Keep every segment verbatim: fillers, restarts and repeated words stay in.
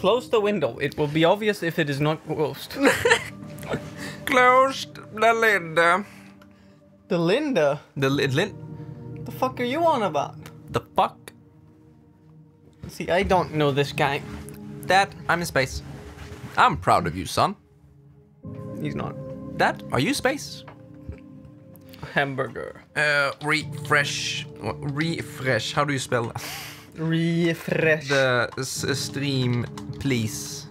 close the window. It will be obvious if it is not closed. Closed the lid. The Linda? The lid lid? The fuck are you on about? The fuck? See, I don't know this guy. Dad, I'm in space. I'm proud of you, son. He's not. Dad, are you space? Hamburger. Uh, refresh. Refresh. How do you spell that? Refresh. The s stream, please.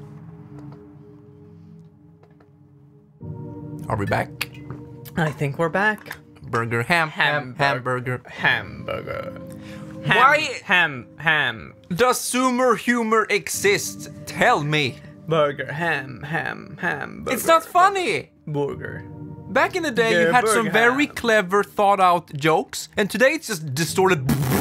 Are we back? I think we're back. Burger ham. Hamburg- Hamburger. Hamburger. Ham, Why Ham. Ham. does Zoomer humor exist? Tell me. Burger. Ham. Ham. Ham. It's not funny. Burger. Back in the day, Yeah, you had burger some very ham. clever, thought-out jokes, and today it's just distorted.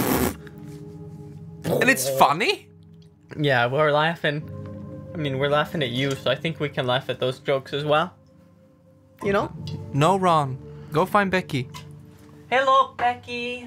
And it's funny. Yeah, we're laughing. I mean, we're laughing at you, so I think we can laugh at those jokes as well. You know? No, Ron. Go find Becky. Hello, Becky.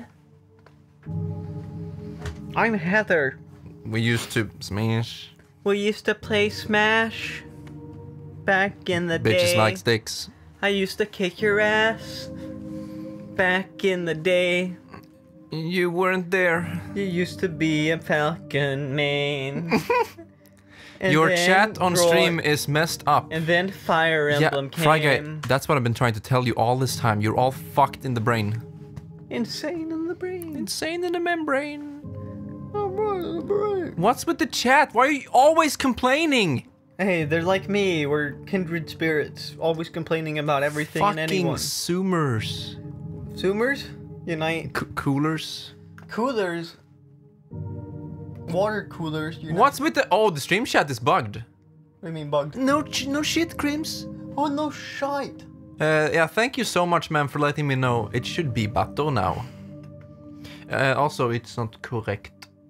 I'm Heather. We used to smash. We used to play Smash back in the day. Bitches like sticks. I used to kick your ass back in the day. You weren't there. You used to be a Falcon main. And Your then chat on Roy- stream is messed up. And then Fire Emblem yeah, Fry Guy, came. that's what I've been trying to tell you all this time. You're all fucked in the brain. Insane in the brain. Insane in the membrane. Oh, brain. What's with the chat? Why are you always complaining? Hey, they're like me. We're kindred spirits, always complaining about everything Fucking and anyone. Zoomers. Zoomers? Unite. C coolers. Coolers. Water coolers. Unite. What's with the... Oh, the stream chat is bugged. What do you mean bugged? No ch no shit, Crims. Oh, no shite. Uh, yeah, thank you so much, man, for letting me know. It should be Bato now. Uh, also, it's not correct.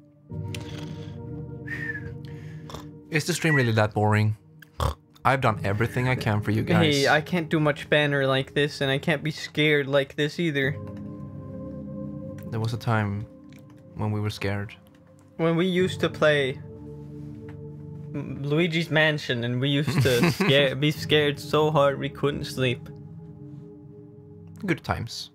Is the stream really that boring? I've done everything I can for you guys. Hey, I can't do much banner like this, and I can't be scared like this either. There was a time when we were scared. When we used to play M- Luigi's Mansion, and we used to scare, be scared so hard we couldn't sleep. Good times.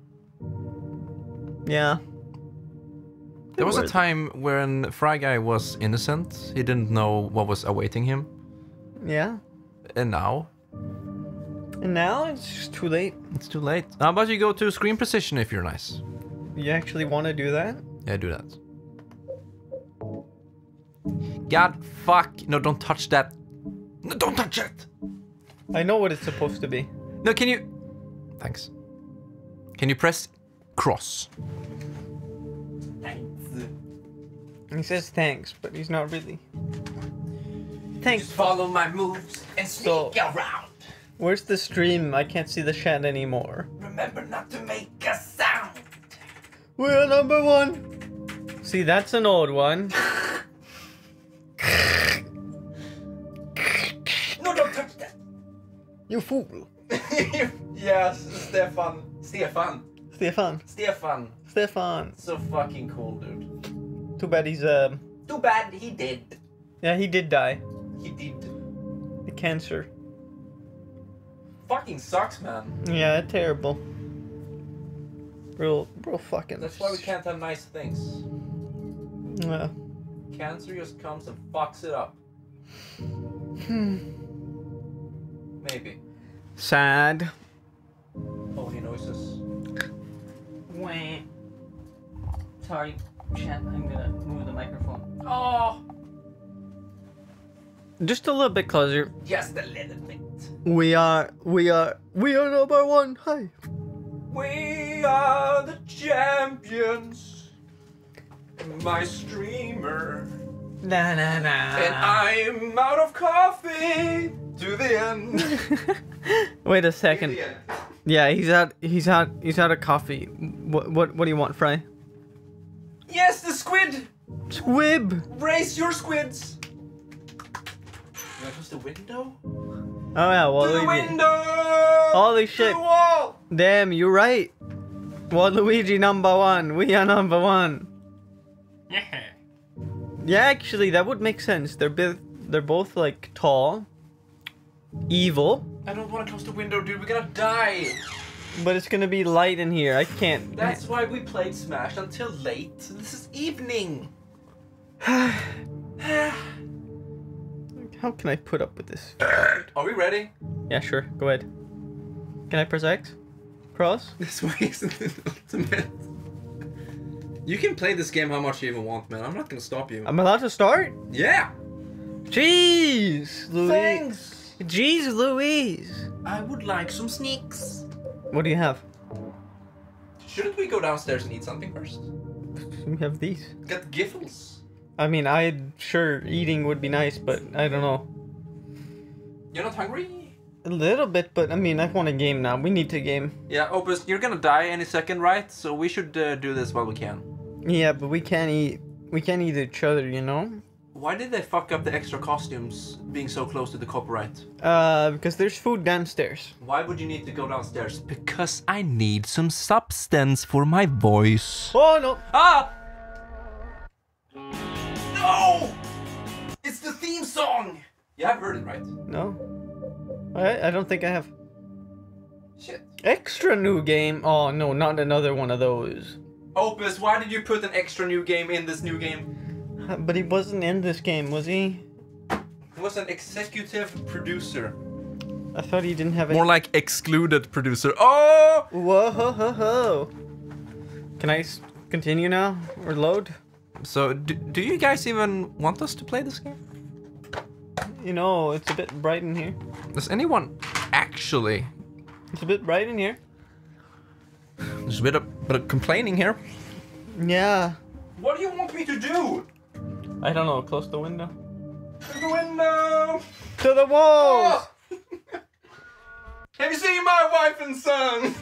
Yeah. There was a were. time when Fry Guy was innocent. He didn't know what was awaiting him. Yeah. And now, And now it's just too late. it's too late. How about you go to screen precision if you're nice? You actually want to do that? Yeah, do that. God, fuck. No, don't touch that. No, don't touch it. I know what it's supposed to be. No, can you... Thanks. Can you press cross? He says thanks, but he's not really. Thanks. follow my moves and So- around. Where's the stream? I can't see the chat anymore. Remember not to make a sound. We're number one. See, that's an old one. No, don't touch that. You fool. Yes, Stefan. Stefan. Stefan. Stefan. Stefan. So fucking cool, dude. Too bad he's, um... Too bad he did. Yeah, he did die. He did. The cancer. Fucking sucks, man. Yeah, terrible. Real, real fucking... That's why we can't have nice things. Yeah. Cancer just comes and fucks it up. Hmm. Maybe. Sad. Holy noises. Wah. Sorry, chat. I'm gonna move the microphone. Oh, Just a little bit closer. just a little bit. We are, we are, we are number one. Hi. We are the champions. My streamer. Na na na. And I'm out of coffee to the end. Wait a To second. the end. Yeah, he's out. He's out. He's out of coffee. What? What? What do you want, Fry? Yes, the squid. Squib. Raise your squids. That was the window. Oh yeah. Well, To the Luigi. window. Holy To shit. the wall. Damn, you're right. Well, Luigi number one. We are number one. Yeah. Yeah, actually, that would make sense. They're both They're both like tall, evil, I don't want to close the window, dude. We're gonna die. but it's gonna be light in here. I can't. That's why we played Smash until late. This is evening. How can I put up with this? Are we ready? Yeah, sure. Go ahead. Can I press X? Cross? This way isn't the ultimate. You can play this game how much you even want, man. I'm not gonna stop you. I'm allowed to start? Yeah. Jeez, Louise. Thanks. Jeez, Louise. I would like some sneaks. What do you have? Shouldn't we go downstairs and eat something first? We have these. Get Giffles. I mean, I sure eating would be nice, but I don't know. You're not hungry? A little bit, but I mean, I want a game now. We need to game. Yeah, Opus, you're gonna die any second, right? So we should uh, do this while we can. Yeah, but we can't eat. We can't eat each other, you know. Why did they fuck up the extra costumes being so close to the copyright? Uh, because there's food downstairs. Why would you need to go downstairs? Because I need some substance for my voice. Oh no! Ah! No! It's the theme song! You have heard it, right? No. I I don't think I have. Shit. Extra new game. Oh no, not another one of those. Opus, why did you put an extra new game in this new game? But he wasn't in this game, was he? He was an executive producer. I thought he didn't have it. More like excluded producer. Oh! Whoa ho ho ho! Can I s- continue now or load? So, do, do you guys even want us to play this game? You know, it's a bit bright in here. Does anyone actually? It's a bit bright in here. There's a bit of, bit of complaining here. Yeah. What do you want me to do? I don't know. Close the window. To the window. To the walls. Oh! Have you seen my wife and son?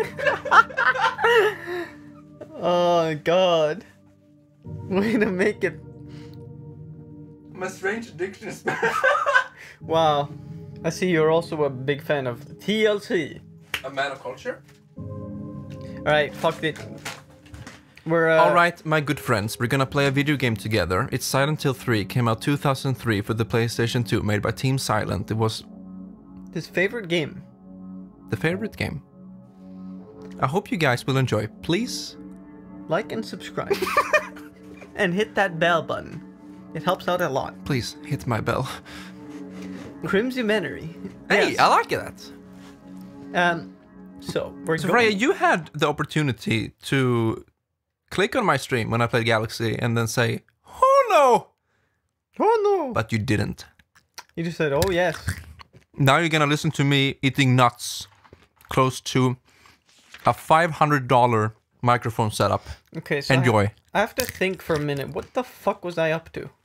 Oh God. Way to make it. My strange addiction is. Wow. I see you're also a big fan of T L C. A man of culture. All right. Fuck it. We're. Uh, All right, my good friends, we're gonna play a video game together. It's Silent Hill three. Came out two thousand three for the PlayStation two, made by Team Silent. It was His favorite game. the favorite game. I hope you guys will enjoy. Please. Like and subscribe. And hit that bell button. It helps out a lot. Please hit my bell. Crimsomentary. Hey, Yes. I like that. Um. So we're So going. Freya, you had the opportunity to click on my stream when I played Galaxy and then say, "Oh no," Oh no! but you didn't. You just said, "Oh yes." Now you're gonna listen to me eating nuts close to a five hundred dollar microphone setup. Okay. So I- Enjoy. I have to think for a minute. What the fuck was I up to?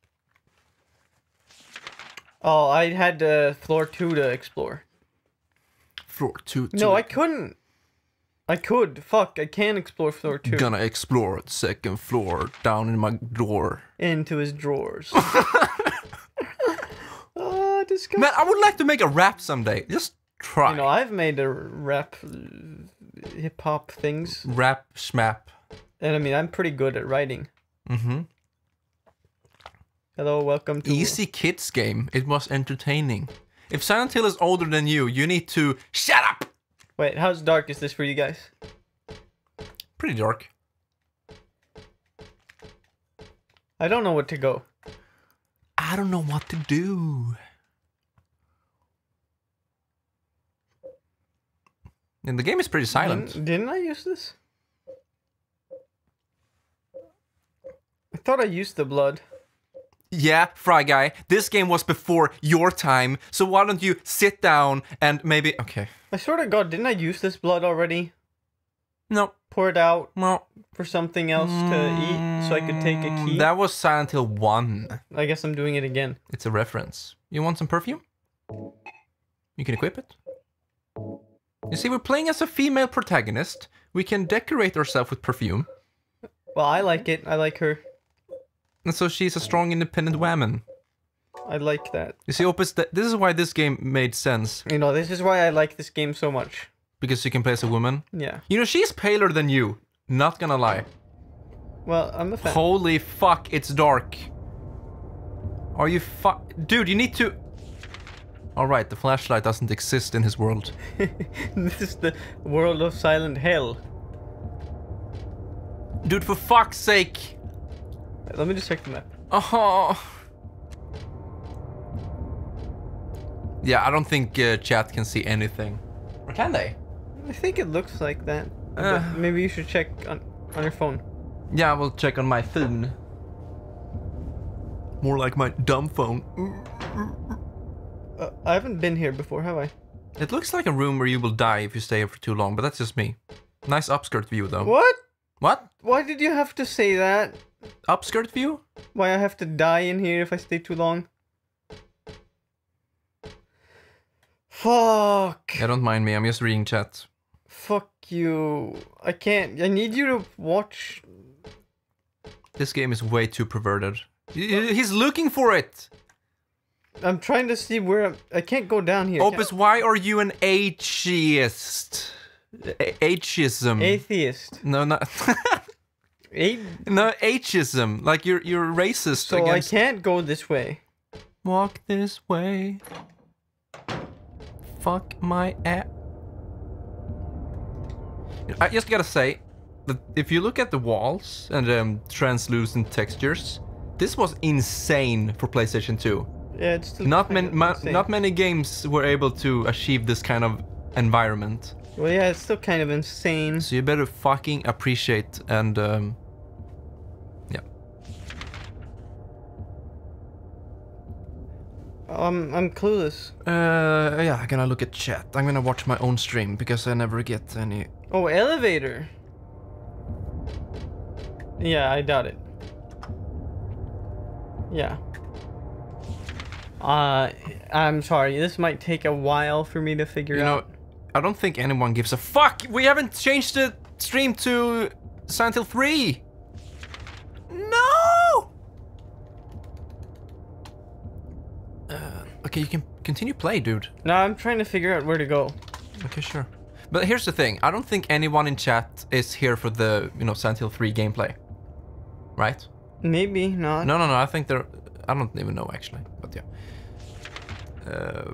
Oh, I had uh, floor two to explore. Floor two. two. No, I couldn't. I could. Fuck, I can explore floor two. Gonna explore the second floor down in my drawer. Into his drawers. Oh, disgusting. Man, I would like to make a rap someday. Just try. You know, I've made a rap hip hop things. Rap schmap. And I mean, I'm pretty good at writing. Mm-hmm. Hello, welcome to... Easy kids game. It was entertaining. If Silent Hill is older than you, you need to shut up. Wait, how dark is this for you guys? Pretty dark. I don't know what to go. I don't know what to do. And the game is pretty silent. Didn't, didn't I use this? I thought I used the blood. Yeah, Fry Guy, this game was before your time, so why don't you sit down and maybe... Okay. I swear to God, didn't I use this blood already? No. Pour it out No. for something else to eat so I could take a key? That was Silent Hill one. I guess I'm doing it again. It's a reference. You want some perfume? You can equip it. You see, we're playing as a female protagonist. We can decorate ourselves with perfume. Well, I like it. I like her. And so she's a strong, independent woman. I like that. You see, Opus, th- this is why this game made sense. You know, this is why I like this game so much. Because you can play as a woman. Yeah. You know, she's paler than you. Not gonna lie. Well, I'm a fan. Holy fuck, it's dark. Are you fu- Dude, you need to... Alright, the flashlight doesn't exist in his world. This is the world of Silent Hill. Dude, for fuck's sake! Let me just check the map. Oh. Yeah, I don't think uh, chat can see anything. Or can they? I think it looks like that. Uh. But maybe you should check on, on your phone. Yeah, we'll check on my phone. More like my dumb phone. Uh, I haven't been here before, have I? It looks like a room where you will die if you stay here for too long, but that's just me. Nice upskirt view, though. What? What? Why did you have to say that? Upskirt view? Why I have to die in here if I stay too long? Fuck. Yeah, don't mind me, I'm just reading chat. Fuck you. I can't. I need you to watch. This game is way too perverted. He's looking for it! I'm trying to see where I'm, I can't go down here. Opus, why are you an atheist? A- atheism. Atheist. No, not... A- no, atheism. Like, you're you're racist so against... I can't go this way. Walk this way. Fuck my ass. I just gotta say that if you look at the walls and um, translucent textures, this was insane for PlayStation two. Yeah, it's still Not kind many, of ma- insane. not many games were able to achieve this kind of environment. Well, yeah, it's still kind of insane. So you better fucking appreciate and um, yeah. Um, I'm clueless. Uh, yeah, I'm gonna look at chat. I'm gonna watch my own stream because I never get any. Oh, elevator. Yeah, I doubt it. Yeah. Uh, I'm sorry. This might take a while for me to figure You know, out. I don't think anyone gives a fuck. We haven't changed the stream to Silent Hill three. No. Uh, okay, you can continue play, dude. No, I'm trying to figure out where to go. Okay, sure. But here's the thing. I don't think anyone in chat is here for the, you know, Silent Hill three gameplay. Right? Maybe not. No, no, no. I think they're... I don't even know, actually. But yeah. Uh,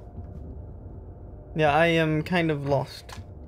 Yeah, I am kind of lost.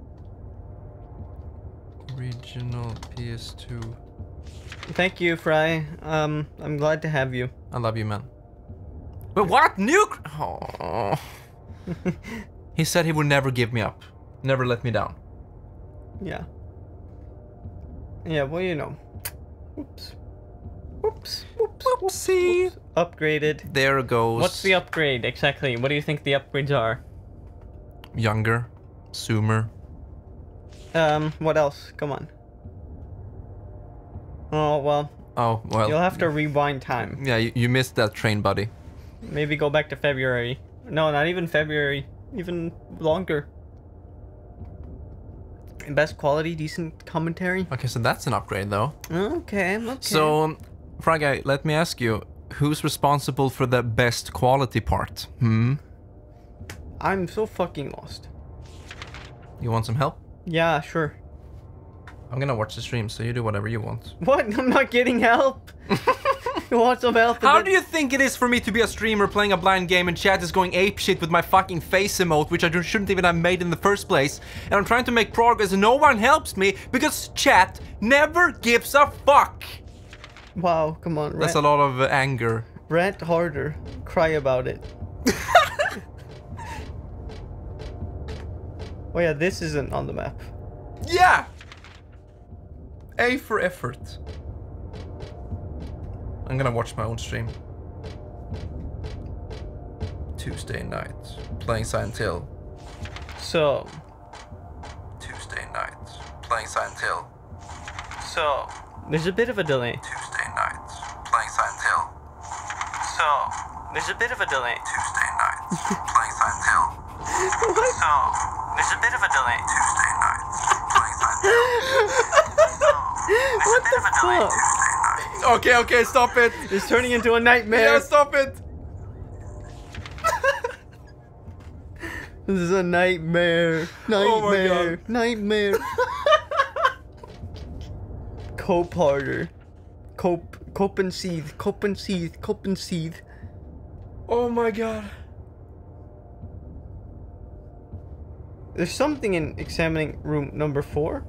original P S two. Thank you, Fry. Um, I'm glad to have you. I love you, man. But what? Nuke? Oh. He said he would never give me up. Never let me down. Yeah. Yeah, well, you know. Oops. Oops. Oops. Whoopsie. Oops. Upgraded. There goes. What's the upgrade exactly? What do you think the upgrades are? Younger. Zoomer. Um, what else? Come on. Oh, well, Oh, well. you'll have to rewind time. Yeah, you, you missed that train, buddy. Maybe go back to February. No, not even February. Even longer. Best quality, decent commentary. Okay, so that's an upgrade, though. Okay, okay. So, um, Fry Guy, let me ask you, who's responsible for the best quality part? Hmm? I'm so fucking lost. You want some help? Yeah, sure. I'm gonna watch the stream, so you do whatever you want. What? I'm not getting help. You want some help? How do you think it is for me to be a streamer playing a blind game and chat is going apeshit with my fucking face emote, which I shouldn't even have made in the first place, and I'm trying to make progress and no one helps me because chat never gives a fuck? Wow, come on. That's Rant, a lot of uh, anger. rant harder. Cry about it. Oh yeah, this isn't on the map. Yeah! A for effort. I'm gonna watch my own stream. Tuesday night, playing Silent Hill. So, Tuesday night, playing Silent Hill. so there's a bit of a delay. Tuesday night, playing Silent Hill. So, there's a bit of a delay. Tuesday night, playing Silent Hill. So, there's a bit of a delay. Tuesday night, playing Silent Hill. What the fuck? Okay, okay, stop it. It's turning into a nightmare. Yeah, stop it. This is a nightmare. Oh my Nightmare. Nightmare. Cope harder. Cope. Cope and seethe. Cope and seethe. Cope and seethe. Oh my god. There's something in examining room number four.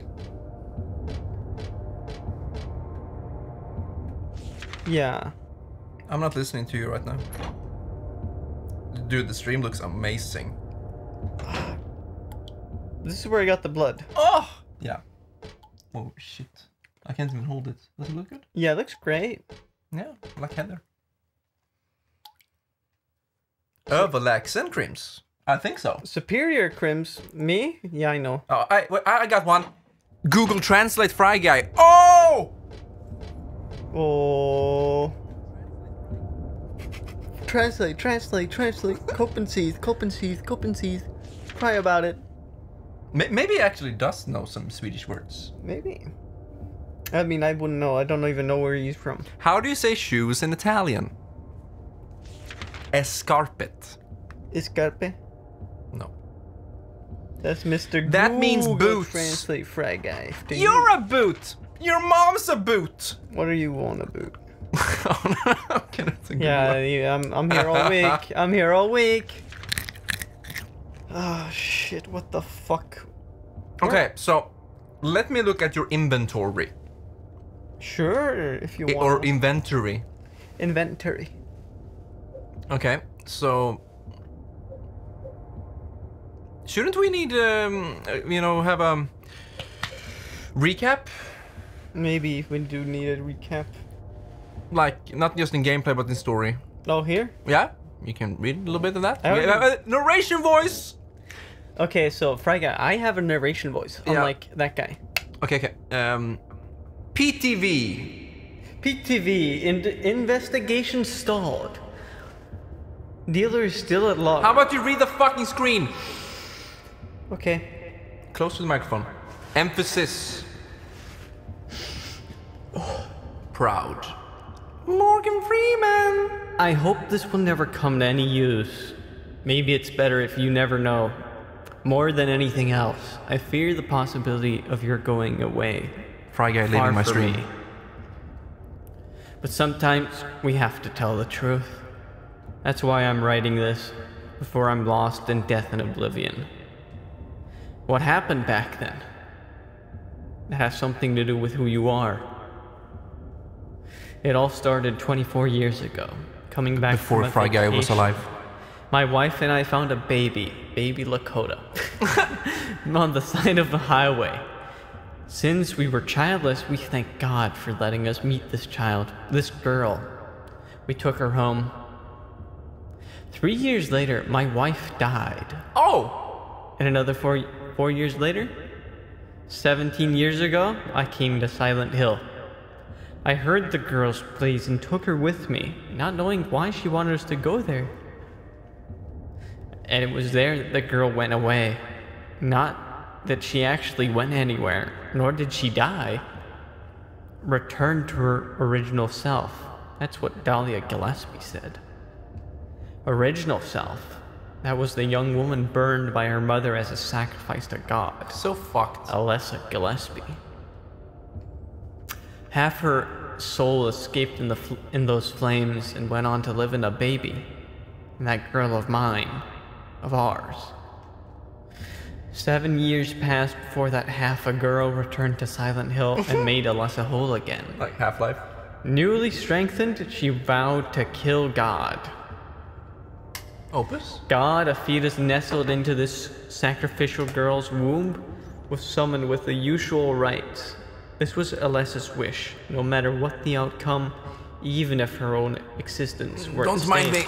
Yeah. I'm not listening to you right now. Dude, the stream looks amazing. This is where I got the blood. Oh! Yeah. Oh shit. I can't even hold it. Does it look good? Yeah, it looks great. Yeah, like Heather. Överlägsen Crims. I think so. Superior Crims. Me? Yeah, I know. Oh, I wait, I got one. Google Translate Fry Guy. Oh! Oh. Translate, translate, translate. Copensees, Copensees, Copensees. Cry about it. Maybe he actually does know some Swedish words. Maybe. I mean, I wouldn't know. I don't even know where he's from. How do you say shoes in Italian? Escarpet. Escarpe? No. That's Mister That Google means boots. Translate Fry Guy. Do You're a boot! Your mom's a boot! What are you on a boot? Oh, no, I'm gonna think Yeah, about it. yeah, I'm, I'm here all week. I'm here all week. Oh, shit. What the fuck? Okay, so let me look at your inventory. Sure, if you I- want. or inventory. Inventory. Okay, so shouldn't we need, um, uh, you know, have a recap? Maybe we do need a recap. Like, not just in gameplay, but in story. Oh, here? Yeah? You can read a little bit of that. I Yeah, already- uh, narration voice! Okay, so, Fry Guy, I have a narration voice, Yeah. unlike that guy. Okay, okay. Um, P T V. P T V, in investigation stalled. Dealer is still at large. How about you read the fucking screen? Okay. Close to the microphone. Emphasis. Proud. Morgan Freeman. I hope this will never come to any use. Maybe it's better if you never know. More than anything else, I fear the possibility of your going away. Fry Guy Far leaving my from stream. me. But sometimes we have to tell the truth. That's why I'm writing this, before I'm lost in death and oblivion. What happened back then? It has something to do with who you are. It all started twenty-four years ago, coming back Before from a Fry Guy was vacation. alive. My wife and I found a baby, baby Lakota, on the side of the highway. Since we were childless, we thank God for letting us meet this child, this girl. We took her home. Three years later, my wife died. Oh! And another four, four years later, seventeen years ago, I came to Silent Hill. I heard the girl's pleas and took her with me, not knowing why she wanted us to go there. And it was there that the girl went away. Not that she actually went anywhere, nor did she die. Returned to her original self. That's what Dahlia Gillespie said. Original self. That was the young woman burned by her mother as a sacrifice to God. So fucked. Alessa Gillespie. Half her soul escaped in the fl in those flames and went on to live in a baby. And that girl of mine, of ours. Seven years passed before that half a girl returned to Silent Hill and made Alessa whole again. Like Half-Life. Newly strengthened, she vowed to kill God. Opus? God, a fetus nestled into this sacrificial girl's womb, was summoned with the usual rites. This was Alessa's wish, no matter what the outcome, even if her own existence were at Don't mind me. stake.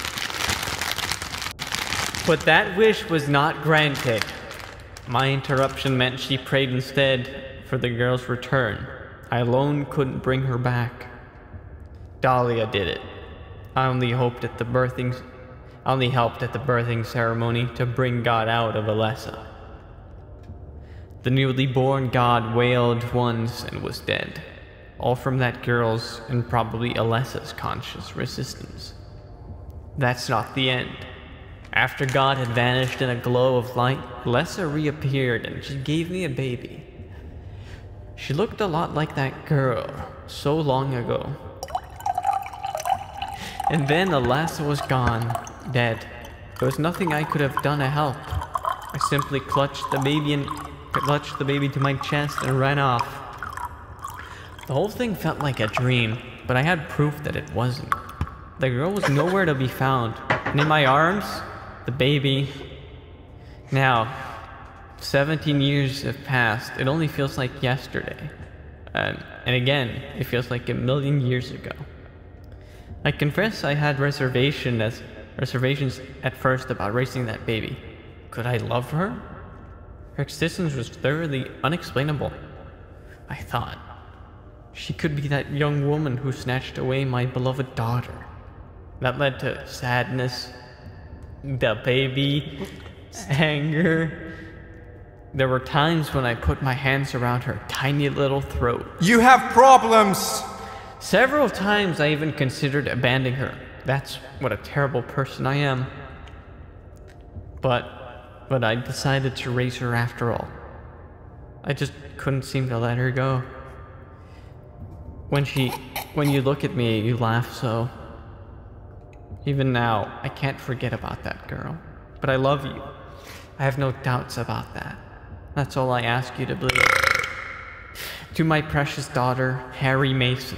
But that wish was not granted. My interruption meant she prayed instead for the girl's return. I alone couldn't bring her back. Dahlia did it. I only hoped at the birthing I only helped at the birthing ceremony to bring God out of Alessa. The newly born God wailed once and was dead. All from that girl's and probably Alessa's conscious resistance. That's not the end. After God had vanished in a glow of light, Alessa reappeared and she gave me a baby. She looked a lot like that girl, so long ago. And then Alassa was gone, dead. There was nothing I could have done to help. I simply clutched the baby and clutched the baby to my chest and ran off. The whole thing felt like a dream, but I had proof that it wasn't. The girl was nowhere to be found, and in my arms, the baby. Now, seventeen years have passed. It only feels like yesterday. Um, and again, it feels like a million years ago. I confess I had reservation as, reservations at first about raising that baby. Could I love her? Her existence was thoroughly unexplainable. I thought, she could be that young woman who snatched away my beloved daughter. That led to sadness, the baby, anger. There were times when I put my hands around her tiny little throat. You have problems! Several times I even considered abandoning her. That's what a terrible person I am. But, but I decided to raise her after all. I just couldn't seem to let her go. When she, when you look at me, you laugh so. Even now, I can't forget about that girl. But I love you. I have no doubts about that. That's all I ask you to believe. To my precious daughter, Harry Mason.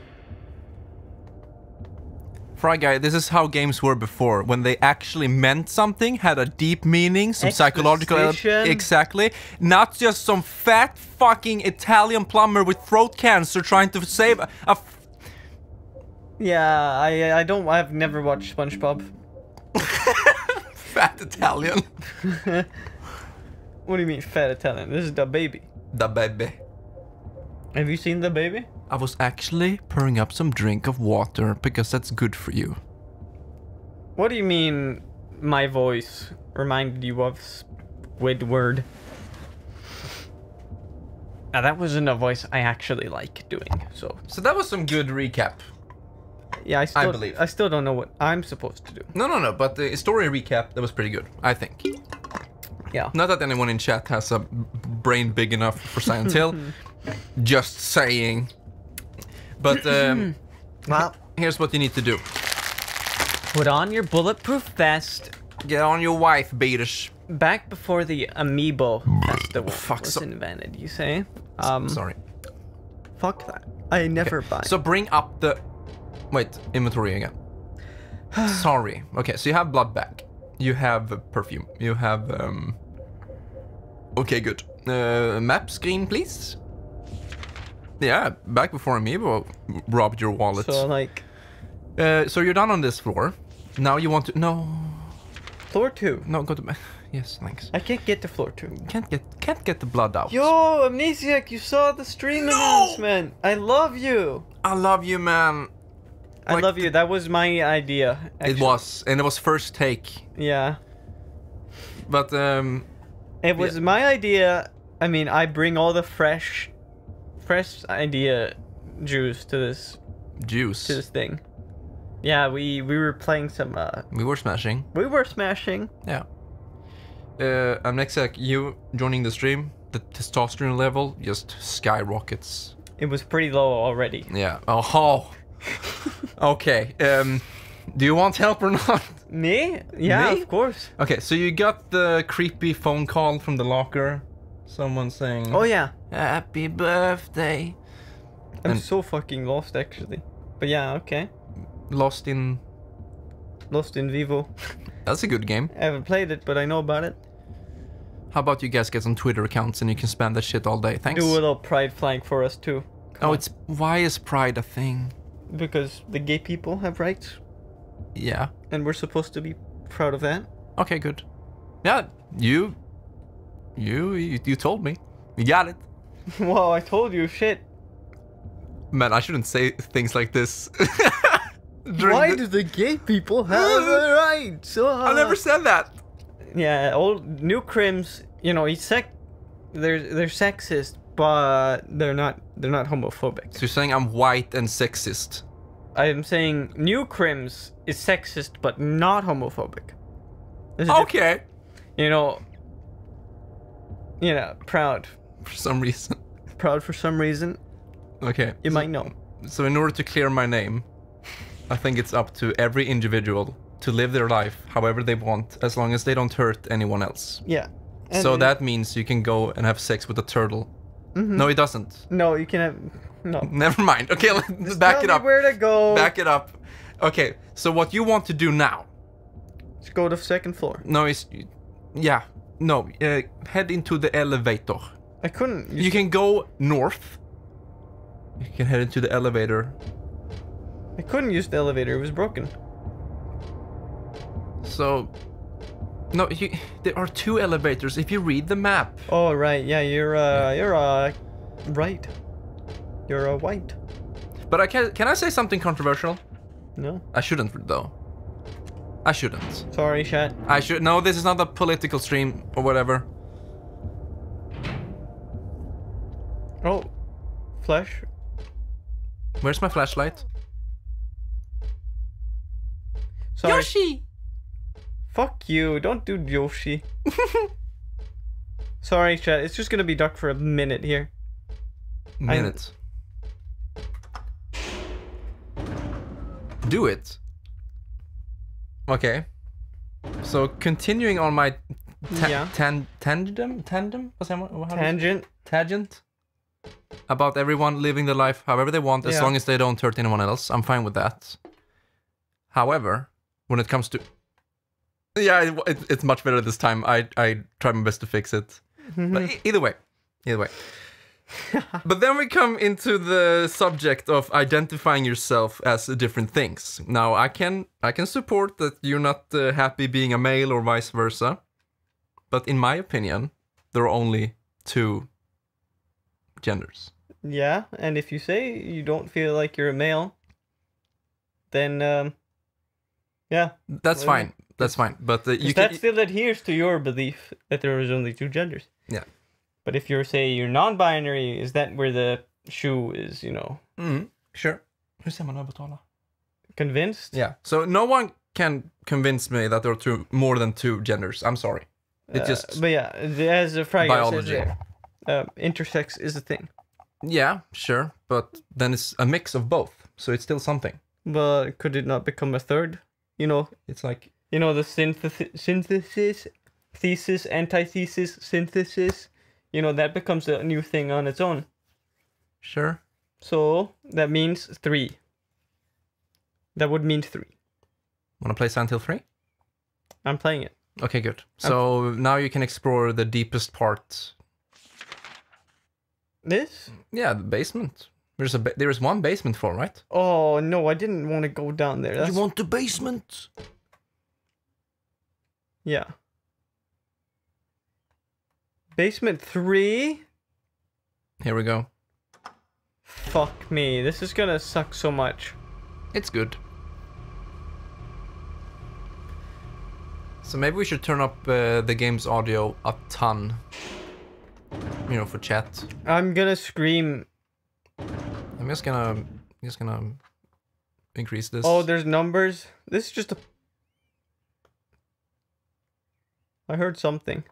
Fry Guy, this is how games were before, when they actually meant something, had a deep meaning, some psychological... Exposition. Exactly. Not just some fat fucking Italian plumber with throat cancer trying to save a... a f Yeah, I I don't. I've never watched SpongeBob. fat Italian. What do you mean, fat Italian? This is the baby. The baby. Have you seen the baby? I was actually pouring up some drink of water because that's good for you. What do you mean my voice reminded you of Squidward? Now that wasn't a voice I actually like doing, so... So that was some good recap. Yeah, I still, I believe. I still don't know what I'm supposed to do. No, no, no, but the story recap, that was pretty good, I think. Yeah. Not that anyone in chat has a b- brain big enough for Silent Hill. Just saying. But um, Well, here's what you need to do. put on your bulletproof vest. Get on your wife, beaters. Back before the Amiibo Festival Fuck, was so- invented, you say? Um, Sorry. Fuck that. I never buy. So bring up the... Wait, inventory again. Sorry. Okay, so you have blood back. You have uh, perfume. You have... um. Okay, good. Uh, map screen, please. Yeah, back before Amiibo robbed your wallet. So, like... Uh, so you're done on this floor. Now you want to... No. Floor two. No, go to... Yes, thanks. I can't get to floor two. Can't get can't get the blood out. Yo, Amnesiac, you saw the stream No! announcement. I love you. I love you, man. I Like, love you. That was my idea. It actually. was, and it was first take. Yeah. But um, It was Yeah. my idea. I mean, I bring all the fresh, fresh idea juice to this juice. to this thing. Yeah, we we were playing some. Uh, We were smashing. we were smashing. Yeah. Uh, Amnesiac, you joining the stream, the testosterone level just skyrockets. It was pretty low already. Yeah. Oh. Okay. Um, do you want help or not? Me? Yeah, Me? of course. Okay, so you got the creepy phone call from the locker. Someone saying, Oh yeah. "Happy birthday." I'm And- so fucking lost actually. But yeah, okay. Lost in. Lost in Vivo. That's a good game. I haven't played it, but I know about it. How about you guys get some Twitter accounts and you can spam that shit all day? Thanks. Do a little pride flag for us too. Come Oh, on. it's why is pride a thing? Because the gay people have rights, Yeah. and we're supposed to be proud of that. Okay, good. Yeah, you, you, you, you told me. You got it. Wow, I told you, shit. Man, I shouldn't say things like this. During Why the- do the gay people have a right? So I never said that. Yeah, old new crims, you know, he's sec. They're they're sexist, but they're not they're not homophobic. So you're saying I'm white and sexist? I am saying new crims is sexist, but not homophobic. There's a diff- Okay. you know, you know, proud, For some reason. proud for some reason. Okay. You so, might know. So in order to clear my name, I think it's up to every individual to live their life however they want, as long as they don't hurt anyone else. Yeah. So And- that means you can go and have sex with a turtle. No, it doesn't. No, you can have... No. Never mind. Okay, let's back Tell it me up. where to go. Back it up. Okay, so what you want to do now? Let's go to the second floor. No, is yeah, no. Uh, head into the elevator. I couldn't... You can go north. You can head into the elevator. I couldn't use the elevator. It was broken. So, no, you, there are two elevators. If you read the map. Oh, right. Yeah, you're, uh... You're, uh... Right. You're, uh, white. But I can. Can I say something controversial? No? I shouldn't though. I shouldn't. Sorry, chat. I should. No, this is not a political stream or whatever. Oh. Flash. Where's my flashlight? Sorry. Yoshi! Fuck you. Don't do Yoshi. Sorry, chat. It's just gonna be dark for a minute here. Minute. Do it. Okay. So continuing on my ta Yeah. tan tandem tandem what's that? How does- Tangent. tangent about everyone living their life however they want, as Yeah. long as they don't hurt anyone else. I'm fine with that. However, when it comes to yeah, it, it, it's much better this time. I I try my best to fix it. But e- either way, either way. But then we come into the subject of identifying yourself as different things. Now, I can I can support that you're not uh, happy being a male or vice versa. But in my opinion, there are only two genders. Yeah, and if you say you don't feel like you're a male, then, um... Yeah. That's Well, fine. That's fine. But uh, you You can that still adheres to your belief that there is only two genders. yeah. But if you're, say, you're non-binary, is that where the shoe is, you know, Mm, sure. Hur ser man övertala? convinced? Yeah. So no one can convince me that there are two more than two genders. I'm sorry. It Uh, just but yeah, as a Fraggle says biology. there, uh, intersex is a thing. yeah, sure. But then it's a mix of both, so it's still something. But could it not become a third? You know, It's like you know the synthesis, synthesis, thesis, antithesis, synthesis. You know that becomes a new thing on its own. sure. So that means three. That would mean three. Wanna play Silent Hill three? I'm playing it. Okay, good. So now you can explore the deepest part. This? Yeah, the basement. There's a ba- there is one basement floor, right? Oh no, I didn't want to go down there. That's... want the basement? Yeah. Basement three? Here we go. Fuck me. This is gonna suck so much. It's good. So maybe we should turn up uh, the game's audio a ton. You know, for chat. I'm gonna scream. I'm just gonna just gonna increase this. Oh, there's numbers. This is just a... I heard something.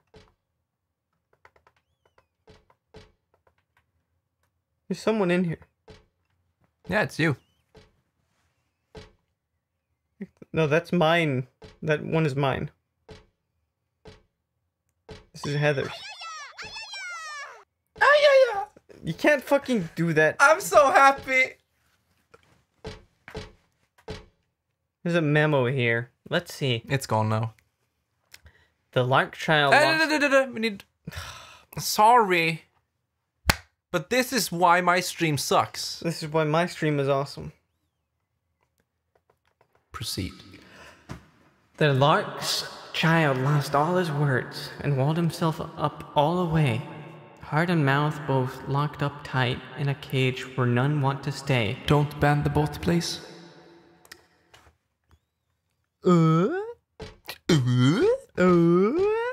There's someone in here. Yeah, it's you. No, that's mine. That one is mine. This is Heather's. Ah, yeah, yeah. You can't fucking do that. I'm so happy. There's a memo here. Let's see. It's gone now. The Lark Child Uh, lost... da, da, da, da, we need. Sorry, but this is why my stream sucks. This is why my stream is awesome. Proceed. The Lark's child lost all his words and walled himself up all the way. Heart and mouth both locked up tight in a cage where none want to stay. Don't ban the bot, please. Uh? Uh?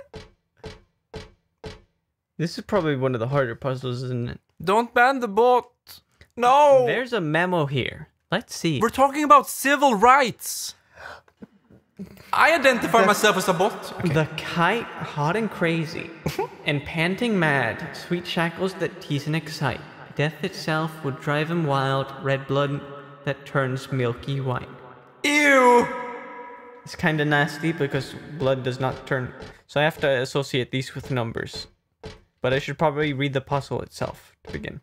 This is probably one of the harder puzzles, isn't it? Don't ban the bot. No. There's a memo here. Let's see. We're talking about civil rights. I identify myself as a bot. Okay. The kite, hot and crazy, and panting mad, sweet shackles that tease and excite. Death itself would drive him wild, red blood that turns milky white. Ew! It's kind of nasty because blood does not turn. So I have to associate these with numbers. But I should probably read the puzzle itself to begin.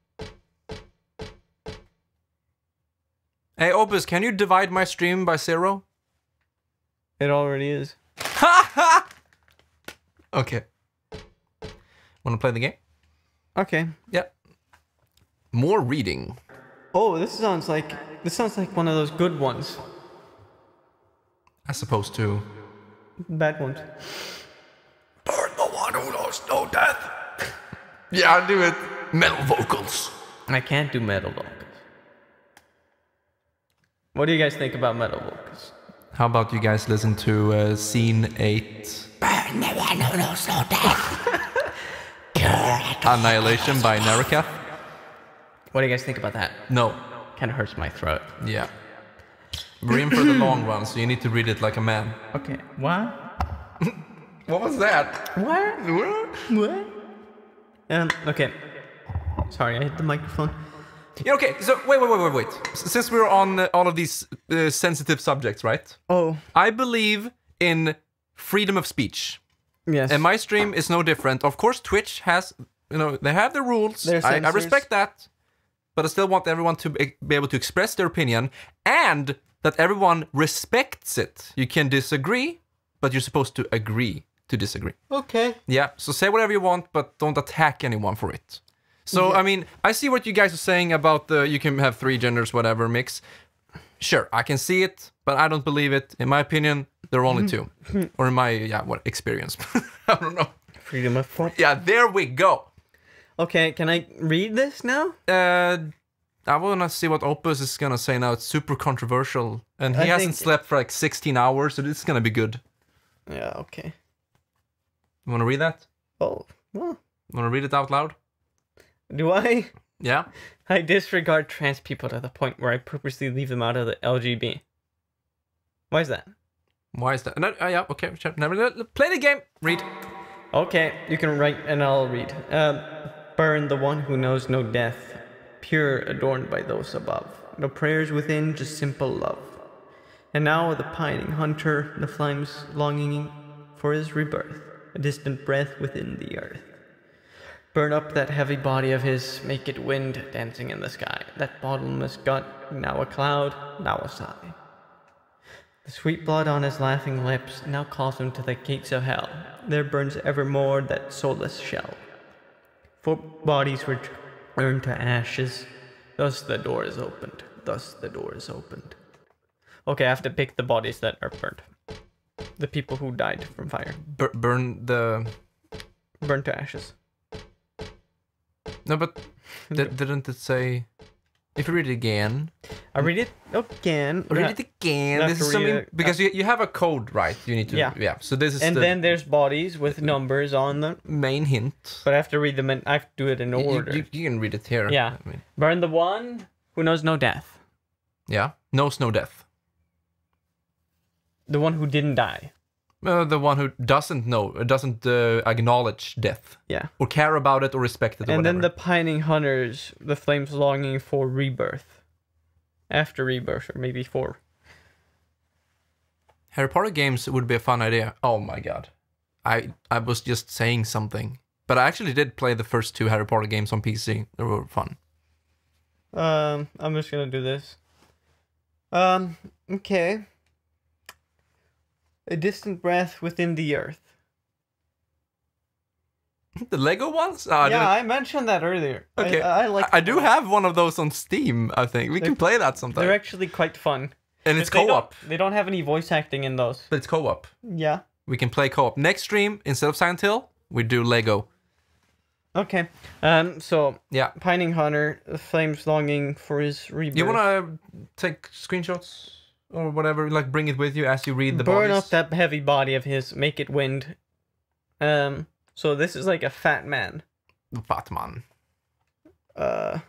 Hey, Opus, can you divide my stream by zero? It already is. Ha ha! Okay. Wanna play the game? Okay. Yeah. More reading. Oh, this sounds like this sounds like one of those good ones. As opposed to... Bad ones. Burn the one who knows no death. Yeah, do it. Metal vocals. I can't do metal vocals. What do you guys think about metal vocals? How about you guys listen to uh, scene eight? Burn the one who knows no death. Annihilation by Narakath. What do you guys think about that? No. Kind of hurts my throat. Yeah. We're in for the long run, so you need to read it like a man. Okay. What? What was that? What? What? What? Um. Okay. Sorry, I hit the microphone. Yeah, okay, so wait, wait, wait, wait, wait. S- Since we're on uh, all of these uh, sensitive subjects, right? Oh. I believe in freedom of speech. Yes. And my stream is no different. Of course, Twitch has, you know, they have their rules. Their I, I censors. respect that. But I still want everyone to be be able to express their opinion and that everyone respects it. You can disagree, but you're supposed to agree to disagree. Okay. Yeah, so say whatever you want, but don't attack anyone for it. So, Yeah. I mean, I see what you guys are saying about the you can have three genders, whatever, mix. Sure, I can see it, but I don't believe it. In my opinion, there are only two. Or in my, yeah, what, experience. I don't know. Freedom of thought. Yeah, there we go. Okay, can I read this now? Uh, I want to see what Opus is going to say now. It's super controversial. And he I hasn't think- slept for like sixteen hours, so this is going to be good. Yeah, okay. You want to read that? Oh, well. Want to read it out loud? Do I? Yeah? I disregard trans people to the point where I purposely leave them out of the L G B. Why is that? Why is that? No, uh, yeah, okay. Sure. Never, uh, play the game. Read. Okay, you can write and I'll read. Um, burn the one who knows no death, pure adorned by those above. No prayers within, just simple love. And now the pining hunter, the flames longing for his rebirth, a distant breath within the earth. Burn up that heavy body of his, make it wind dancing in the sky. That bottomless gut, now a cloud, now a sigh. The sweet blood on his laughing lips now calls him to the gates of hell. There burns evermore that soulless shell. For bodies return to ashes, thus the door is opened, thus the door is opened. Okay, I have to pick the bodies that are burnt. The people who died from fire. Bur- burn the... Burnt to ashes. No, but di- didn't it say... If you read it again... I read it again. Read it again. I have This to is read something... it. Because you, you have a code, right? You need to... Yeah. Yeah, so this is And the then there's bodies with numbers on them. main hint. But I have to read them in... I have to do it in You- order. You, you can read it here. Yeah. I mean, Burn the one who knows no death. yeah. No snow death. The one who didn't die. Uh, the one who doesn't know, uh, doesn't uh, acknowledge death. Yeah. Or care about it or respect it or And then the whatever. pining hunters, the flames longing for rebirth. After rebirth, or maybe for. Harry Potter games would be a fun idea. Oh my god. I I was just saying something. But I actually did play the first two Harry Potter games on P C. They were fun. Um, I'm just gonna do this. Um, okay. A distant breath within the earth. The Lego ones? Oh, I yeah, didn't- I mentioned that earlier. Okay. I, I like. I, I do have one of those on Steam, I think. We They're- can play that sometime. They're actually quite fun. And it's They don't- co-op. They don't have any voice acting in those. But it's co-op. Yeah. We can play co-op. Next stream, instead of Silent Hill, we do Lego. Okay. Um. So Yeah. pining hunter, the flames longing for his rebirth. You wanna take screenshots or whatever, like bring it with you as you read the burn bodies? up that heavy body of his, make it wind. Um. So this is like a fat man. Fat man. Uh.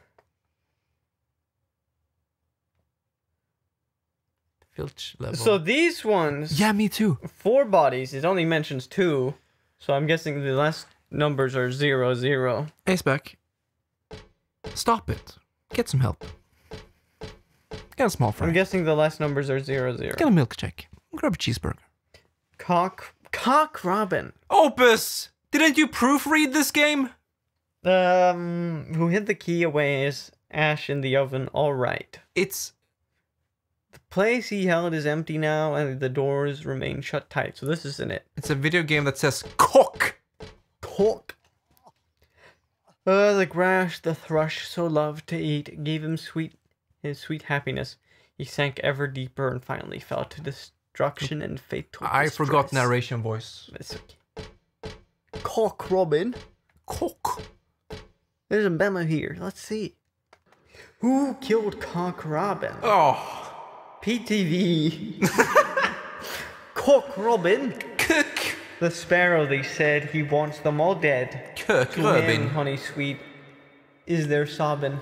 Filch level. So these ones. yeah, me too. Four bodies. It only mentions two, so I'm guessing the last numbers are zero zero. Aceback. Stop it. Get some help. Get a small fry. I'm guessing the last numbers are zero zero. Get a milkshake. Grab a cheeseburger. Cock Cock Robin. Opus! Didn't you proofread this game? Um, who hid the key away is ash in the oven. All right. It's... The place he held is empty now, and the doors remain shut tight. So this isn't it. It's a video game that says cock. Cock. Uh, the grass the thrush so loved to eat gave him sweet his sweet happiness. He sank ever deeper and finally fell to destruction and fatal I distress. forgot narration voice. It's okay. Cock Robin. Cock. There's a memo here. Let's see. Who killed Cock Robin? Oh. P T V. Cock Robin. Cook. The sparrow, they said, he wants them all dead. Cook To Robin. him, honey sweet, is there sobbing.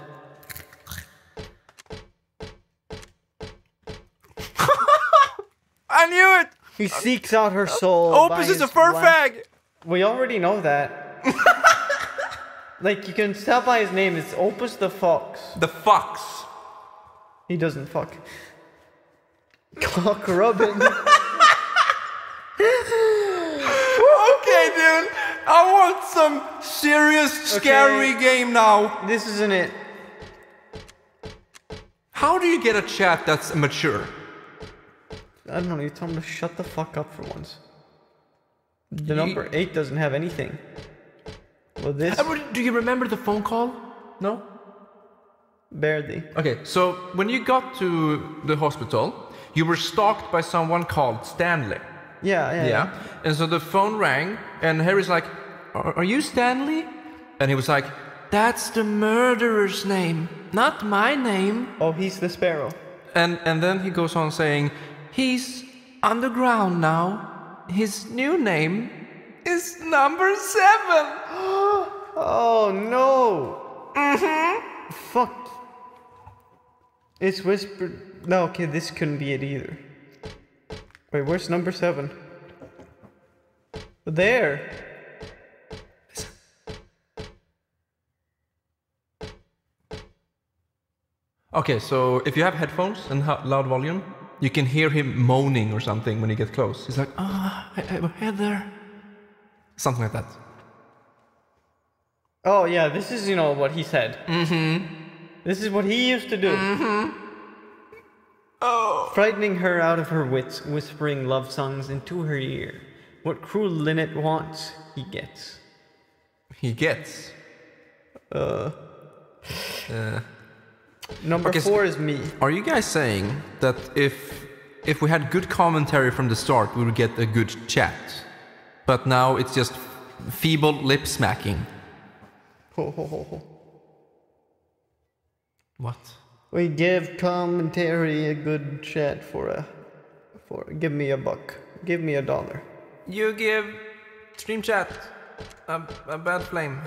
I knew it! He seeks out her soul. Opus by is a his fur black- fag! We already know that. Like, you can tell by his name, it's Opus the Fox. The fox. He doesn't fuck. Cock Robin. Okay, dude. I want some serious, scary Okay. game now. This isn't it. How do you get a chat that's mature? I don't know, you tell him to shut the fuck up for once. The You- number eight doesn't have anything. Well, this... Uh, Do you remember the phone call? No? Barely. Okay, so when you got to the hospital, you were stalked by someone called Stanley. Yeah, yeah, Yeah. And so the phone rang, and Harry's like, are, are you Stanley? And he was like, that's the murderer's name, not my name. Oh, he's the sparrow. And and then he goes on saying, he's underground now. His new name is number seven. Oh, no. Mm-hmm. Fuck. It's whispered... No, okay, this couldn't be it either. Wait, where's number seven? There. Okay, so if you have headphones and ha- loud volume, you can hear him moaning or something when he gets close. He's like, ah, oh, I, I had there. Something like that. Oh, yeah, this is, you know, what he said. Mm-hmm. This is what he used to do. Mm-hmm. Oh. Frightening her out of her wits, whispering love songs into her ear. What cruel Linnet wants, he gets. He gets. Uh... Uh... Number Okay, so- four is me. Are you guys saying that if if we had good commentary from the start, we would get a good chat, but now it's just feeble lip smacking? Ho, ho, ho, ho. What? We give commentary a good chat for a... for give me a buck. Give me a dollar. You give stream chat a, a bad flame.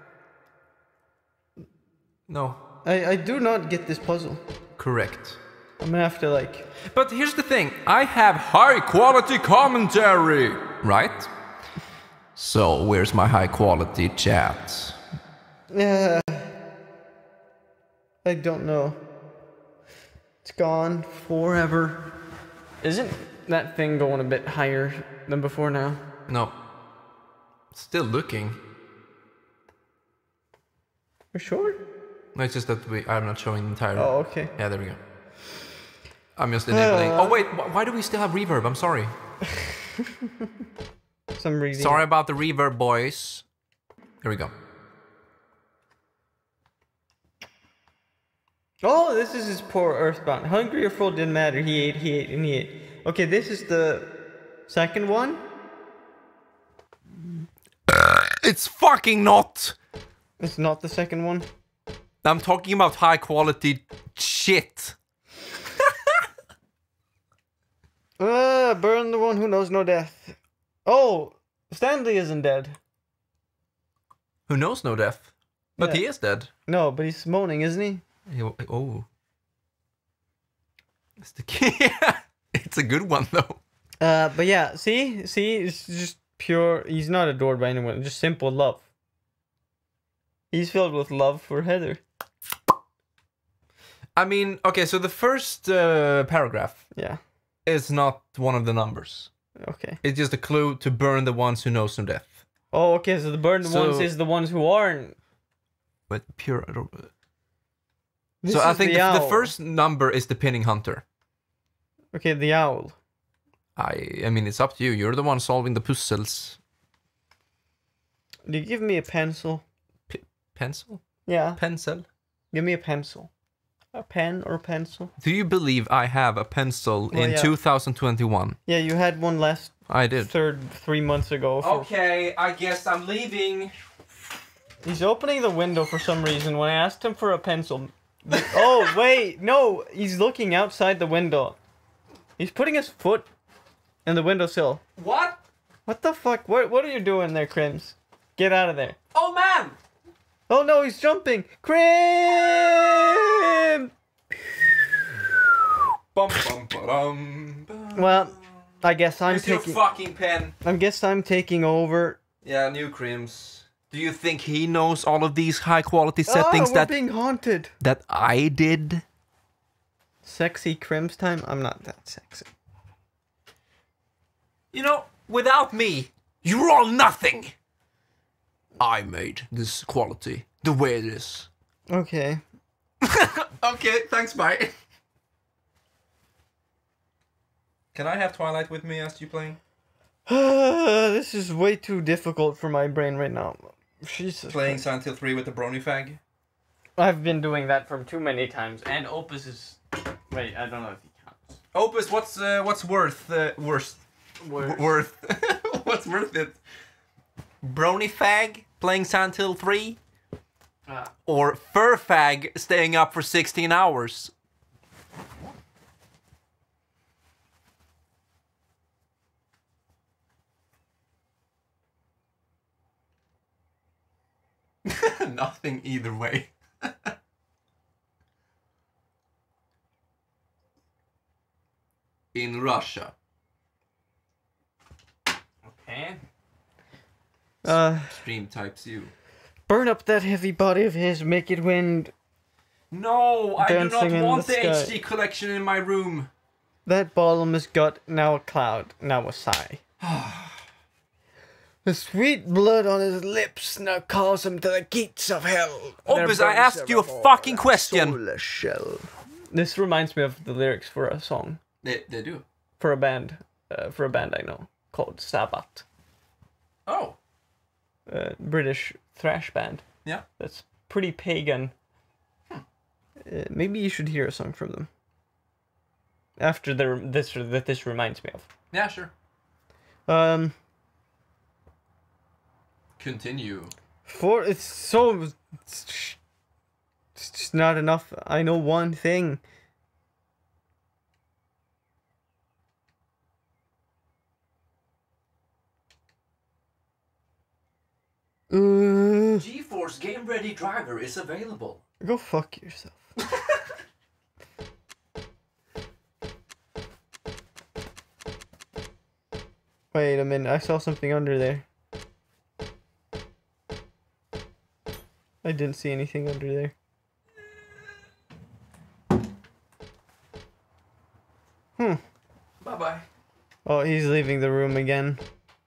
No. I, I do not get this puzzle. Correct. I'm gonna have to like... But here's the thing, I have high quality commentary, right? So where's my high quality chat? Yeah. I don't know. It's gone forever. Isn't that thing going a bit higher than before now? No. Still looking. For sure? No, it's just that we, I'm not showing the entire... Oh, okay. Yeah, there we go. I'm just enabling... Uh, oh wait, wh- why do we still have reverb? I'm sorry. Some reason. Sorry about the reverb, boys. Here we go. Oh, this is his poor Earthbound. Hungry or full didn't matter. He ate, he ate, and he ate. Okay, this is the second one. It's fucking not! It's not the second one. I'm talking about high quality shit. Uh, burn the one who knows no death. Oh, Stanley isn't dead. Who knows no death? But Yeah. he is dead. No, but he's moaning, isn't he? He- oh. It's the key. It's a good one though. Uh, but yeah, see, see, it's just pure. He's not adored by anyone. Just simple love. He's filled with love for Heather. I mean, okay, so the first uh, paragraph Yeah. is not one of the numbers. Okay. It's just a clue to burn the ones who knows no death. Oh, okay. So the burned So- ones is the ones who aren't. But pure. This so I is think the the, the owl. first number is the pinning hunter. Okay, the owl. I I mean, it's up to you. You're the one solving the puzzles. Do you give me a pencil? Pencil? Yeah. Pencil? Give me a pencil. A pen or a pencil? Do you believe I have a pencil Well, in yeah. two thousand twenty-one? Yeah, you had one last I did. third three months ago. For... Okay, I guess I'm leaving. He's opening the window for some reason. When I asked him for a pencil. Oh, wait. No, he's looking outside the window. He's putting his foot in the windowsill. What? What the fuck? What, what are you doing there, Crims? Get out of there. Oh man! Oh no, he's jumping! Crim! Bum, bum, ba-dum, bum. Well, I guess I'm Here's your taking. fucking pen. I guess I'm taking over. Yeah, new Crims. Do you think he knows all of these high quality settings Ah, we're that being haunted. that I did? Sexy Crims time. I'm not that sexy. You know, without me, you're all nothing. I made this quality the way it is. Okay. Okay, thanks, bye. Can I have Twilight with me as you playing? This is way too difficult for my brain right now. Jesus. Playing Christ. Silent Hill three with the brony fag? I've been doing that from too many times, and Opus is. Wait, I don't know if he counts. Opus, what's uh, what's worth uh, worst? Worst. Worth. What's worth it? Brony fag playing Silent Hill three? Ah. Or fur fag staying up for sixteen hours? Nothing either way. In Russia. Okay. Uh, Stream types you. burn up that heavy body of his, make it wind. No, I do Dancing not in want the the, sky. H D collection in my room. That bottomless gut, now a cloud, now a sigh. The sweet blood on his lips now calls him to the gates of hell. Opus, I asked you a fucking question. Soulless shell. This reminds me of the lyrics for a song They, they do. for a band, uh, for a band I know called Sabbath, Oh, uh, British thrash band. yeah. That's pretty pagan. Uh, maybe you should hear a song from them. After the this that this reminds me of. Yeah, sure. Um, Continue. for it's so it's, it's just not enough. I know one thing. Uh, GeForce Game Ready Driver is available. go fuck yourself. Wait a minute, I saw something under there. I didn't see anything under there. Hmm. Bye bye. Oh, he's leaving the room again.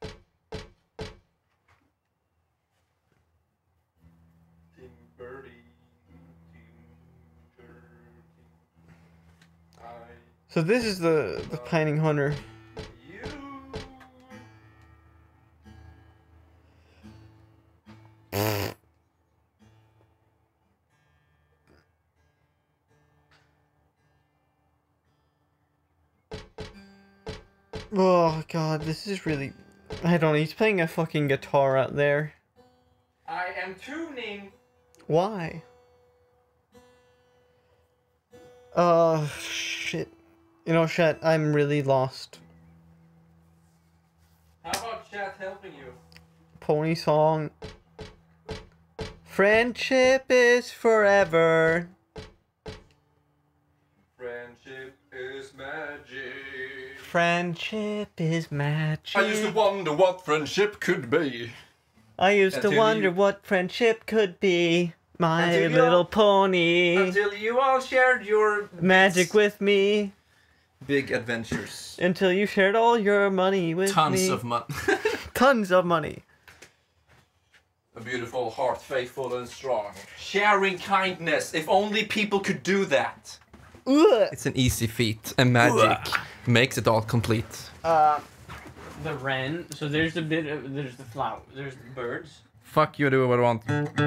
So this is the the pining hunter. Oh god, this is really... I don't know, he's playing a fucking guitar out there. I am tuning. Why? Uh, shit. You know, chat, I'm really lost. How about chat helping you? Pony song. Friendship is forever. Friendship is magic. Friendship is magic. I used to wonder what friendship could be. I used to Until wonder you- what friendship could be. My Until you Little all- Pony. Until you all shared your Magic with me. big adventures. Until you shared all your money with Tons me. of money. Tons of money. A beautiful heart, faithful and strong. Sharing kindness. If only people could do that. Ugh. It's an easy feat, and magic makes it all complete. Uh, the wren. So there's a bit of, there's the flower, there's the birds. Fuck you, do what I want.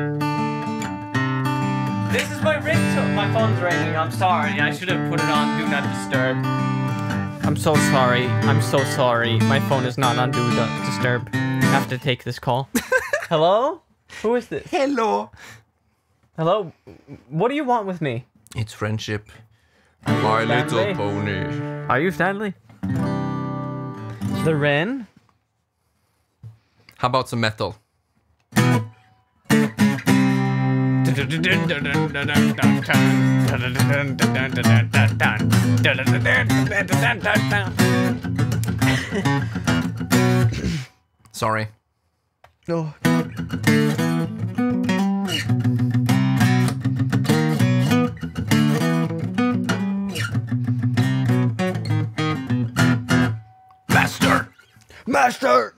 This is my ringtone. My phone's ringing. I'm sorry. I should have put it on Do Not Disturb. I'm so sorry. I'm so sorry. My phone is not on Do Not Disturb. I have to take this call. Hello? Who is this? Hello. Hello? What do you want with me? It's friendship. My Stanley? little pony. Are you Stanley? The wren? How about some metal? Sorry. No. Master! Master!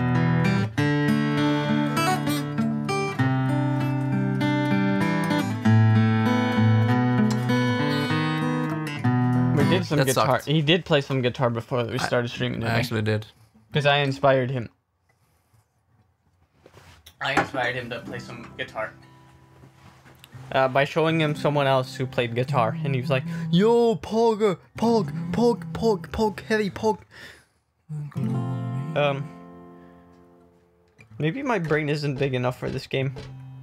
We did some That guitar. sucked. He did play some guitar before we started streaming. I Didn't actually did. Because I inspired him. I inspired him to play some guitar. Uh, by showing him someone else who played guitar, and he was like, "Yo, pog, pog, pog, pog, pog, heavy pog." Um, maybe my brain isn't big enough for this game.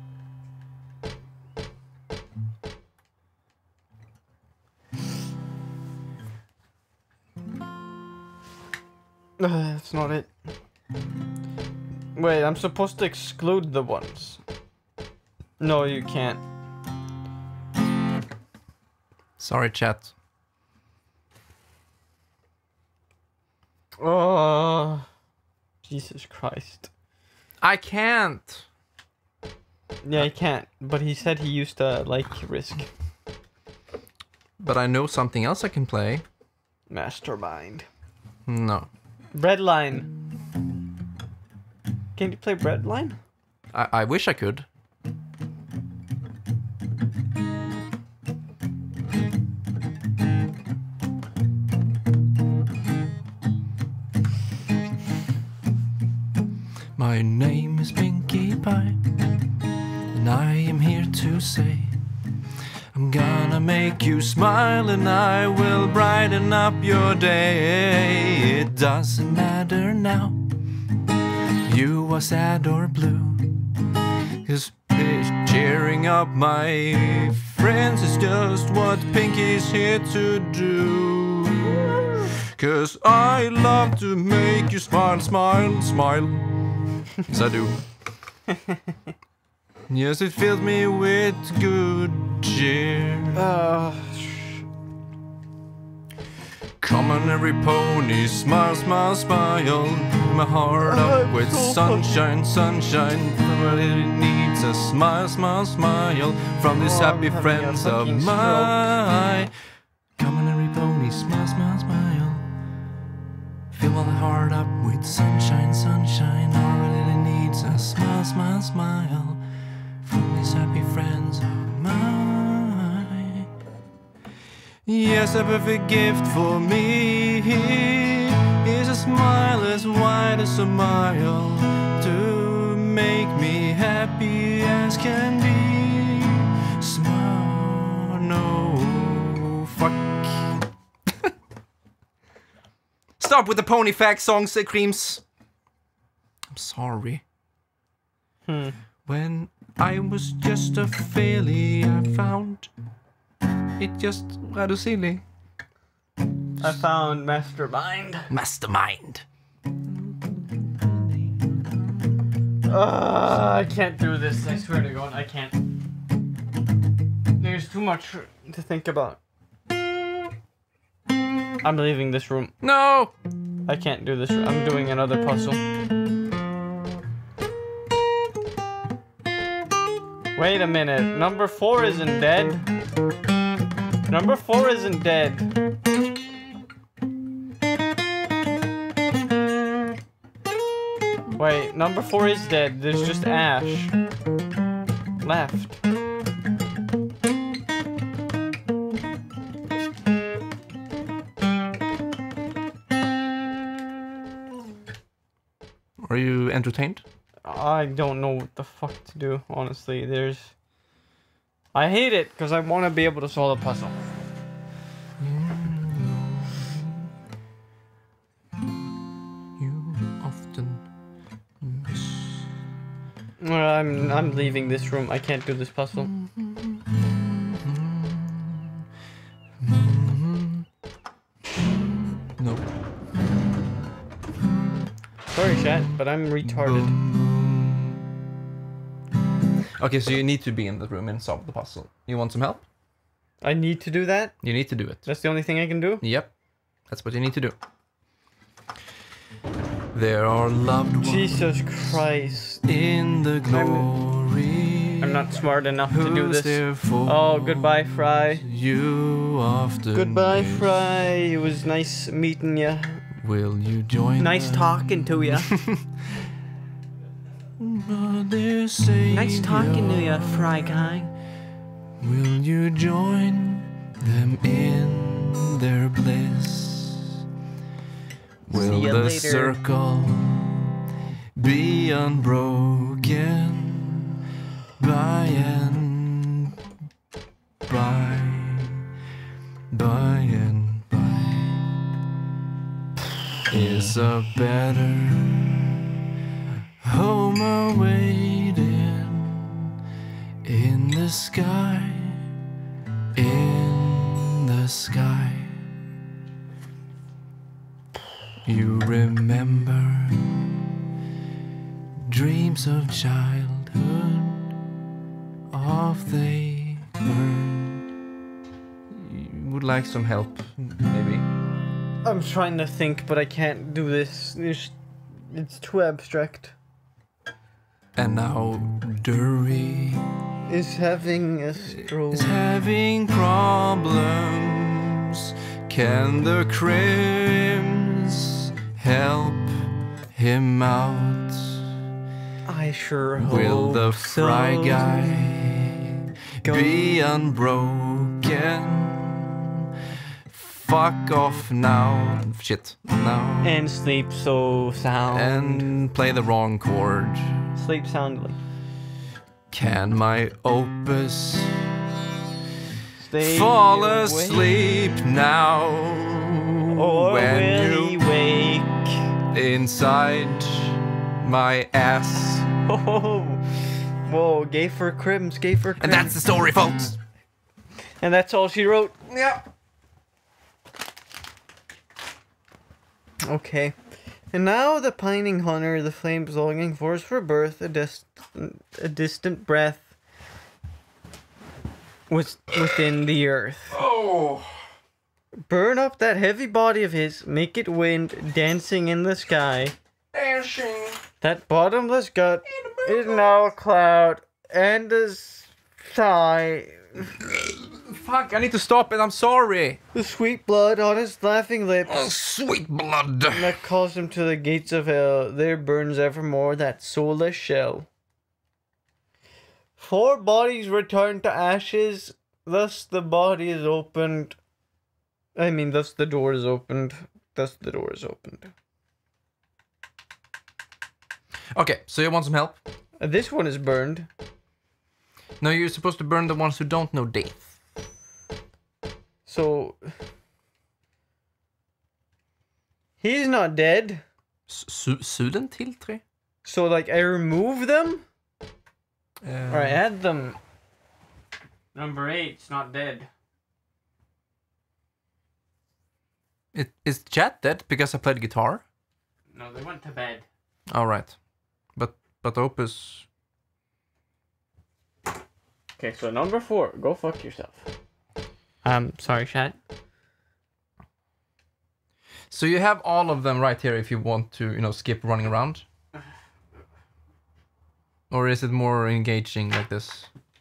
Uh, that's not it. Wait, I'm supposed to exclude the ones. No, you can't. Sorry, chat. Oh, Jesus Christ. I can't. Yeah, he can't. But he said he used to like Risk. But I know something else I can play. Mastermind. No. Breadline. Can you play Breadline? I, I wish I could. My name is Pinkie Pie, and I am here to say I'm gonna make you smile and I will brighten up your day. It doesn't matter now, you are sad or blue, 'cause cheering up my friends is just what Pinkie's here to do. 'Cause I love to make you smile, smile, smile. Yes, I do. Yes, it fills me with good cheer. Uh, Come on, every pony, smile, smile, smile. My heart up with sunshine, sunshine. Everybody needs a smile, smile, smile from these Oh, I'm happy having a friends of fucking stroke. mine. Come on, every pony, smile, smile, smile. Fill my heart up with sunshine, sunshine. All it needs a smile, smile, smile from these happy friends of mine. Yes, a perfect gift for me is a smile as wide as a mile to make me happy as can be. Smile, no, fuck. Stop with the pony fact songs, uh, Creams. I'm sorry. hmm. When I was just a filly, I found it just rather silly. I found Mastermind. Mastermind. Uh, I can't do this. I swear to God, I can't. There's too much to think about. I'm leaving this room. No! I can't do this. I'm doing another puzzle. Wait a minute. Number four isn't dead. Number four isn't dead. Wait, number four is dead. There's just Ash left. Are you entertained? I don't know what the fuck to do, honestly. There's... I hate it, because I want to be able to solve the puzzle. You often miss. Uh, I'm, I'm leaving this room. I can't do this puzzle. No. Sorry, chat, but I'm retarded. Okay, so you need to be in the room and solve the puzzle. You want some help? I need to do that? You need to do it. That's the only thing I can do? Yep. That's what you need to do. There are loved ones Jesus Christ. in the glory. I'm not smart enough to do Who's this. there for Oh, goodbye, Fry. you often Goodbye, miss. Fry. It was nice meeting you. Will you join Nice them? talking to you. Nice talking to you, Fry guy. Will you join them in their bliss? Will ya the later. circle be unbroken by and by, by and by? Is a better home awaiting in the sky, in the sky. You remember dreams of childhood, off they burn. You would like some help, maybe? I'm trying to think, but I can't do this. It's, it's too abstract. And now Dury Is having a stroke. is having problems. Can the Crims help him out? I sure hope Will the so. Fry guy Go. be unbroken? Fuck off now. Shit. Now. And sleep so sound. And play the wrong chord. Sleep soundly. Can my opus Stay fall awake. asleep now? Or when will you he wake? inside my ass? Oh, whoa, gay for crims, gay for crims. And that's the story, folks. And that's all she wrote. Yeah. Okay. And now the pining hunter, the flames longing for his for birth, a, dis- a distant breath was within the earth. Oh. Burn up that heavy body of his, make it wind, dancing in the sky. Dancing. That bottomless gut is now a cloud and a sigh. Fuck, I need to stop it. I'm sorry. The sweet blood on his laughing lips Oh, sweet blood. that calls him to the gates of hell. There burns evermore that soulless shell. Four bodies return to ashes. Thus the body is opened. I mean, thus the door is opened. Thus the door is opened. Okay, so you want some help? Uh, this one is burned. No, you're supposed to burn the ones who don't know death. So he's not dead. Su- Suden tilltre? So like I remove them Uh, or I add them. Number eight's not dead. It, is chat dead because I played guitar? No, they went to bed. Alright. But but Opus... Okay, so number four, go fuck yourself. Um, sorry, chat. So you have all of them right here if you want to, you know, skip running around? Or is it more engaging like this?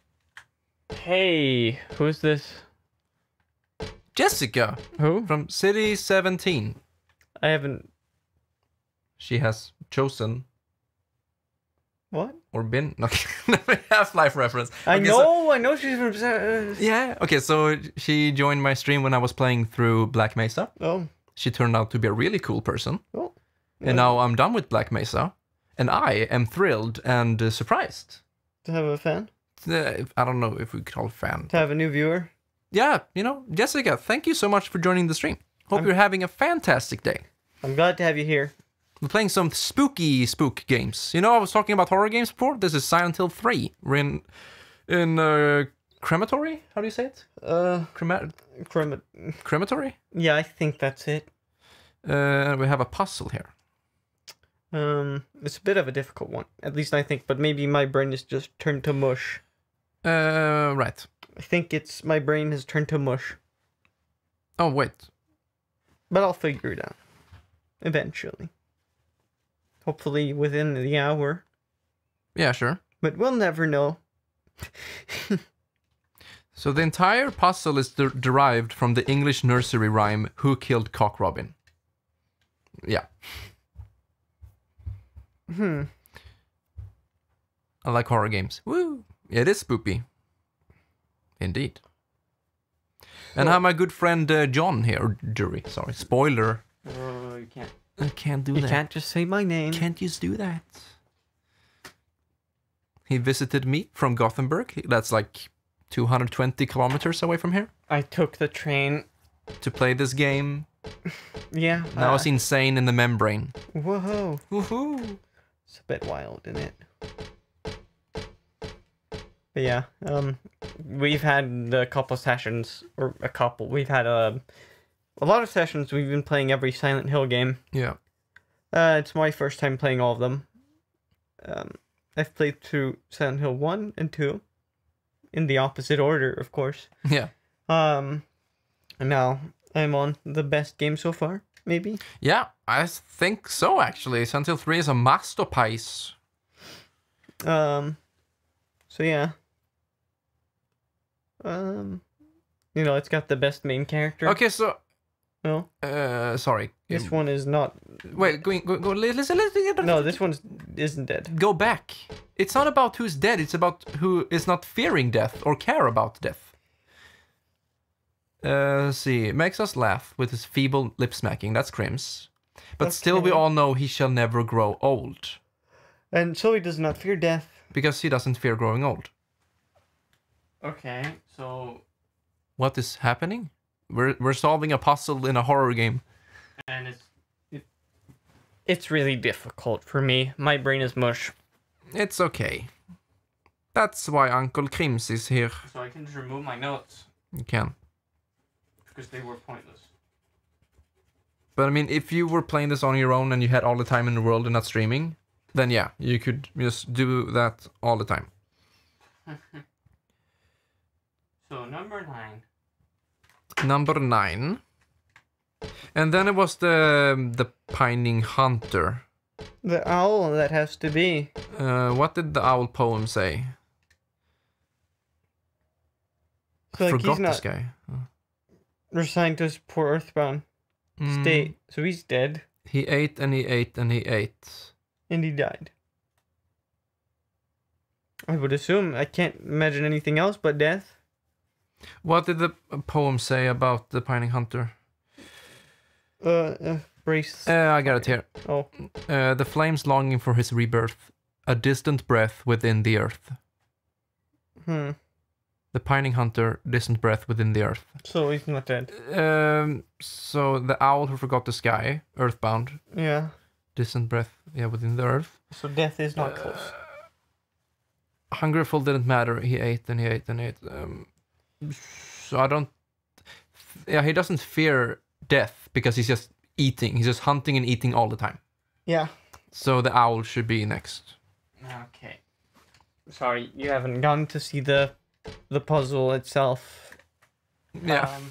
Hey, who's this? Jessica Who? from City seventeen. I haven't. She has chosen What? or been. No, Half-Life reference. I Okay, so- know, I know she's from. Uh, yeah. Okay, so she joined my stream when I was playing through Black Mesa. Oh. She turned out to be a really cool person. Oh. And now I'm done with Black Mesa. And I am thrilled and uh, surprised. To have a fan? Uh, I don't know if we could call it fan. To have a new viewer? Yeah, you know, Jessica, thank you so much for joining the stream. Hope I'm- you're having a fantastic day. I'm glad to have you here. We're playing some spooky spook games. You know, I was talking about horror games before. This is Silent Hill three. We're in in uh, crematory. How do you say it? Uh, Crema- crema- crematory. yeah, I think that's it. Uh, we have a puzzle here. Um, it's a bit of a difficult one, at least I think. But maybe my brain is just turned to mush. Uh, right. I think it's my brain has turned to mush. Oh wait. But I'll figure it out. Eventually. Hopefully within the hour. Yeah, sure. But we'll never know. So the entire puzzle is de- derived from the English nursery rhyme "Who Killed Cock Robin?" Yeah. Hmm. I like horror games. Woo! It is spoopy. Indeed. And I have my good friend uh, John here. Or Jury, sorry. Spoiler. Oh, you can't. I can't do You that. can't just say my name. Can't just do that. He visited me from Gothenburg. That's like two hundred twenty kilometers away from here. I took the train. To play this game. Yeah. And I was uh, insane in the membrane. Whoa. Woohoo! It's a bit wild, isn't it? But yeah, um, we've had a couple sessions, or a couple. We've had a, a lot of sessions. We've been playing every Silent Hill game. Yeah. Uh, it's my first time playing all of them. Um, I've played through Silent Hill one and two, in the opposite order, of course. Yeah. Um, and now I'm on the best game so far, maybe. Yeah, I think so actually. Silent Hill three is a masterpiece. Um, so yeah. Um, you know, it's got the best main character. Okay, so No, uh sorry. this one is not. Wait, go go go listen listen. No, this one isn't dead. Go back. It's not about who's dead, it's about who is not fearing death or care about death. Uh let's see. Makes us laugh with his feeble lip smacking. That's Crims. But still we Okay. all know he shall never grow old. And so he does not fear death. Because he doesn't fear growing old. Okay, so What is happening? We're we're solving a puzzle in a horror game. and it's it, it's really difficult for me. My brain is mush. It's okay. That's why Uncle Crims is here. So I can just remove my notes You can. because they were pointless. But I mean, if you were playing this on your own and you had all the time in the world and not streaming, then yeah, you could just do that all the time. So number nine. Number nine. And then it was the the Pining Hunter. The owl that has to be. Uh, what did the owl poem say? So I like forgot he's not this guy. resigned to his poor earthbound Mm, state. So he's dead He ate and he ate and he ate. and he died. I would assume. I can't imagine anything else but death. What did the poem say about the Pining Hunter? Uh, uh brace. Uh, I got it here. oh. Uh, the flames longing for his rebirth, a distant breath within the earth. Hmm. The Pining Hunter, distant breath within the earth. So he's not dead. Um, so the owl who forgot the sky, earthbound, Yeah. distant breath, yeah, within the earth. So death is not close. Hungerful didn't matter. He ate and he ate and ate. Um, so I don't. Yeah, he doesn't fear death because he's just eating. He's just hunting and eating all the time. Yeah. So the owl should be next. Okay. Sorry, you haven't gone to see the the puzzle itself. Yeah. Um,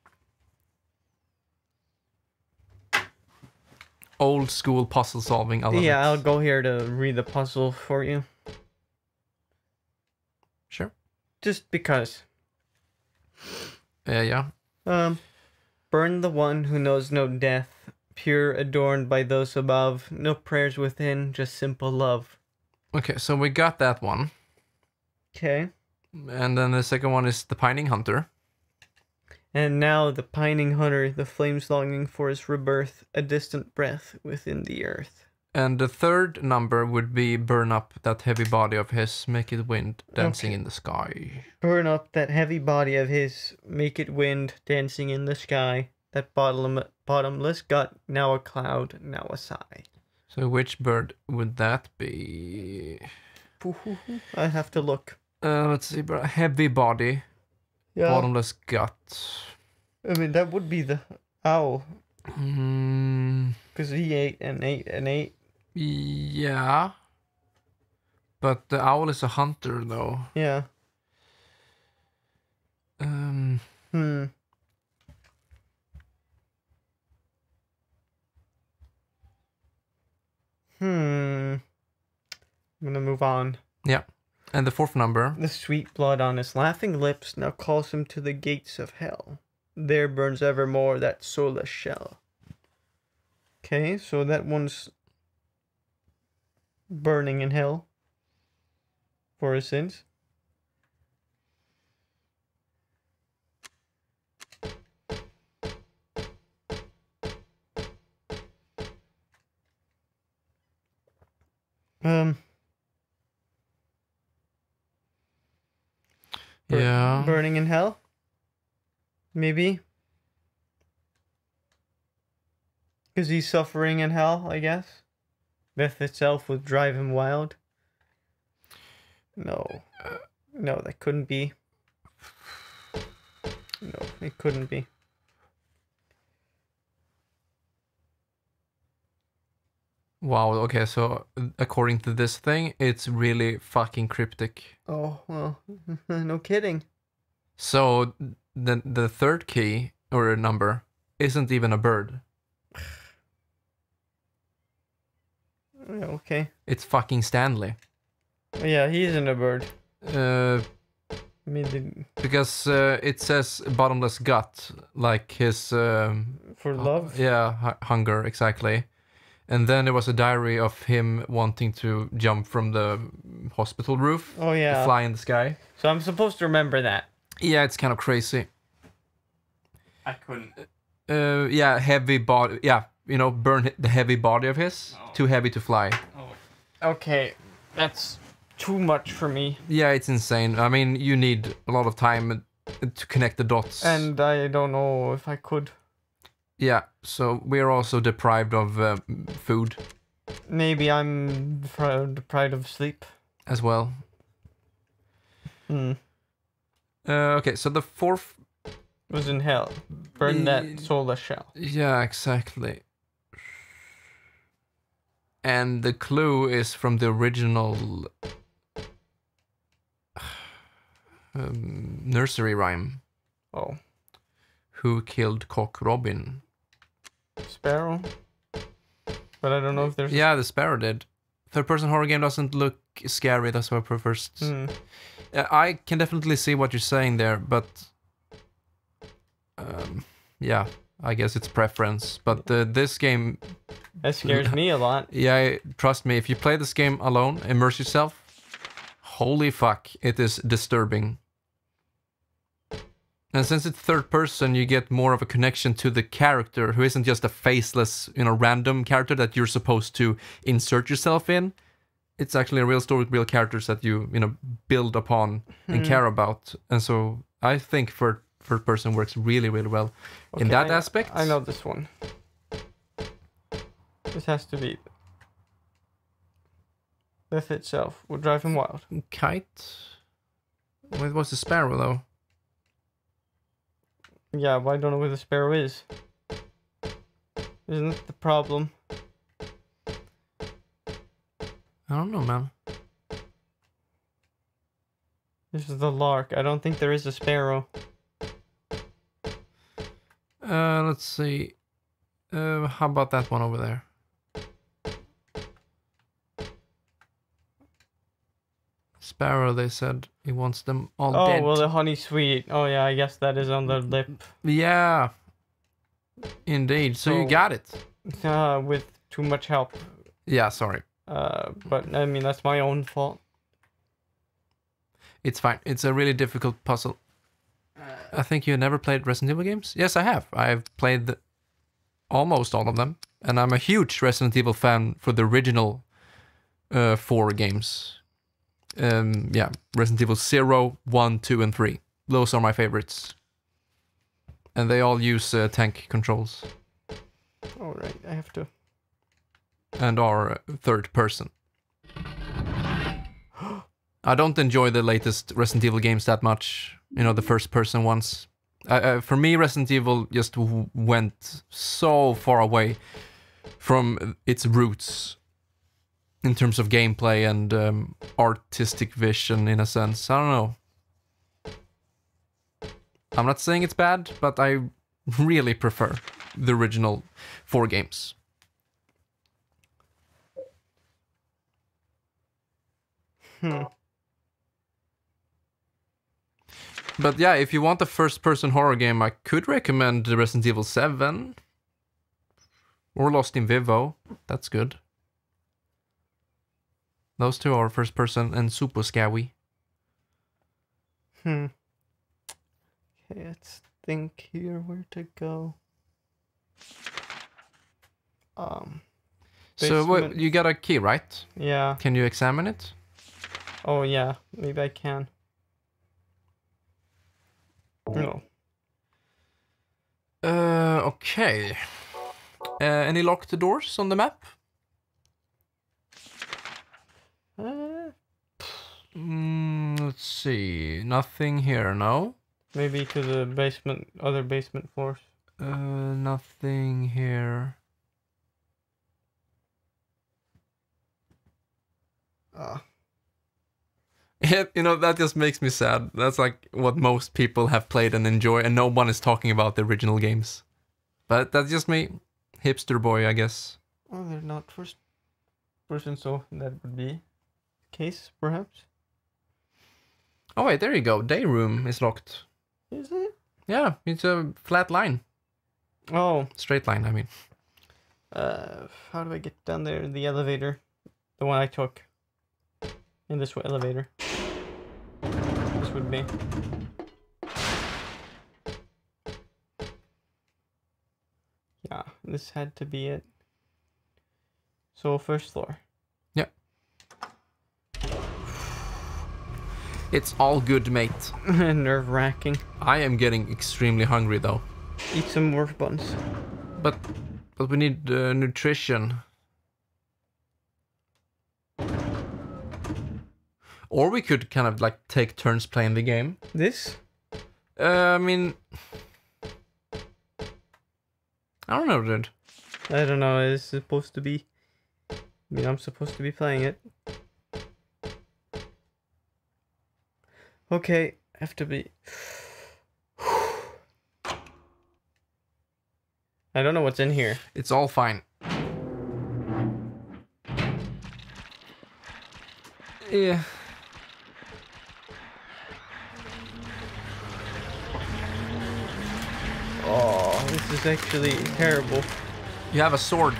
Old school puzzle solving. I love yeah, it. I'll go here to read the puzzle for you. Sure. just because. Uh, yeah. Um, burn the one who knows no death, pure, adorned by those above, no prayers within, just simple love. Okay, so we got that one. Okay. And then the second one is the Pining Hunter. And now the pining hunter, the flames longing for his rebirth, a distant breath within the earth. And the third number would be burn up that heavy body of his, make it wind, dancing Okay. in the sky. Burn up that heavy body of his, make it wind, dancing in the sky. That bottom, bottomless gut, now a cloud, now a sigh. So which bird would that be? I have to look. Uh, let's see, bro. Heavy body, Yeah. bottomless gut. I mean, that would be the owl, Mm, because he ate and ate and ate. yeah. But the owl is a hunter, though. Yeah. Um, Hmm. Hmm. I'm gonna move on. yeah. And the fourth number. The sweet blood on his laughing lips now calls him to the gates of hell. There burns evermore that soulless shell. Okay, so that one's burning in hell for his sins. Um. Bur- Yeah. Burning in hell? Maybe? Because he's suffering in hell, I guess? Death itself would drive him wild? No. No, that couldn't be. No, it couldn't be. Wow, okay, so according to this thing, it's really fucking cryptic. Oh, well, no kidding. So the the third key or number isn't even a bird. Okay. It's fucking Stanley. Yeah, he isn't a bird. Uh, I mean, the, because uh, it says bottomless gut, like his um, for love? yeah, hu- hunger exactly. And then there was a diary of him wanting to jump from the hospital roof, Oh, yeah. fly in the sky. So I'm supposed to remember that. Yeah, it's kind of crazy. I couldn't. Uh, yeah, heavy body. Yeah, you know, burn hi- the heavy body of his. Oh. Too heavy to fly. Okay, that's too much for me. Yeah, it's insane. I mean, you need a lot of time uh, to connect the dots. And I don't know if I could. yeah, so we're also deprived of uh, food Maybe I'm deprived deprived of sleep. as well. Hmm. Uh, okay, so the fourth. Was in hell. Burn Ye- that soulless shell. Yeah, exactly. And the clue is from the original um, nursery rhyme. Oh. Who killed Cock Robin? Sparrow. But I don't know if there's. Yeah, the sparrow did. Third person horror game doesn't look scary, that's why I prefer. Hmm. Uh, I can definitely see what you're saying there, but. Um, yeah, I guess it's preference. But uh, this game, That scares me a lot. yeah, trust me, if you play this game alone, immerse yourself, holy fuck, it is disturbing. And since it's third person, you get more of a connection to the character, who isn't just a faceless, you know, random character that you're supposed to insert yourself in. It's actually a real story with real characters that you, you know, build upon and care about. And so I think third third person works really, really well in Okay, that I- aspect. I know this one. This has to be. Death itself would drive him wild. Kite. What was the sparrow though? Yeah, but I don't know where the sparrow is. Isn't that the problem? I don't know, man. This is the lark. I don't think there is a sparrow. Uh, let's see. Uh, how about that one over there? Sparrow, they said he wants them all Oh, dead. well, the honey sweet. Oh, yeah, I guess that is on the lip. Yeah. Indeed. So, So- you got it. Uh, with too much help. Yeah, sorry. Uh, but, I mean, that's my own fault. It's fine. It's a really difficult puzzle. I think you never played Resident Evil games? Yes, I have. I've played the, almost all of them. And I'm a huge Resident Evil fan for the original uh, four games. Um, yeah, Resident Evil zero, one, two, and three. Those are my favorites. And they all use uh, tank controls. Alright, I have to... And are uh, third person. I don't enjoy the latest Resident Evil games that much. You know, the first person ones. Uh, uh, for me, Resident Evil just w went so far away from its roots in terms of gameplay and um, artistic vision, in a sense. I don't know. I'm not saying it's bad, but I really prefer the original four games. Hmm. But yeah, if you want a first-person horror game, I could recommend Resident Evil seven. Or Lost in Vivo. That's good. Those two are first-person and super scary. Hmm. Okay, let's think here where to go. Um. So what, Basement. you got a key, right? Yeah. Can you examine it? Oh, yeah. Maybe I can. No. Uh, okay. Uh, any locked doors on the map? Uh, Mm, let's see. Nothing here, no? maybe to the basement, other basement floors. Uh, nothing here. Ah. Yeah, you know, that just makes me sad. That's like what most people have played and enjoy, and no one is talking about the original games. But that's just me. Hipster boy, I guess. Oh, they're not first person, so that would be the case, perhaps. Oh wait, there you go. Day room is locked. Is it? Yeah, it's a flat line. Oh. Straight line, I mean. Uh, how do I get down there? The elevator. The one I took. In this elevator. This would be. Yeah, this had to be it. So, first floor. Yeah. It's all good, mate. Nerve wracking. I am getting extremely hungry though. Eat some more buns. But but we need uh, nutrition. Or we could kind of like take turns playing the game. This? Uh, I mean, I don't know, dude. I don't know. It's supposed to be. I mean, I'm supposed to be playing it. Okay, have to be. I don't know what's in here. It's all fine. Yeah. Oh, this is actually terrible. You have a sword.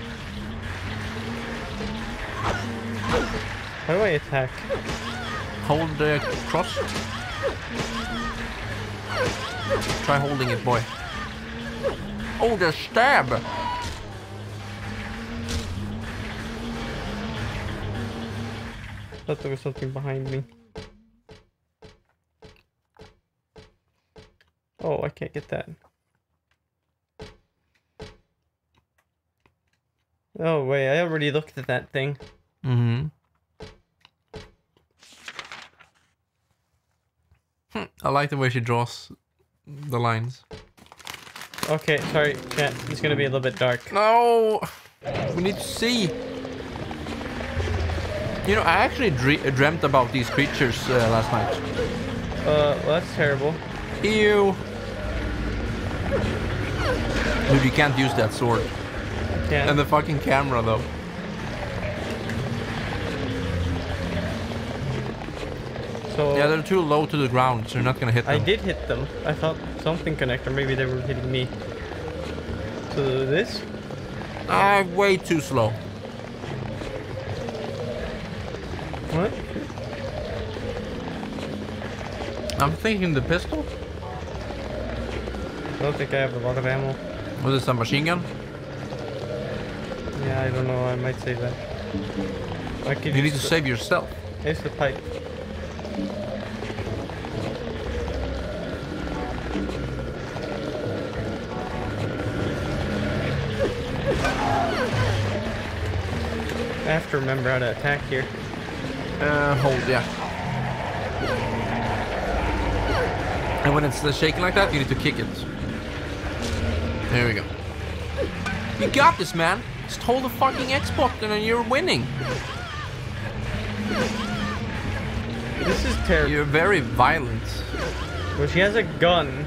How do I attack? Hold the cross. Try holding it, boy. Oh, the stab! I thought there was something behind me. Oh, I can't get that. Oh, wait, I already looked at that thing. Mm-hmm. I like the way she draws the lines. Okay, sorry, chat. It's gonna be a little bit dark. No! We need to see! You know, I actually dre dreamt about these creatures uh, last night. Uh, well, that's terrible. Ew! Dude, you can't use that sword. Yeah. And the fucking camera, though. So Yeah, they're too low to the ground, so you're not gonna hit them. I did hit them. I thought something connected. Maybe they were hitting me. So this? Ah, way too slow. What? I'm thinking the pistol. I don't think I have a lot of ammo. Was it some machine gun? Yeah, I don't know. I might save that. I could You need to use the- save yourself. It's the pipe. I have to remember how to attack here. Uh, hold, yeah. And when it's uh, shaking like that, you need to kick it. There we go. You got this, man. Just hold the fucking Xbox and then you're winning. This is terrible. You're very violent. Well, she has a gun.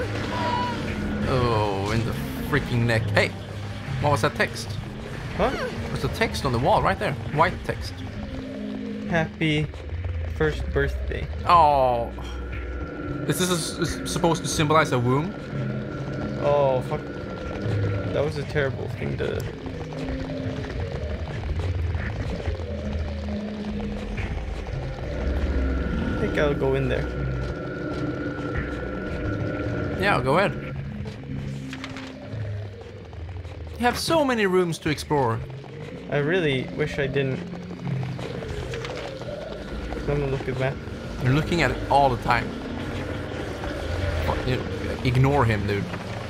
Oh, in the freaking neck. Hey, what was that text? What? There's a text on the wall right there. White text. Happy first birthday. Oh. Is this a, is supposed to symbolize a womb? Oh, fuck. That was a terrible thing to... I think I'll go in there. Yeah, go ahead. You have so many rooms to explore. I really wish I didn't. Let me look at that. You're looking at it all the time. Fuck, you- Ignore him, dude.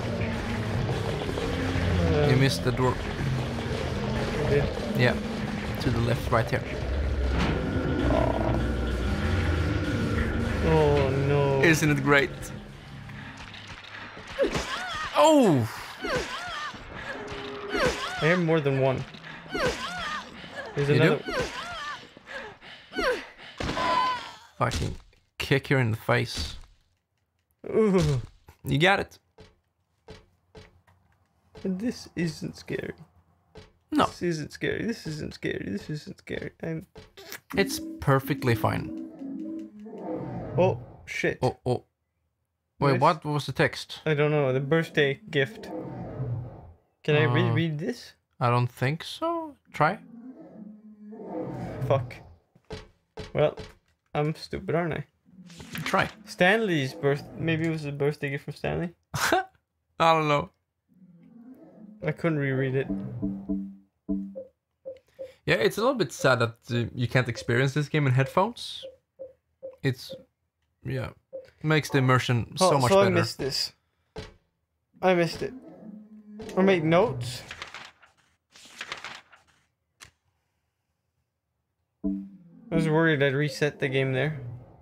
Uh, You missed the door. I did. Yeah. To the left, right here. Oh no. Isn't it great? Oh! I hear more than one. There's You another. do? Fucking kick her in the face. Ooh, You got it. this isn't scary. No, This isn't scary. This isn't scary. This isn't scary. I'm. it's perfectly fine. Oh shit. Oh, oh. Wait, Nice. what was the text? I don't know. The birthday gift. Can I Uh. reread this? I don't think so. Try. Fuck. Well, I'm stupid, aren't I? Try. Stanley's birth. Maybe it was a birthday gift from Stanley. I don't know. I couldn't reread it. Yeah, it's a little bit sad that uh, you can't experience this game in headphones. It's, yeah, makes the immersion so Oh, much so better. I missed this. I missed it. Or make notes. I was worried I'd reset the game there.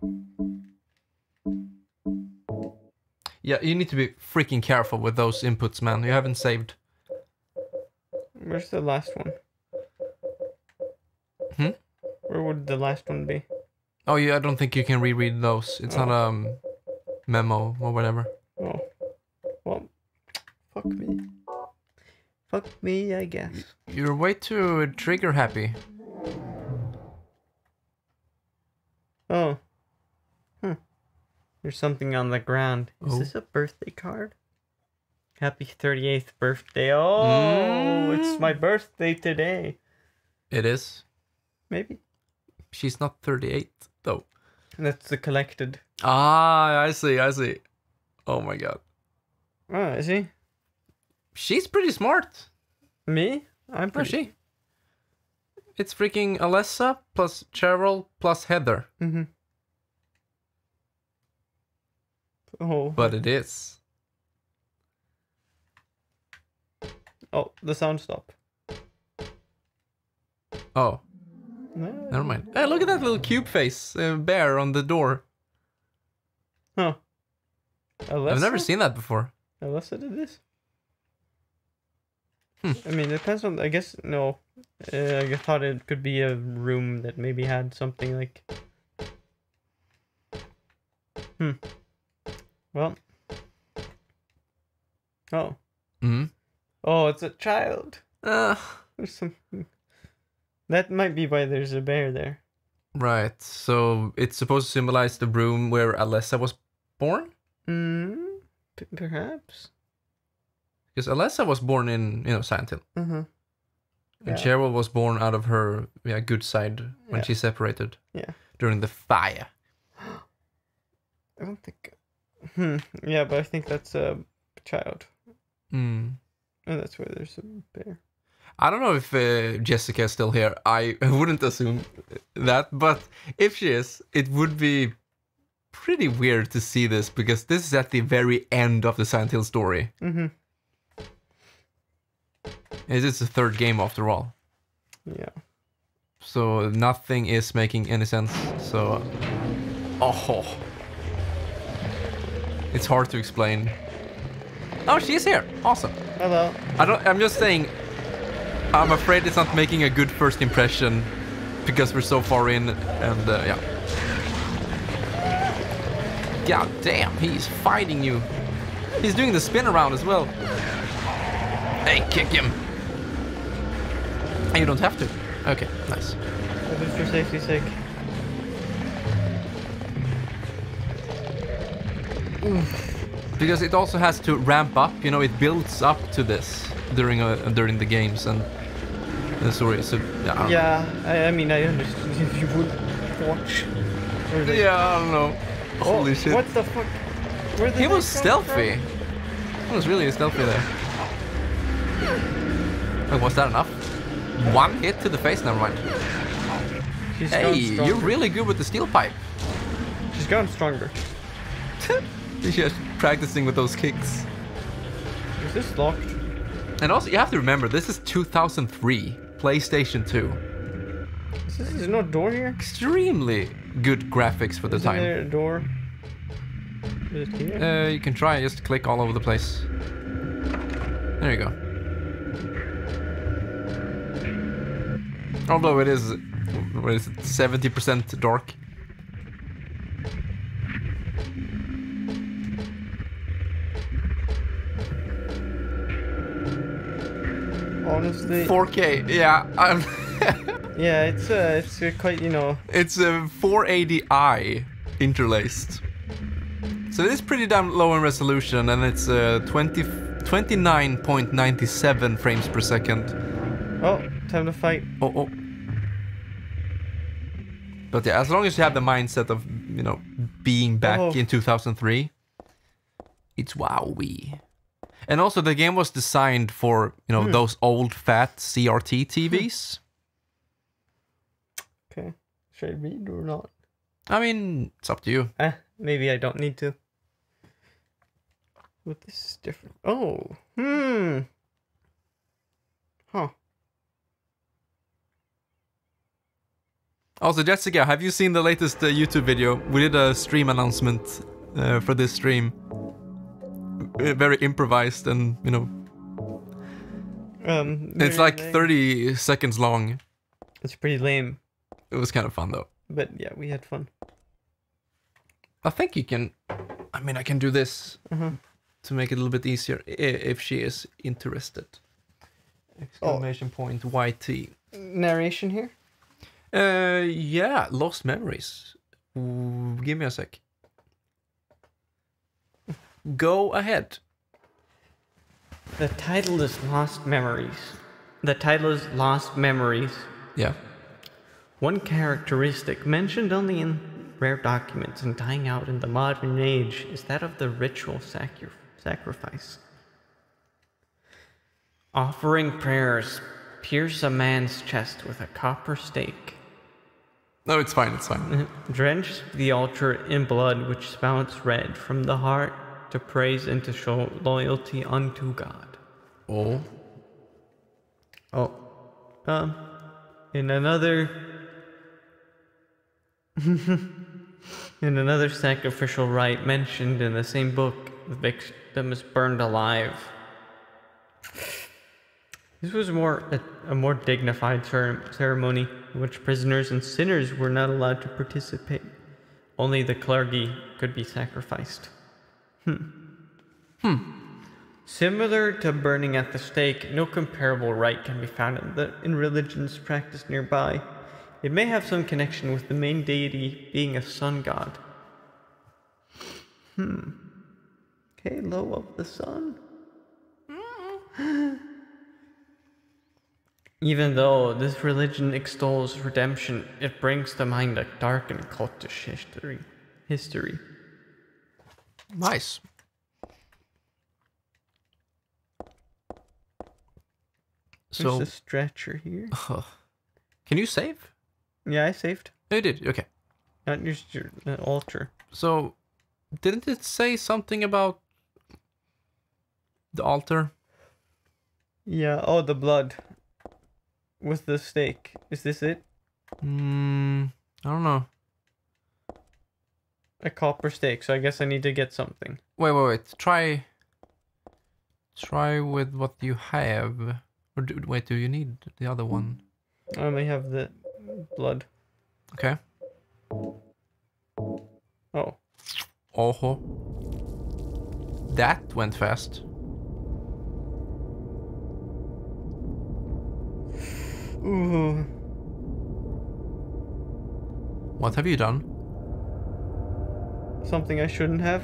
Yeah, you need to be freaking careful with those inputs, man. You haven't saved. Where's the last one? Hmm? Where would the last one be? Oh, yeah, I don't think you can reread those. It's not a um, memo or whatever. Oh. Well, fuck me. Fuck me, I guess. You're way too trigger happy. Oh. Hmm. There's something on the ground. Is Oh. this a birthday card? Happy thirty-eighth birthday. Oh, it's my birthday today. It is. Maybe. She's not thirty-eight, though. That's the collected. Ah, I see, I see. Oh my god. Oh, is he? She's pretty smart. Me? I'm Or pretty. she? It's freaking Alessa plus Cheryl plus Heather. Mm-hmm. Oh. But it is. Oh, the sound stopped. Oh, No. never mind. Hey, look at that little cube face uh, bear on the door. Huh. Alessa? I've never seen that before. Alessa did this? Hmm. I mean, it depends on. I guess no. Uh, I thought it could be a room that maybe had something like. Hmm. Well. Oh. Hmm. Oh, it's a child. Uh, There's some. That might be why there's a bear there. Right. So it's supposed to symbolize the room where Alessa was born? Mm, p- perhaps. Because Alessa was born in, you know, Silent Hill. Mm-hmm. And Yeah. Cheryl was born out of her yeah, good side when Yeah. she separated Yeah. during the fire. I don't think. Hmm. Yeah, but I think that's a child, Hmm. and that's why there's a bear. I don't know if uh, Jessica is still here. I wouldn't assume that, but if she is, it would be pretty weird to see this because this is at the very end of the Silent Hill story. Mm-hmm. It is the third game after all. Yeah. So nothing is making any sense. So, oh, it's hard to explain. Oh, she's here. Awesome. Hello. I don't. I'm just saying. I'm afraid it's not making a good first impression because we're so far in, and uh, yeah. God damn, he's fighting you. He's doing the spin around as well. Hey, kick him. And you don't have to. Okay, nice. That is for safety's sake. Because it also has to ramp up. You know, it builds up to this during uh, during the games and the story. So yeah. Yeah, I, I mean, I understand if you would watch. Or they- Yeah, I don't know. Oh, Holy shit. What the fuck? Where did He they was come stealthy. from? He was really stealthy there. Oh, was that enough? One hit to the face, never mind. She's Hey, gone you're stronger. really good with the steel pipe. She's gone stronger. She's just practicing with those kicks. Is this locked? And also, you have to remember, this is two thousand three, PlayStation two. Is this, is no door here? Extremely good graphics for the Isn't time. there a door? Is it here? Uh, you can try, just click all over the place. There you go. Although it is, what is it, seventy percent dark. Honestly, four K, yeah. I'm yeah, it's uh, it's uh, quite, you know. it's a four eighty i interlaced. So it is pretty damn low in resolution, and it's uh, twenty, twenty-nine point nine seven frames per second. Oh, time to fight. Oh, oh. But yeah, as long as you have the mindset of, you know, being back Oh. in two thousand three, it's wowie. And also, the game was designed for, you know, Hmm. those old fat C R T T Vs. Okay, should I read or not? I mean, it's up to you. Eh, maybe I don't need to. But this is different. Oh, hmm. Huh. Also, Jessica, have you seen the latest uh, YouTube video? We did a stream announcement uh, for this stream. Uh, Very improvised and, you know, Um, it's very like lame. thirty seconds long. It's pretty lame, It was kind of fun though. but yeah, we had fun. I think you can, I mean, I can do this Uh-huh. to make it a little bit easier i- if she is interested. Exclamation point Y T. Narration here. Uh, yeah, Lost Memories. Ooh, give me a sec. Go ahead. The title is Lost Memories. The title is Lost Memories. Yeah. One characteristic mentioned only in rare documents and dying out in the modern age is that of the ritual sacri- sacrifice. Offering prayers, pierce a man's chest with a copper stake. No, it's fine, it's fine. Drench the altar in blood which spouts red from the heart to praise and to show loyalty unto God. Oh. Oh. Um, in another... in another sacrificial rite mentioned in the same book, the victim is burned alive. This was more a, a more dignified cer- ceremony in which prisoners and sinners were not allowed to participate. Only the clergy could be sacrificed. Hmm. Hmm. Similar to burning at the stake, no comparable rite can be found in, the, in religions practiced nearby. It may have some connection with the main deity being a sun god. Hmm. Halo of the sun? Even though this religion extols redemption, it brings to mind a dark and cultish history. History. Nice. There's So, a stretcher here. uh, can you save? Yeah, I saved. Oh, you did. Okay. Not just your uh, altar. So, didn't it say something about the altar? Yeah, oh, the blood. With the stake. Is this it? Hmm. I don't know. A copper stake, so I guess I need to get something. Wait, wait, wait. Try. Try with what you have. Or do, wait, do you need the other one? I only have the blood. Okay. Oh. Oh. That went fast. Ooh. What have you done? Something I shouldn't have.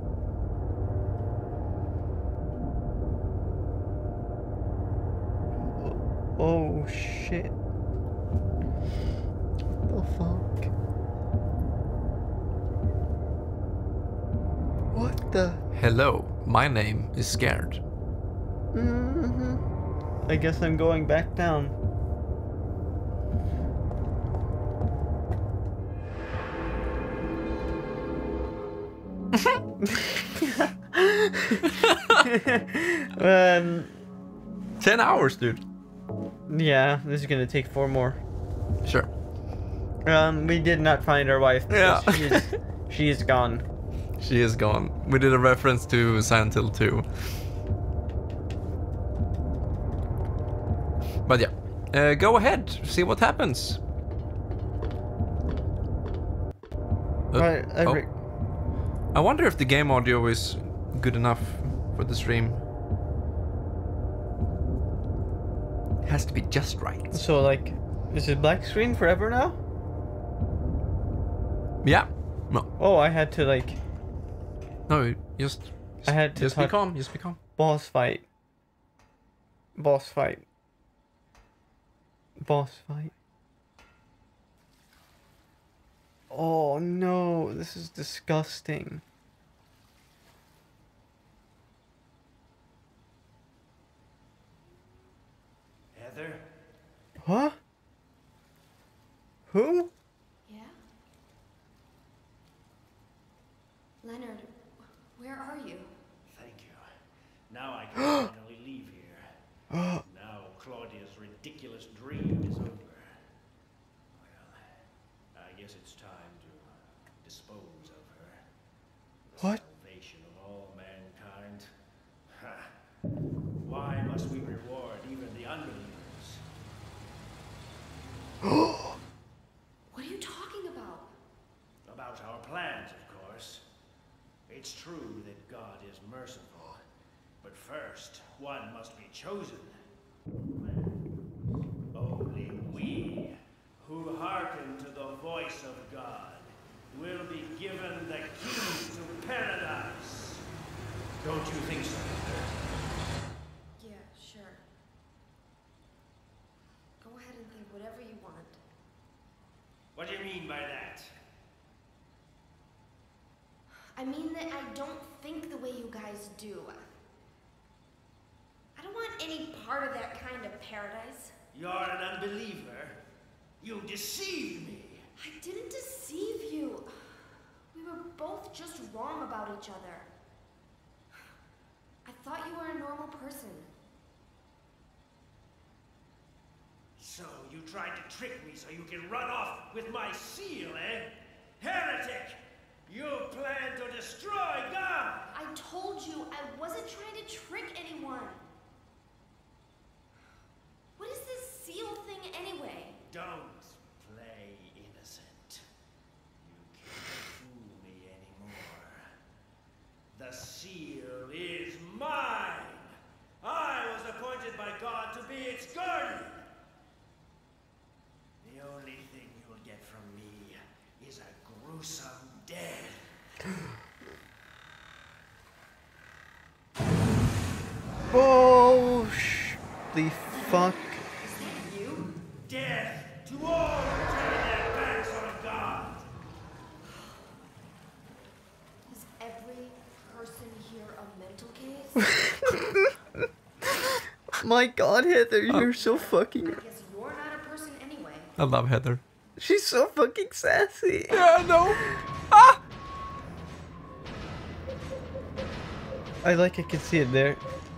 Oh shit. What the fuck? What the? Hello, my name is Scared. Mm-hmm. I guess I'm going back down. um, Ten hours, dude. yeah, this is gonna take four more. Sure. Um, we did not find our wife. Yeah. She is, she is gone. She is gone. We did a reference to Silent Hill two. But yeah. Uh, go ahead. See what happens. Uh, I, I oh. re- I wonder if the game audio is good enough for the stream. Has to be just right. So, like, is it black screen forever now? Yeah. No. Oh, I had to, like, No, just... I had to Just be touch- calm, just be calm. boss fight. Boss fight. Boss fight. Oh no, this is disgusting. Heather? Huh? Who? Yeah? Leonard, where are you? Thank you. Now I can finally leave here. Now Claudia's ridiculous dream is over. Well, I guess it's time to dispose of her. The What? salvation of all mankind. Ha! Why must we reward even the unbelievers? What are you talking about? About our plans, of course. It's true that God is merciful, but first, one must be chosen. Only we, who hearken to the voice of God, will be given the keys to paradise. Don't you think so, Heather? Yeah, sure. Go ahead and think whatever you want. What do you mean by that? I mean that I don't think the way you guys do. I don't want any part of that kind of paradise. You're an unbeliever. You deceived me. I didn't deceive you. We were both just wrong about each other. I thought you were a normal person. So you tried to trick me so you can run off with my seal, eh? Heretic! You plan to destroy God! I told you I wasn't trying to trick anyone. What is this seal thing anyway? Don't play innocent. You can't fool me anymore. The seal is mine! I was appointed by God to be its guardian. The only thing close, I'm dead. Oh, sh the fuck. You? Death to all who turn their backs on God. Is every person here a mental case? My god, Heather, you're so fucking... I guess you're not a person anyway. I love Heather. She's so fucking sassy. Yeah, no. Ah! I like I can see it there.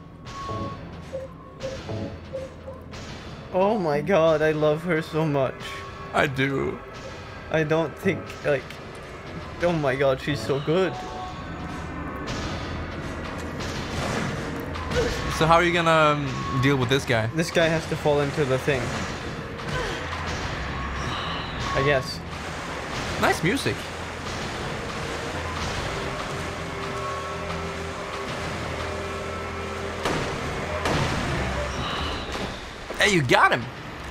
Oh my god, I love her so much. I do. I don't think, like... Oh my god, she's so good. So how are you gonna um, deal with this guy? This guy has to fall into the thing. I guess. Nice music. Hey, you got him.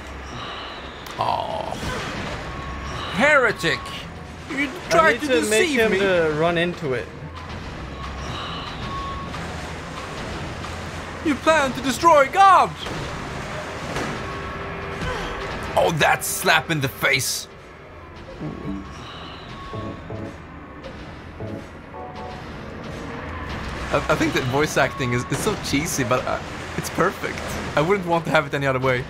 Oh, heretic! You I tried need to, to make deceive him me. to run into it. You plan to destroy God. Oh, that slap in the face. I, I think that voice acting is, is so cheesy, but uh, it's perfect. I wouldn't want to have it any other way.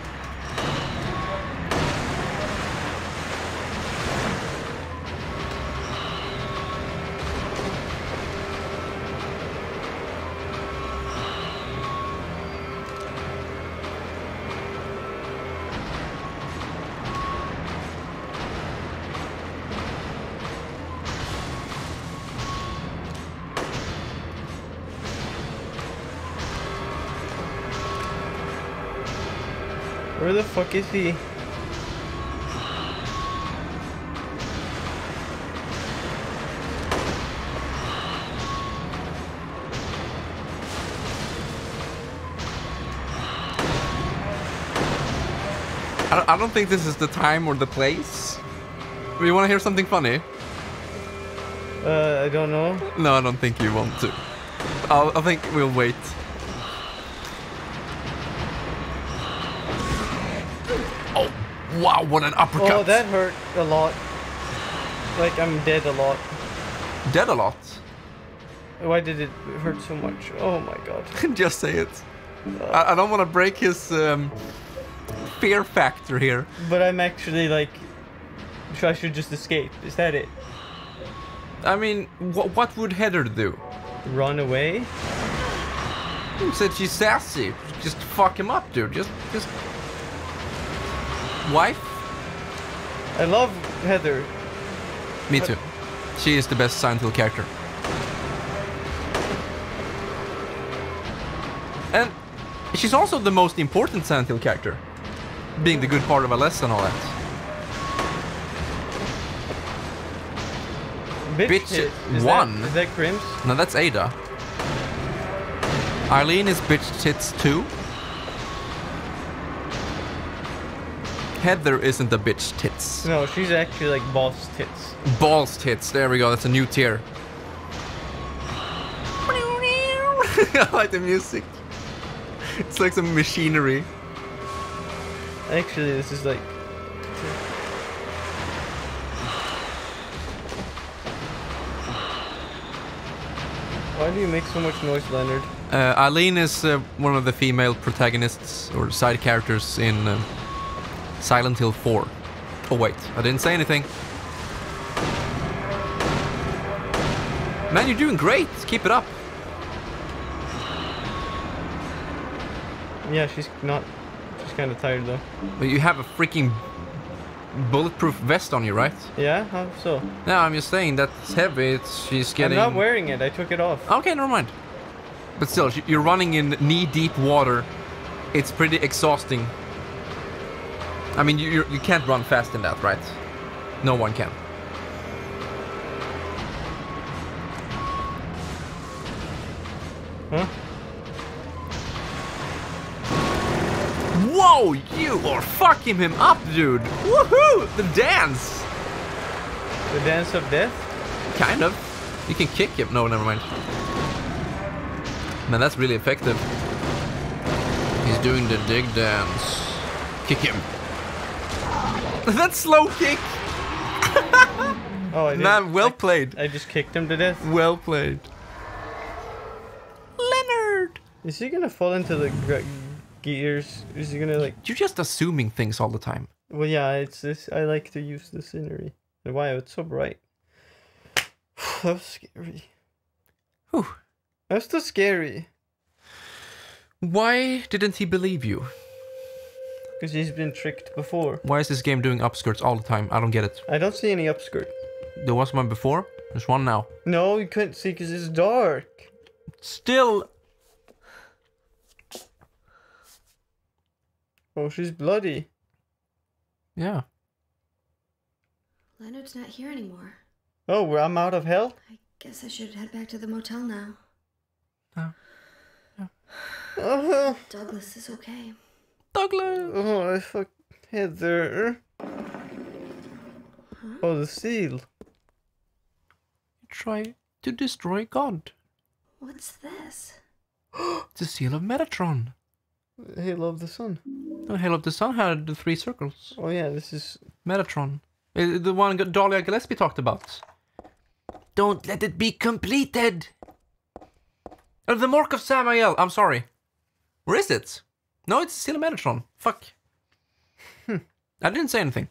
Where the fuck is he? I don't, I don't think this is the time or the place. Do you want to hear something funny? Uh, I don't know. No, I don't think you want to. I'll, I think we'll wait. Oh, wow, what an uppercut. Oh, that hurt a lot. Like, I'm dead a lot. Dead a lot. Why did it hurt so much? Oh my god. Just say it. I, I don't want to break his um, fear factor here. But I'm actually like... So I should just escape. Is that it? I mean, wh what would Heather do? Run away? You said she's sassy. Just fuck him up, dude. Just, just... Wife? I love Heather. Me too. She is the best Silent Hill character. And she's also the most important Silent Hill character. Being the good part of Alessa and all that. Bitch, Bitch tit. Is one. That, is that Crims? No, that's Ada. Eileen is bitch tits too. Heather isn't a bitch tits. No, she's actually like boss tits. Balls tits. There we go. That's a new tier. I like the music. It's like some machinery. Actually, this is like... Why do you make so much noise, Leonard? Uh, Eileen is uh, one of the female protagonists or side characters in uh, Silent Hill four. Oh wait, I didn't say anything. Man, you're doing great. Keep it up. Yeah, she's not... She's kind of tired though. But you have a freaking bulletproof vest on you, right? Yeah? How so? No, I'm just saying that's heavy. It's, she's getting... I'm not wearing it. I took it off. Okay, never mind. But still, sh- you're running in knee-deep water. It's pretty exhausting. I mean, you you're, you can't run fast in that, right? No one can. Huh? Whoa, you are fucking him up, dude. Woohoo! The dance. The dance of death? Kind of. You can kick him. No, never mind. Man, that's really effective. He's doing the dig dance. Kick him. That slow kick. Oh, I did. Man, well I, played. I just kicked him to death. Well played. Leonard! Is he gonna fall into the gr- gears? Is he gonna like... You're just assuming things all the time. Well, yeah, it's this. I like to use the scenery. And wow, it's so bright. That was scary. Whew. That's too scary. Why didn't he believe you? Because he's been tricked before. Why is this game doing upskirts all the time? I don't get it. I don't see any upskirt. There was one before. There's one now. No, you couldn't see because it's dark. Still. Oh, she's bloody. Yeah. Leonard's not here anymore. Oh, well, I'm out of hell? I guess I should head back to the motel now. Oh. Yeah. Uh-huh. Douglas is okay. Douglas! Oh, I fuck Heather. Huh? Oh, the seal. Try to destroy God. What's this? It's the seal of Metatron. Hail of the sun. The Hail of the Sun had the three circles. Oh yeah, this is... Metatron. Uh, The one Dahlia Gillespie talked about. Don't let it be completed. Oh, the Mark of Samael. I'm sorry. Where is it? No, it's still a Metatron. Fuck. Hmm. I didn't say anything.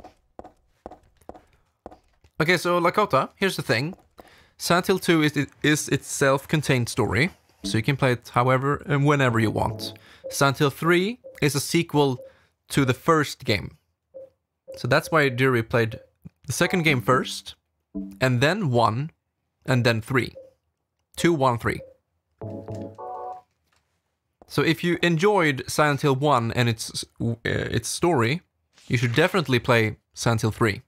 Okay, so Lakota, here's the thing. Silent Hill two is, is its self-contained story, so you can play it however and whenever you want. Silent Hill three is a sequel to the first game. So that's why Jury played the second game first, and then one, and then three. Two, one, three. So if you enjoyed Silent Hill one and its uh, its story, you should definitely play Silent Hill three.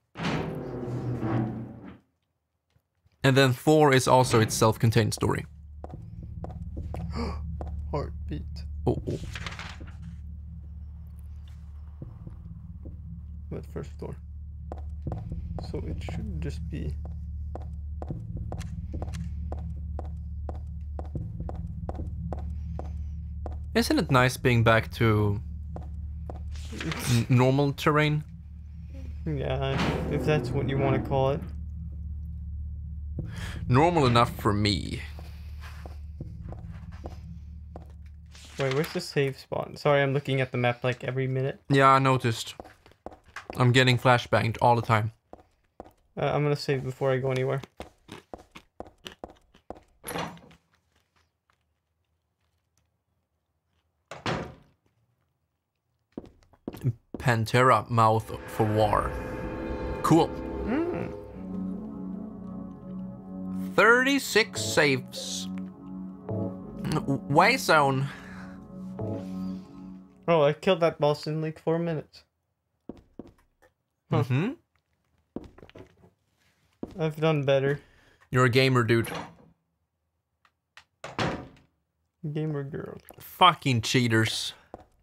And then four is also its self-contained story. Heartbeat. Oh, oh. But first door. So it should just be... Isn't it nice being back to n- normal terrain? Yeah, if that's what you want to call it. Normal enough for me. Wait, where's the save spot? Sorry, I'm looking at the map like every minute. Yeah, I noticed. I'm getting flashbanged all the time. Uh, I'm gonna save before I go anywhere. Pantera Mouth for War. Cool. Mm. thirty-six saves. Wayzone. Oh, I killed that boss in like four minutes. Huh. Mm-hmm. I've done better. You're a gamer, dude. Gamer girl. Fucking cheaters.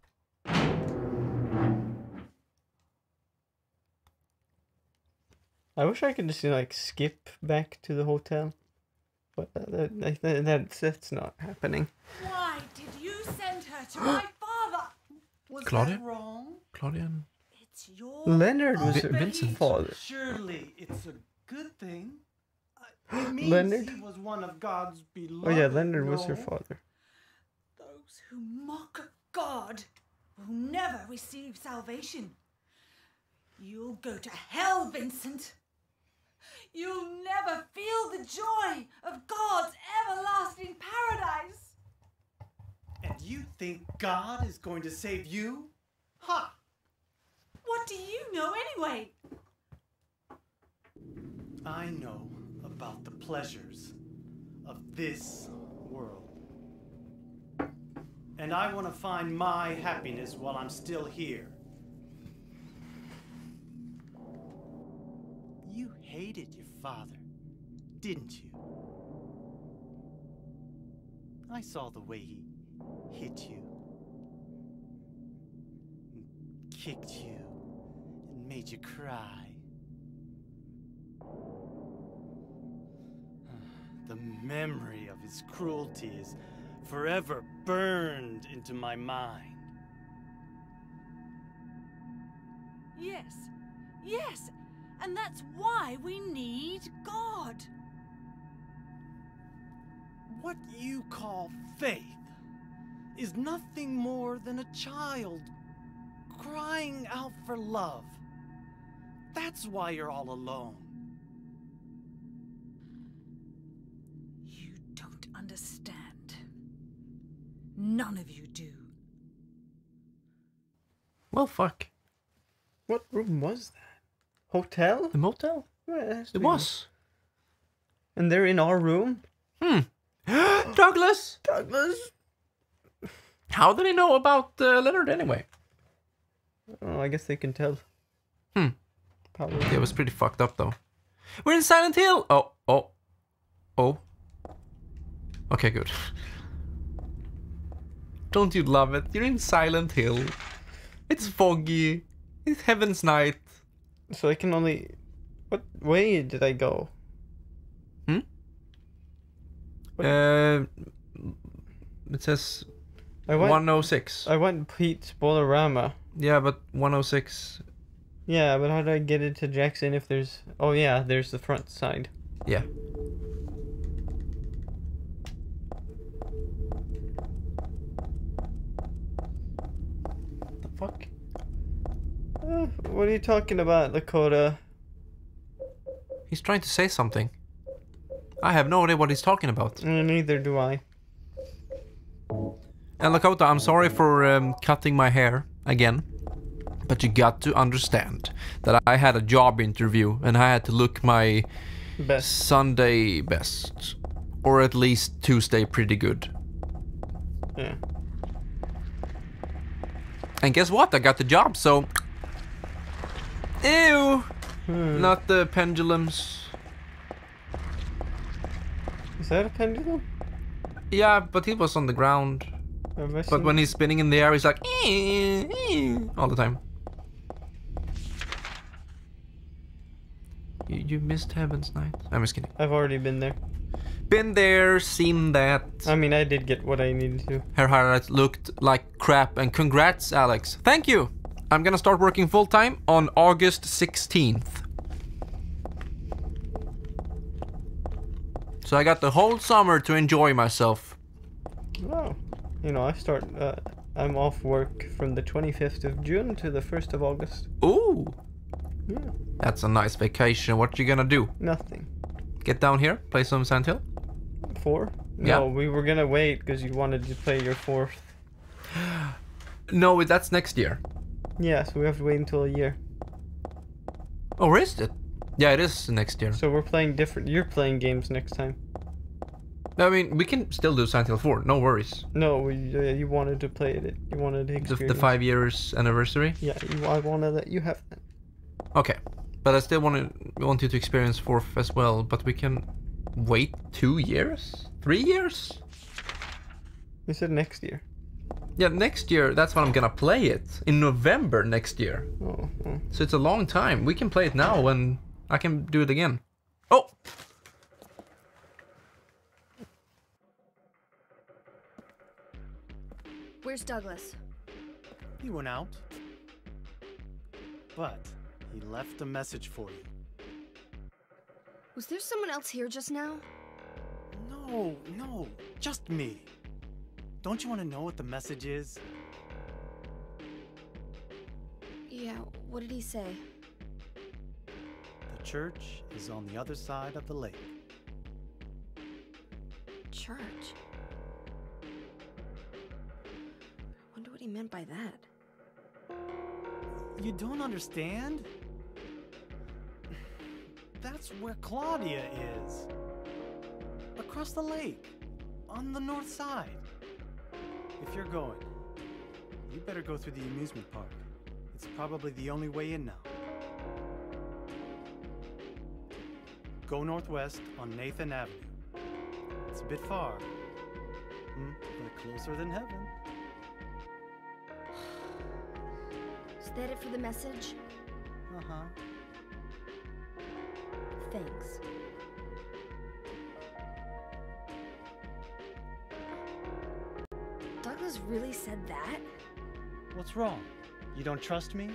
I wish I could just like skip back to the hotel, but that, that, that, that's that's not happening. Why did you send her to my father? Was Claudia? that wrong? Claudia? It's your Leonard was Vi- her Vincent. father. Surely it's a good thing. Uh, It means Leonard? he was one of God's beloved. Oh yeah, Leonard was her no? father. those who mock a God will never receive salvation. You'll go to hell, Vincent. You'll never feel the joy of God's everlasting paradise. And you think God is going to save you? Ha! What do you know anyway? I know about the pleasures of this world. And I want to find my happiness while I'm still here. You hated your father, didn't you? I saw the way he hit you, and kicked you, and made you cry. The memory of his cruelty is forever burned into my mind. Yes, yes, and that's why we need God. What you call faith is nothing more than a child crying out for love. That's why you're all alone. You don't understand. None of you do. Well, fuck. What room was that? Hotel? The motel? Well, it has to It be- was. And they're in our room? Hmm. Douglas! Douglas! How did he know about uh, Leonard anyway? Oh, I guess they can tell. Hmm. Probably. Yeah, it was pretty fucked up though. We're in Silent Hill! Oh, oh. Oh. Okay, good. Don't you love it? You're in Silent Hill. It's foggy. It's Heaven's Night. So I can only... What way did I go? Hmm? What? Uh, it says I went, one oh six. I went Pete's Bolorama. Yeah, but one oh six. Yeah, but how do I get into Jackson if there's... Oh yeah, there's the front side. Yeah. The fuck? Uh, what are you talking about, Lakota? He's trying to say something. I have no idea what he's talking about. Uh, neither do I. And Lakota, I'm sorry for um, cutting my hair again. But you got to understand that I had a job interview and I had to look my Best. Sunday best. Or at least Tuesday pretty good. Yeah. And guess what? I got the job, so... Ew! Hmm. Not the pendulums. Is that a pendulum? Yeah, but he was on the ground. Have I But seen- when he's spinning in the air, he's like... "Eh, eh," all the time. You, you missed Heaven's Night. I'm just kidding. I've already been there. Been there, seen that. I mean, I did get what I needed to. Her highlights looked like crap, and congrats, Alex. Thank you. I'm gonna start working full time on August sixteenth. So I got the whole summer to enjoy myself. Oh. You know, I start... Uh, I'm off work from the twenty-fifth of June to the first of August. Ooh, Yeah. that's a nice vacation. What you gonna do? Nothing. Get down here, play some Silent Hill? Four? Yeah. No, we were gonna wait because you wanted to play your fourth. No, that's next year. Yeah, so we have to wait until a year. Or is it? Yeah, it is next year. So we're playing different... You're playing games next time. I mean, we can still do Silent Hill four, no worries. No, we, uh, you wanted to play it. You wanted to The, experience. the five years anniversary? Yeah, you, I wanted that. You have that. Okay, but I still want to want you to experience fourth as well. But we can wait two years, three years. You said next year. Yeah, next year. That's when I'm gonna play it in November next year. Oh, oh. So it's a long time. We can play it now, and I can do it again. Oh, Where's Douglas? He went out. But he left a message for you. Was there someone else here just now? No, no, just me. Don't you want to know what the message is? Yeah, what did he say? The church is on the other side of the lake. Church? Wonder what he meant by that. You don't understand? That's where Claudia is. Across the lake. On the north side. If you're going, you better go through the amusement park. It's probably the only way in now. Go northwest on Nathan Avenue. It's a bit far, hmm, but closer than heaven. Is that it for the message? Uh-huh. Thanks. Douglas really said that? What's wrong? You don't trust me?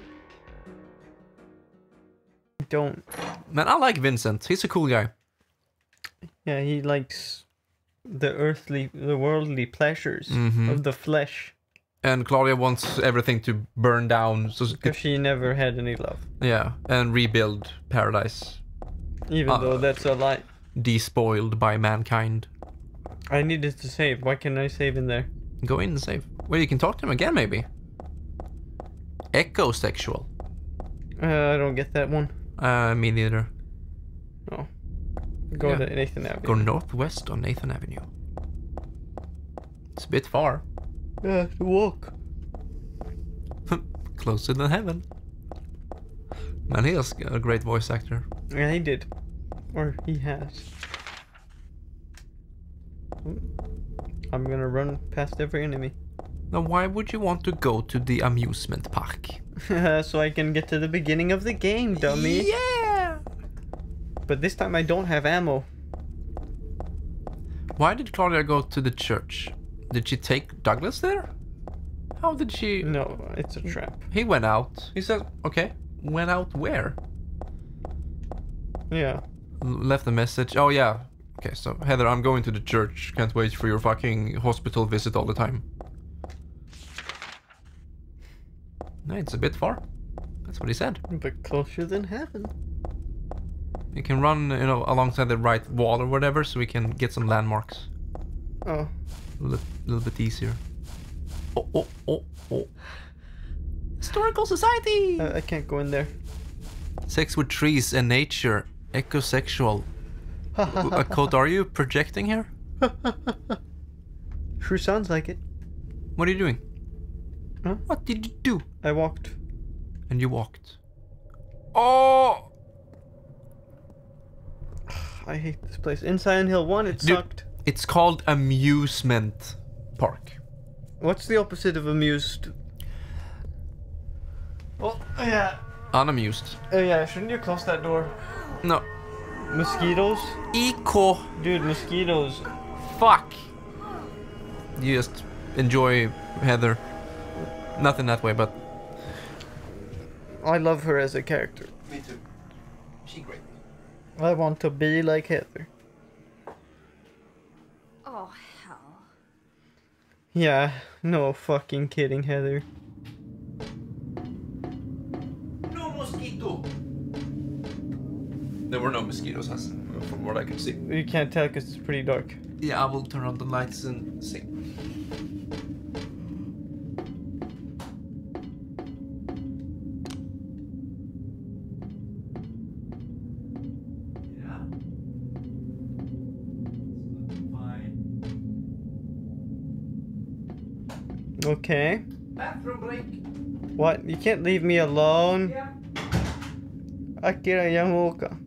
Don't. Man, I like Vincent. He's a cool guy. Yeah, he likes the earthly, the worldly pleasures Mhm. of the flesh. And Claudia wants everything to burn down. So Because she never had any love. yeah, and rebuild paradise, Even Uh, though that's a lie. despoiled by mankind. I needed to save. Why can't I save in there? Go in and save. Well, you can talk to him again, maybe. Ecosexual. Uh, I don't get that one. Uh, me neither. No. Go Yeah. to Nathan Avenue. Go northwest on Nathan Avenue. It's a bit far. Yeah, to walk. Closer than heaven. Man, he is a great voice actor. Yeah, he did. Or he has. I'm gonna run past every enemy. Now, why would you want to go to the amusement park? So I can get to the beginning of the game, dummy. Yeah! But this time I don't have ammo. Why did Claudia go to the church? Did she take Douglas there? How did she... No, it's a trap. He went out. He said, okay. Went out where? Yeah. L- left a message. Oh, yeah. Okay, so Heather, I'm going to the church. Can't wait for your fucking hospital visit all the time. No, it's a bit far. That's what he said. But closer than heaven. You can run, you know, alongside the right wall or whatever, so we can get some landmarks. Oh. A little, little bit easier. Oh, oh, oh, oh. Historical Society! I, I can't go in there. Sex with trees and nature. Ecosexual. A quote, are you projecting here? Sure sounds like it. What are you doing? Huh? What did you do? I walked. And you walked. Oh! I hate this place. In Silent Hill one, it Dude. sucked. It's called amusement park. What's the opposite of amused? Well, yeah. Unamused. Oh yeah, shouldn't you close that door? No. Mosquitoes? Eco. Dude, mosquitoes. Fuck. You just enjoy Heather. Nothing that way, but... I love her as a character. Me too. She great. I want to be like Heather. Oh, hell. Yeah, no fucking kidding, Heather. No mosquito. There were no mosquitoes, as from what I could see. You can't tell because it's pretty dark. Yeah, I will turn on the lights and see. Yeah. Fine. Okay. Bathroom break. What? You can't leave me alone. Yeah. Akira Yamaoka.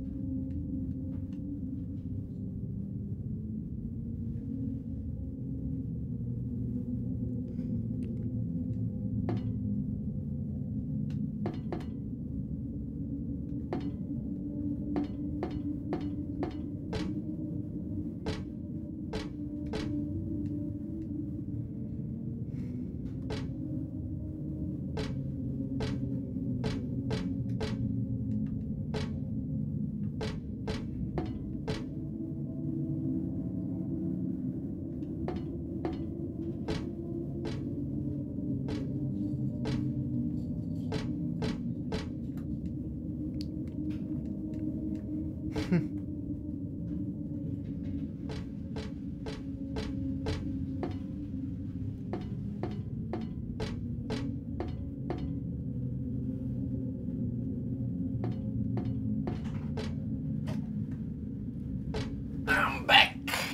I'm back.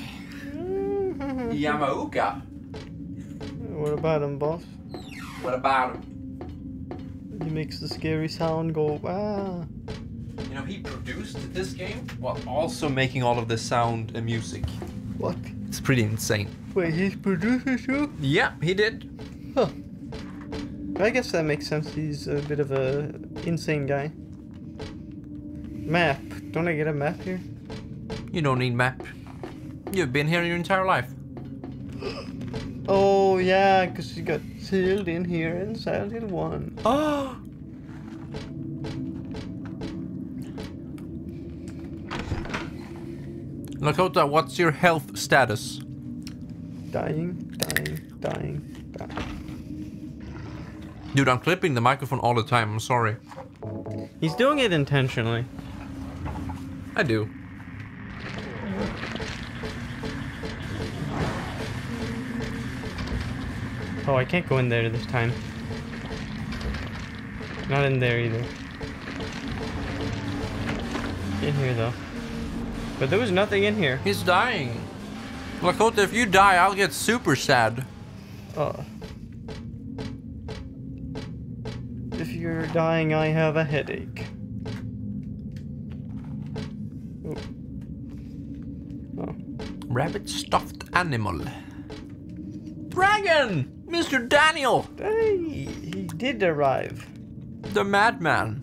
Yamaoka. What about him, boss? What about him? He makes the scary sound go, ah. You know, he produced this game while also making all of the sound and music. What? It's pretty insane. Wait, he's producer too? Yeah, he did. Huh. I guess that makes sense. He's a bit of a insane guy. Map. Don't I get a map here? You don't need map. You've been here your entire life. Oh yeah, because she got sealed in here in Silent Hill one. Oh! Lakota, what's your health status? Dying, dying, dying, dying. Dude, I'm clipping the microphone all the time, I'm sorry. He's doing it intentionally. I do. Oh, I can't go in there this time. Not in there either. In here though. But there was nothing in here. He's dying. Lakota, if you die, I'll get super sad. Oh. If you're dying, I have a headache. Oh. Oh. Rabbit stuffed animal. Dragon! Mister Daniel! Hey, he did arrive. The madman.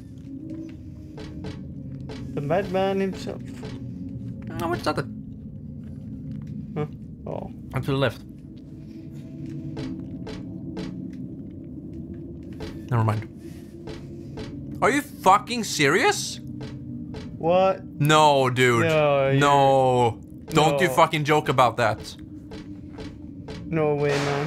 The madman himself. No, it's not it. Huh? Oh. I'm to the left. Never mind. Are you fucking serious? What? No, dude. No, you're- no. Don't you No. fucking joke about that. No way, man.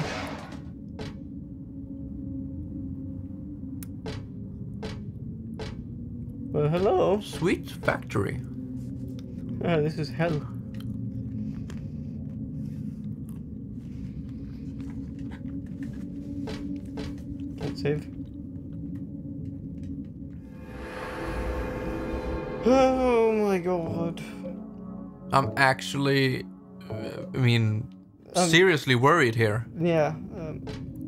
Well, hello. Sweet factory. Ah, this is hell. Can't save. Oh my god. I'm actually, uh, I mean, Um, seriously worried here. Yeah. Um,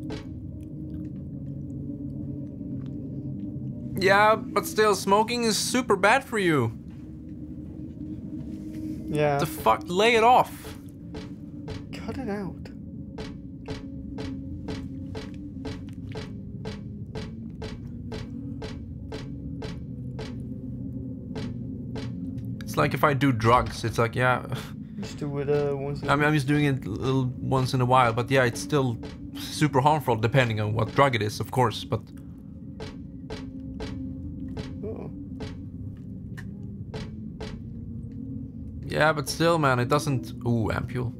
Yeah, but still, smoking is super bad for you. yeah. The fuck? Lay it off. Cut it out. It's like if I do drugs, it's like, yeah, Just do it uh, once. I mean, I'm just doing it a little once in a while, but yeah, it's still super harmful depending on what drug it is, of course, but Oh. yeah, but still, man, it doesn't, ooh, ampule.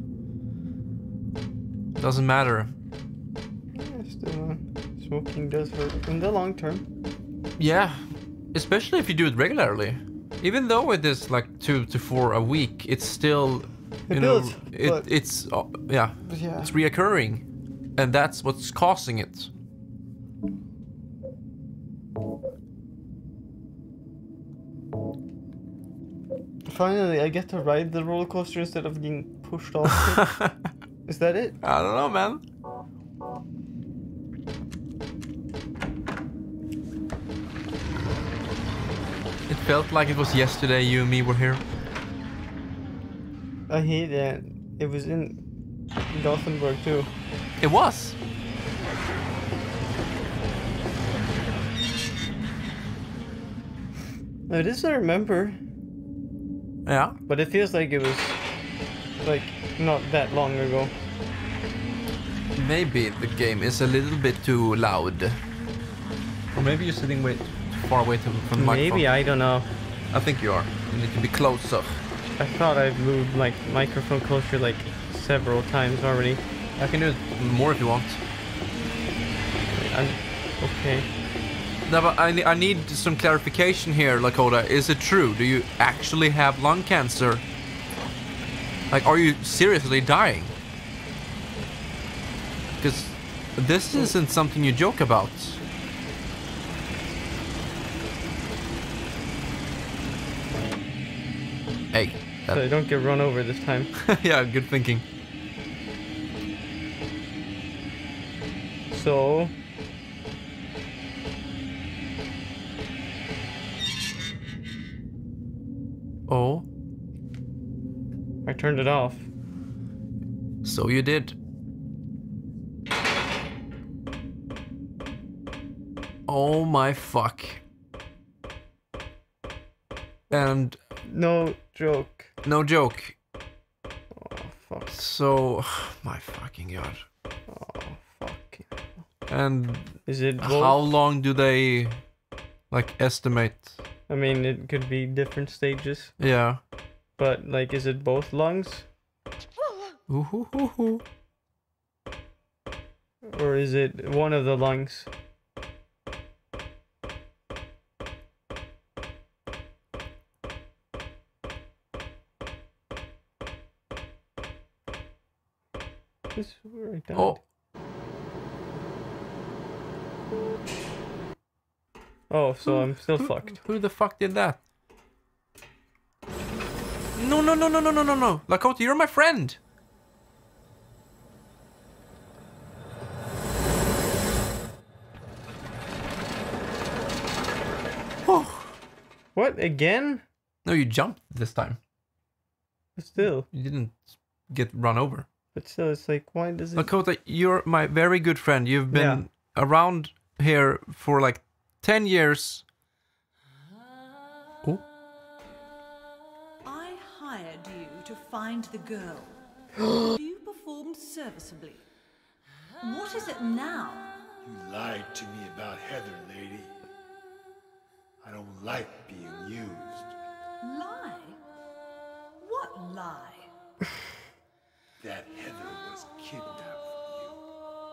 Doesn't matter. Yeah, still, uh, smoking does hurt in the long term. Yeah, especially if you do it regularly. Even though it is like two to four a week, it's still, you It know, does, it, but- it's, uh, yeah, But yeah. it's reoccurring. And that's what's causing it. Finally, I get to ride the roller coaster instead of being pushed off it. Is that it? I don't know, man. It felt like it was yesterday you and me were here. I hate that. It was in Gothenburg too. It was. It is, I remember. Yeah. But it feels like it was, like, not that long ago. Maybe the game is a little bit too loud. Or maybe you're sitting way too far away from from the microphone. Maybe, I don't know. I think you are. You need to be closer. I thought I've moved my microphone closer like several times already. I can do it more if you want. I'm, okay. No, but I, ne- I need some clarification here, Lakota. Is it true? Do you actually have lung cancer? Like, are you seriously dying? Because this isn't something you joke about. Hey. So I don't get run over this time. Yeah, good thinking. So... Oh, I turned it off. so you did. Oh my fuck. And No joke. no joke. Oh, fuck. So, my fucking god. Oh, fuck. And Is it how both? long do they, like, estimate? I mean, it could be different stages, Yeah. but like, is it both lungs? Ooh, hoo, hoo, hoo. Or is it one of the lungs? This right down. Oh, Oh, so I'm still who, fucked. Who the fuck did that? No, no, no, no, no, no, no, no. Lakota, you're my friend. Oh. What, again? No, you jumped this time. But still, You didn't get run over. but still, it's like, why does it... Lakota, you're my very good friend. You've been around here for like ten years. Oh. I hired you to find the girl. You performed serviceably. What is it now? You lied to me about Heather, lady. I don't like being used. Lie? What lie? That Heather was kidnapped from you.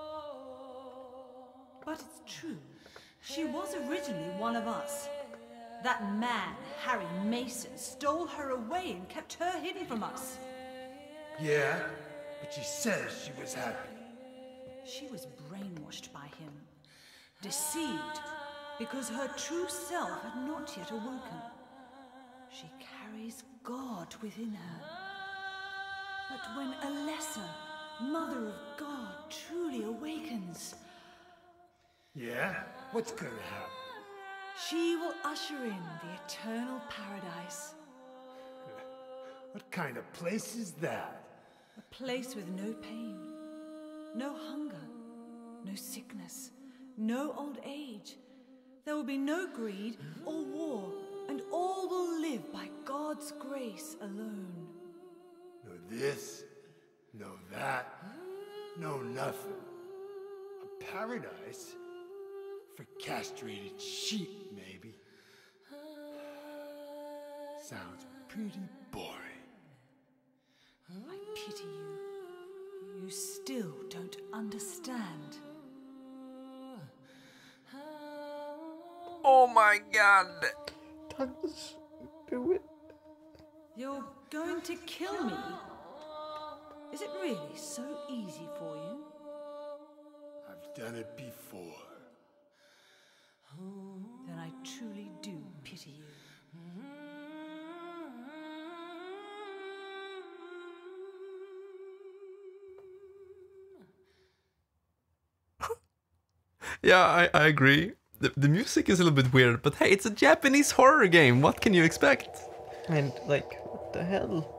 But it's true. She was originally one of us. That man, Harry Mason, stole her away and kept her hidden from us. Yeah, but she says she was happy. She was brainwashed by him, deceived, because her true self had not yet awoken. She carries God within her. But when Alessa, Mother of God, truly awakens, Yeah? What's gonna happen? she will usher in the eternal paradise. What kind of place is that? A place with no pain, no hunger, no sickness, no old age. There will be no greed or war, and all will live by God's grace alone. No this, no that, no nothing. A paradise? For castrated sheep, maybe. Sounds pretty boring. I pity you. You still don't understand. Oh my god. Douglas, do it. You're going to kill me? Is it really so easy for you? I've done it before. Then I truly do pity you. Yeah, I, I agree. The, the music is a little bit weird, but hey, it's a Japanese horror game. What can you expect? And, like, what the hell?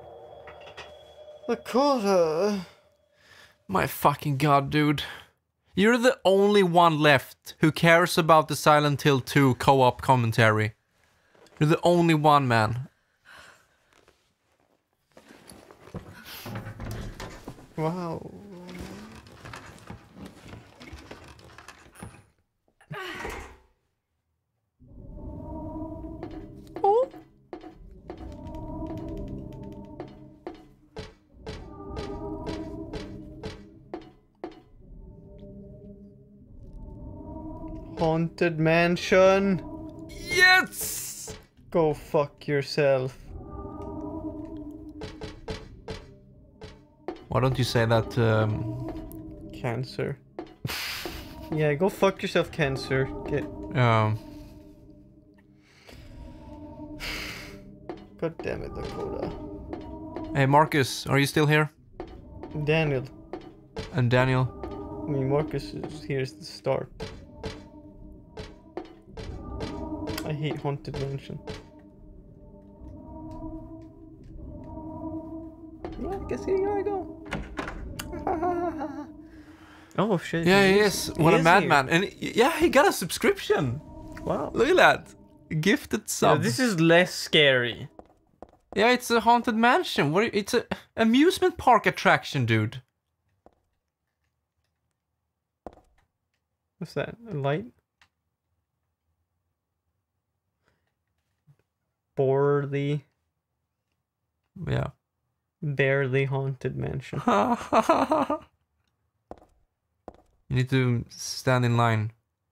Lakota! My fucking god, dude. You're the only one left who cares about the Silent Hill two co-op commentary. You're the only one, man. Wow. Oh. Haunted mansion. Yes! Go fuck yourself. Why don't you say that, um... Cancer. Yeah, go fuck yourself, cancer. Get. Um... God damn it, Dakota. Hey, Marcus, are you still here? Daniel. And Daniel? I mean, Marcus is here's the start. I hate Haunted Mansion. Yeah, I guess here I go. Oh shit. Yeah, he is- is. What a is madman. And he- yeah, he got a subscription. here. Wow. Look at that. Gifted Yeah, subs. this is less scary. Yeah, it's a haunted mansion. What? It's a amusement park attraction, dude. What's that? A light? Borely, Yeah. barely haunted mansion. You need to stand in line.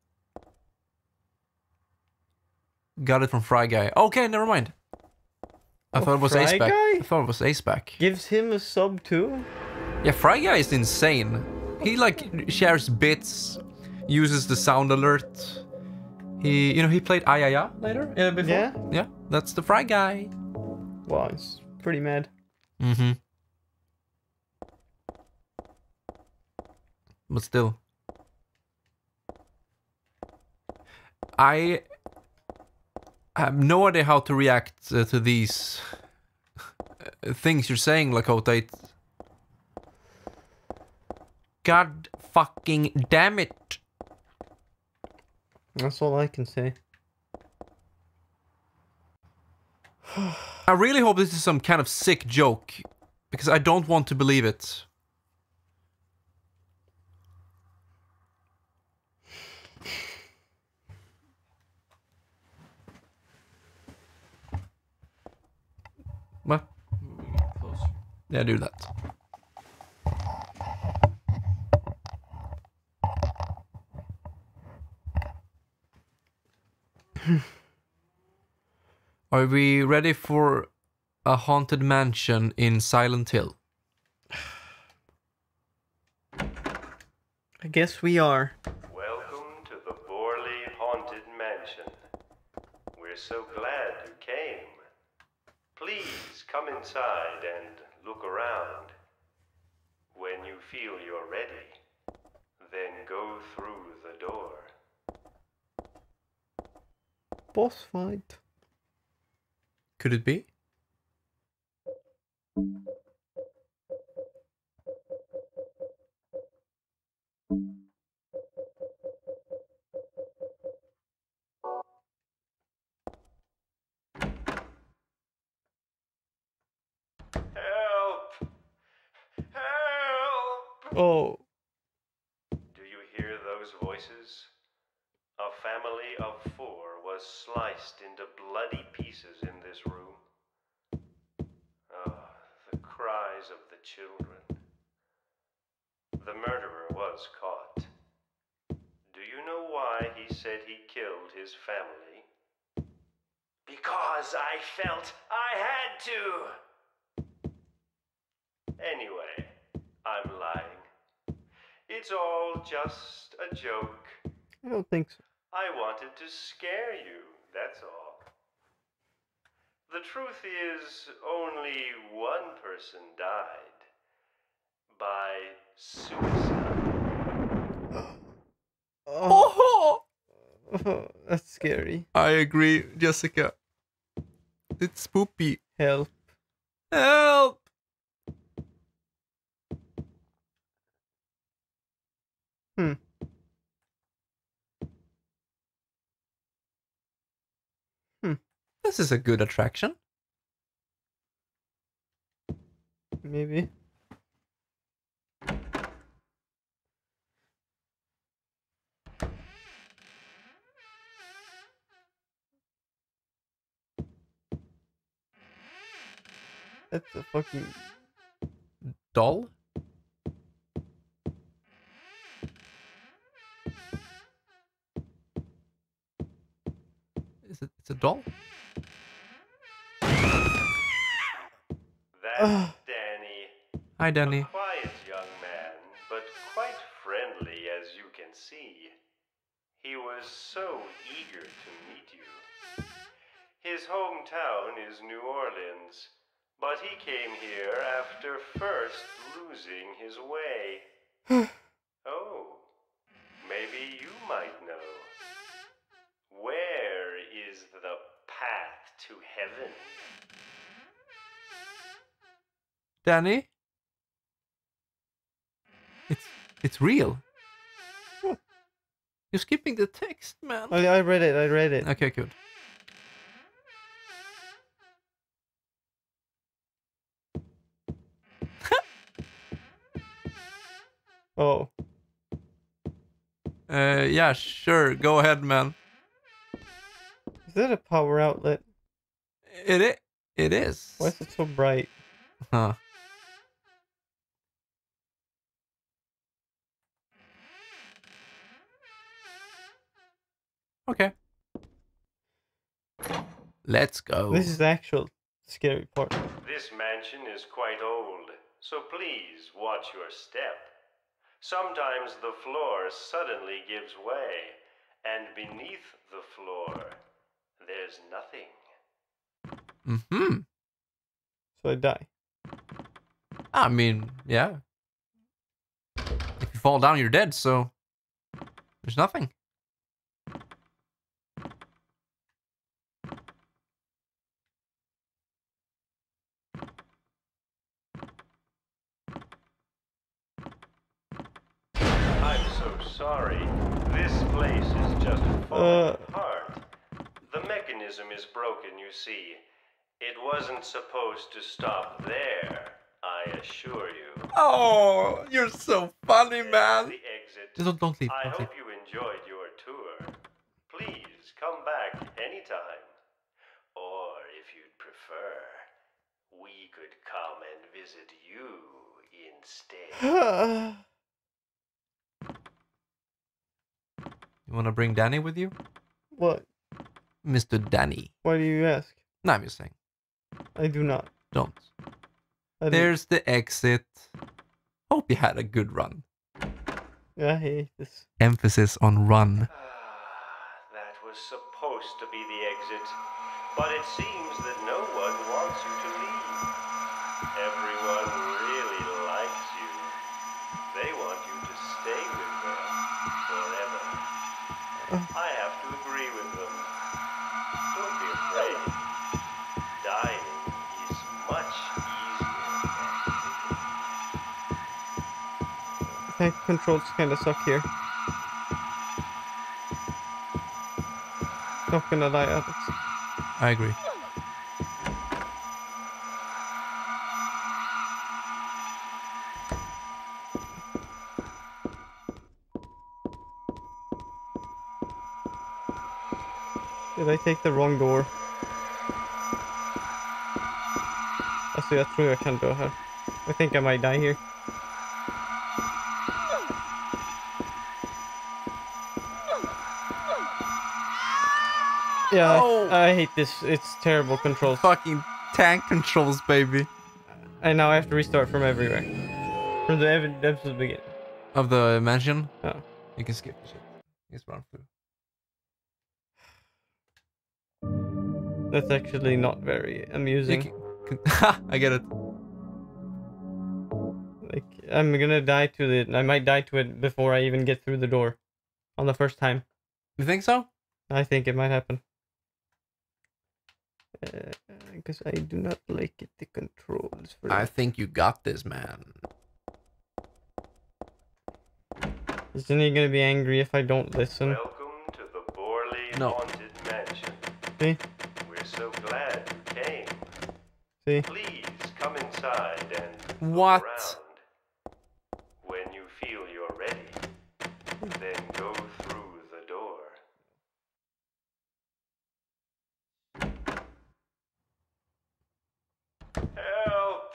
Got it from Fry Guy. Okay, never mind. I Oh, thought it was Fry Ace back. Guy? I thought it was Ace back. Gives him a sub too? Yeah, Fry Guy is insane. He like shares bits, uses the sound alert. He, you know, he played Ayaya later uh, before. Yeah? Yeah, that's the Fry Guy. Wow, it's pretty mad. Mm-hmm. But still, I have no idea how to react uh, to these uh, things you're saying, Lakota. It... God fucking damn it! That's all I can say. I really hope this is some kind of sick joke, because I don't want to believe it. What? Yeah, do that. Are we ready for a haunted mansion in Silent Hill? I guess we are. Welcome to the Borley Haunted Mansion. We're so glad you came. Please come inside and look around. When you feel you're ready, then go through the door. Boss fight. Could it be? Help! Help! Oh, Do you hear those voices? A family of four was sliced into bloody pieces in this room. Ah, the cries of the children. The murderer was caught. Do you know why he said he killed his family? Because I felt I had to! Anyway, I'm lying. It's all just a joke. I don't think so. I wanted to scare you, that's all. The truth is, only one person died. By suicide. Oh, that's scary. I agree, Jessica. It's spoopy. Help. Help! Hmm. Hmm. This is a good attraction. Maybe. That's a fucking Doll? Is it? It's a doll? That's Danny. Hi, Danny. A quiet young man, but quite friendly as you can see. He was so eager to meet you. His hometown is New Orleans, but he came here after first losing his way. Oh, maybe you might know. Where is the path to heaven? Danny? It's it's real. You're skipping the text, man. I, I read it, I read it. Okay, good. Oh. Uh, yeah, sure. Go ahead, man. Is that a power outlet? It it it is. Why is it so bright? Huh. Okay. Let's go. This is the actual scary part. This mansion is quite old, so please watch your step. Sometimes the floor suddenly gives way, and beneath the floor, there's nothing. Mm-hmm. So I die. I mean, yeah. If you fall down, you're dead, so there's nothing. I'm so sorry. This place is just falling Uh. apart. The mechanism is broken, you see. It wasn't supposed to stop there, I assure you. Oh, you're so funny, man. The exit. Don't, don't leave. I Don't leave. hope you enjoyed your tour. Please come back anytime. Or if you'd prefer, we could come and visit you instead. You want to bring Danny with you? What? Mister Danny. Why do you ask? No, I'm just saying. I do not. Don't. I don't- There's the exit. Hope you had a good run. I hate this. Emphasis on run. Ah, that was supposed to be the exit, but it seems that no one wants you to leave. Everyone really likes you. They want you to stay with them forever. I have to agree with them. Don't be afraid. Dying is much easier. Tank controls kinda suck here. Not gonna lie, Alex. I agree. Did I take the wrong door? Alltså jag tror jag kan dö här. I think I might die here. Yeah, Oh. I, I hate this. It's terrible controls. Fucking tank controls, baby. And now I have to restart from everywhere. From the ev- episode beginning. Of the mansion, Oh. you can skip the shit. Just run through. That's actually not very You amusing. can, can, I get it. Like, I'm gonna die to it. I might die to it before I even get through the door. On the first time. You think so? I think it might happen. Because I do not like it, the controls. For I it. think you got this, man. Isn't he gonna be angry if I don't listen? Welcome to the Borley No. Haunted Mansion. See? We're so glad you came. See? Please come inside and look What? around. When you feel you're ready, then go through the door. Help!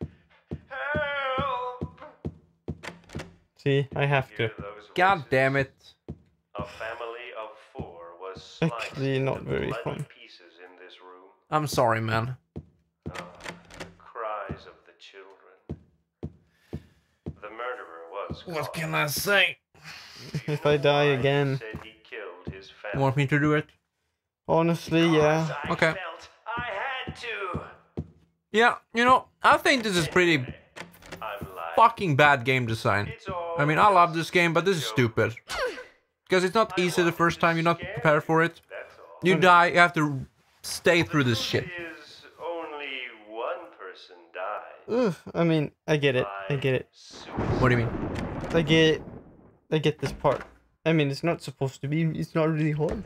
Help! See? I have to. Hear those God voices? damn it. A family of four was sliced Actually, not into very bloody fun. pieces in this room. I'm sorry, man. Ah, the cries of the children. The murderer was What caught. can I say? Do you If I know die why he again. said he killed his You family? want me to do it? Honestly, yeah. Because I Okay. felt I had to. Yeah, you know, I think this is pretty Anyway, I'm lying. fucking bad game design. It's all I mean, I love just this game, but this is a joke. stupid. Because it's not I easy the wanted first to time, you're not scare prepared for it. That's all. You die, you have to stay through this shit. The truth is, only one person died. Ugh, I mean, I get it. I by get it. suicide. What do you mean? I get I get this part. I mean, it's not supposed to be. It's not really hard.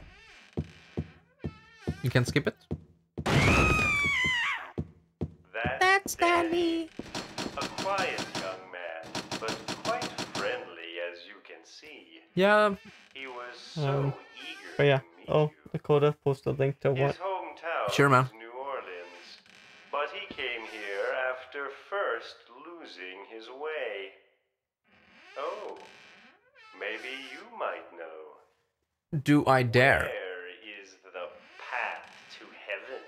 You can skip it? That That's Danny. A quiet young man, but quite friendly. Yeah. He was so Um, eager But yeah. to meet Oh, you. Dakota, post a link to His what? hometown Sure, man. is New Orleans, but he came here after first losing his way. Oh, maybe you might know. Do I dare? Where is the path to heaven?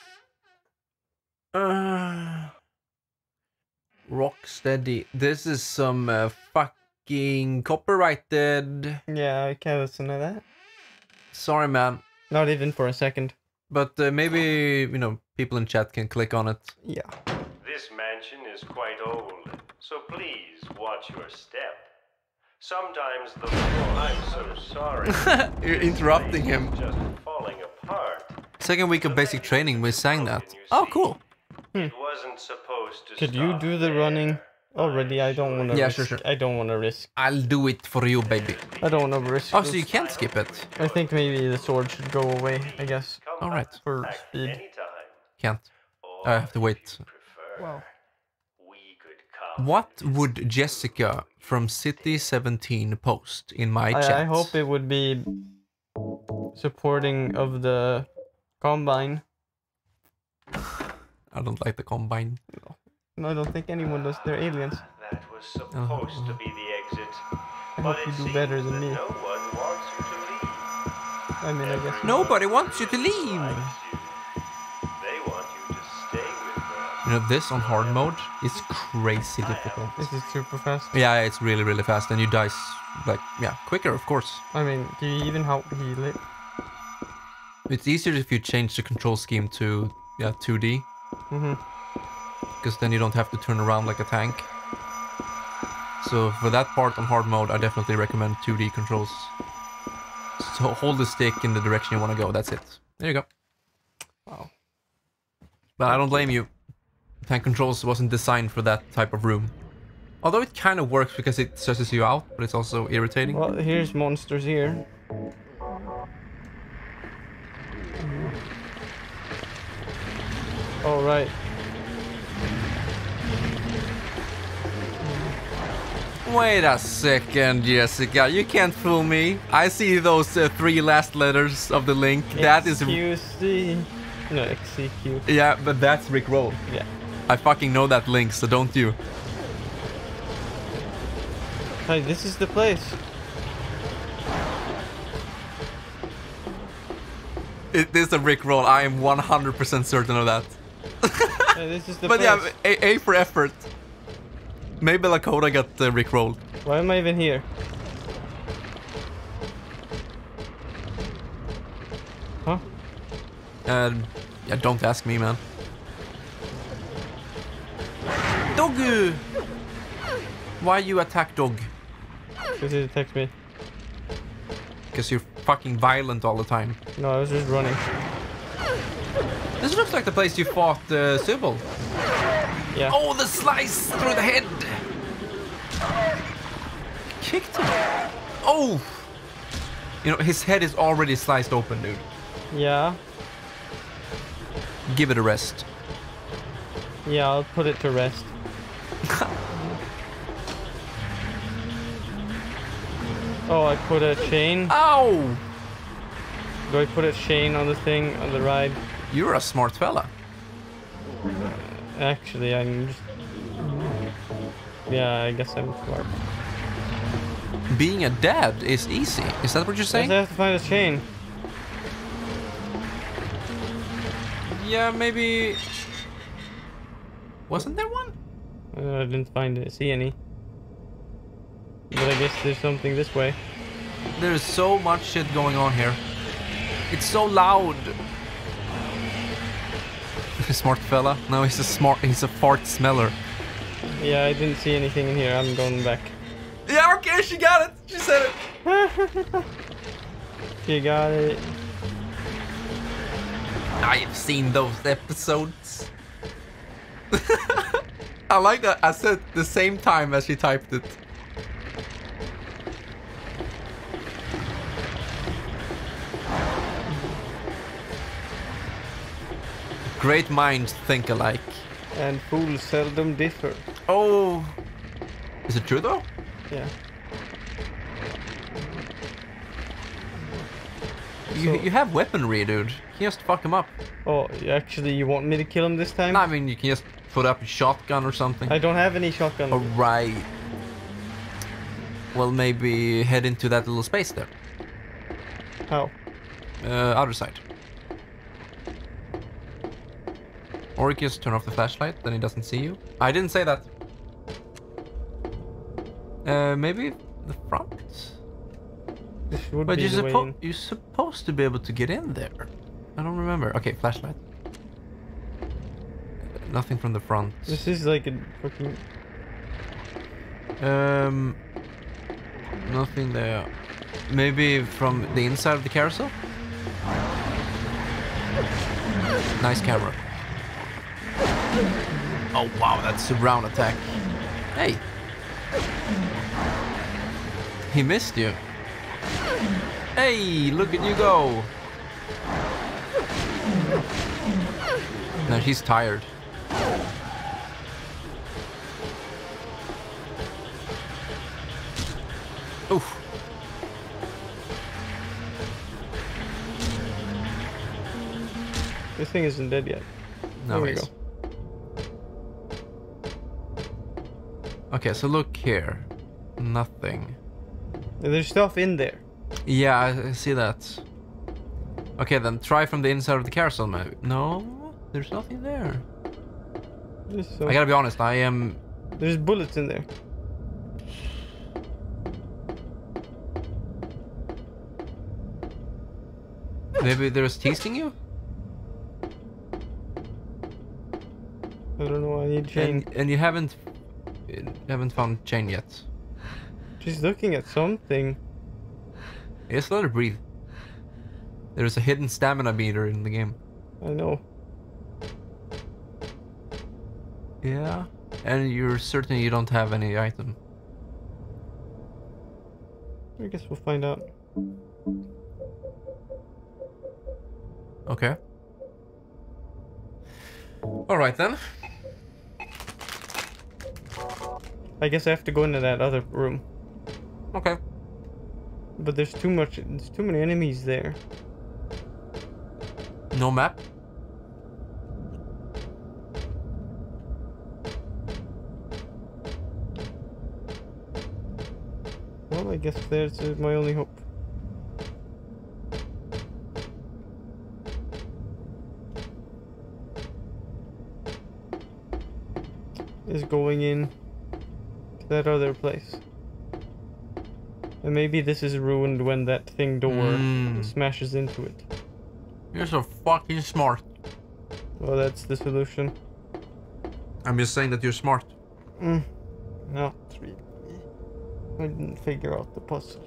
Uh, Rocksteady. This is some uh, fucking copyrighted. Yeah, I can't listen to that. Sorry, man. Not even for a second. But uh, maybe, you know, people in chat can click on it. Yeah. This mansion is quite old, so please watch your step. Sometimes the floor. I'm so sorry. You're interrupting him. Just falling apart. Second week of basic training, we sang that. Oh, cool. It wasn't supposed to Could you stop do the there. running already? I don't want to Yeah, risk. sure, sure. I don't want to risk. I'll do it for you, baby. I don't want to risk. Oh, so this. you can't skip it. I think maybe the sword should go away, I guess. Come All right. For back speed. anytime. Can't. Or I have to wait. if you prefer, Wow. we could come What and would Jessica from City seventeen post in my I, chat? I hope it would be supporting of the Combine. I don't like the Combine. No, I don't think anyone does. They're aliens. That was supposed to be the exit. I But hope you it do seems better than that me. no one wants you to leave. I mean, I guess. Nobody wants you to leave. Likes you. They want you to stay with them. You know, this on hard mode is crazy difficult. This is super fast. Yeah, it's really, really fast, and you die, s- like, yeah, quicker, of course. I mean, do you even how heal it? It's easier if you change the control scheme to, yeah, two D, Mm-hmm. because then you don't have to turn around like a tank. So for that part on hard mode, I definitely recommend two D controls. So hold the stick in the direction you want to go, that's it. There you go. Wow. But I don't blame you. Tank controls wasn't designed for that type of room. Although it kind of works because it stresses you out, but it's also irritating. Well, here's monsters here. All right. Wait a second, Jessica. You can't fool me. I see those uh, three last letters of the link. That is... Q C. No, X C Q. Yeah, but that's Rick Roll. Yeah. I fucking know that link, so don't you. Hey, this is the place. It is a Rick Roll. I am one hundred percent certain of that. Hey, this is the But place. yeah, A, A for effort. Maybe Lakota got uh, Rick Rolled. Why am I even here? Huh? And yeah, don't ask me, man. Doggu! Why you attack dog? Because it attacks me. Because you're fucking violent all the time. No, I was just running. This looks like the place you fought uh, Sybil. Yeah. Oh, the slice through the head! Kicked him. Oh! You know, his head is already sliced open, dude. Yeah. Give it a rest. Yeah, I'll put it to rest. Oh, I put a chain. Ow! Do I put a chain on the thing on the ride? You're a smart fella. Actually, I'm just... Yeah, I guess I'm smart. Being a dad is easy. Is that what you're I saying? have to find a chain. Yeah, maybe... Wasn't there one? Uh, I didn't find it. See any? But I guess there's something this way. There's so much shit going on here. It's so loud. Smart fella. No, he's a smart. He's a fart smeller. Yeah, I didn't see anything in here. I'm going back. Yeah, okay, she got it. She said it. You got it. I've seen those episodes. I like that. I said the same time as she typed it. Great minds think alike. And fools seldom differ. Oh, is it true though? Yeah. You, So- you have weaponry, dude. You just fuck him up. Oh, actually, you want me to kill him this time? I mean, you can just put up a shotgun or something. I don't have any shotgun. Alright. Well, maybe head into that little space there. How? Uh, other side. Or you can just turn off the flashlight, then he doesn't see you. I didn't say that. Uh, maybe the front? This would But be you're, the way suppo in. you're supposed to be able to get in there. I don't remember. Okay, flashlight. Nothing from the front. This is like a fucking... Um, nothing there. Maybe from the inside of the carousel? Nice camera. Oh wow, that's a round attack. Hey! He missed you. Hey, look at you go! No, he's tired. Oof. This thing isn't dead yet. No, There we he's- go. Okay, so look here. Nothing. There's stuff in there. Yeah, I, I see that. Okay, then try from the inside of the carousel, maybe. No, there's nothing there. There's, so... I gotta be honest, I am... There's bullets in there. Maybe there's teasing you? I don't know, I need chain. And, and you haven't... You haven't found chain yet. She's looking at something. Just let her breathe. There's a hidden stamina meter in the game. I know. Yeah. And you're certain you don't have any item. I guess we'll find out. Okay. Alright then. I guess I have to go into that other room. Okay. But there's too much, there's too many enemies there. No map? Well, I guess that's uh, my only hope. Is going in to that other place. And maybe this is ruined when that thing door Mm. smashes into it. You're so fucking smart. Well, that's the solution. I'm just saying that you're smart. Mm. Not really. I didn't figure out the puzzle.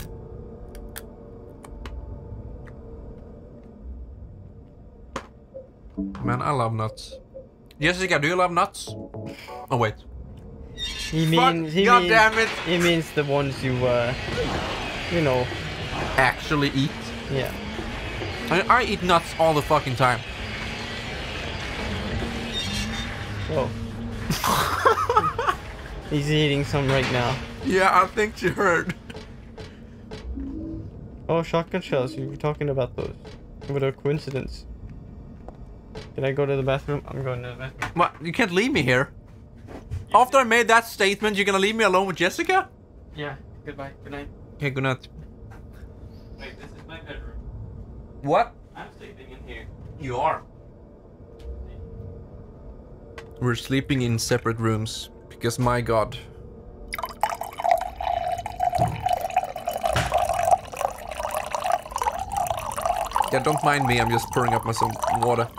Man, I love nuts. Jessica, do you love nuts? Oh wait. He Fuck, means he God means damn it. he means the ones you uh you know, Actually eat? yeah. I, I eat nuts all the fucking time. Oh. He's eating some right now. Yeah, I think you heard. Oh, shotgun shells. You were talking about those. What a coincidence. Can I go to the bathroom? I'm going to the bathroom. What? You can't leave me here. After I made that statement, you're gonna leave me alone with Jessica? Yeah. Goodbye. Good night. Okay, good night. Wait, this is my bedroom. What? I'm sleeping in here. You are. We're sleeping in separate rooms because my god. Yeah, don't mind me, I'm just pouring up myself water.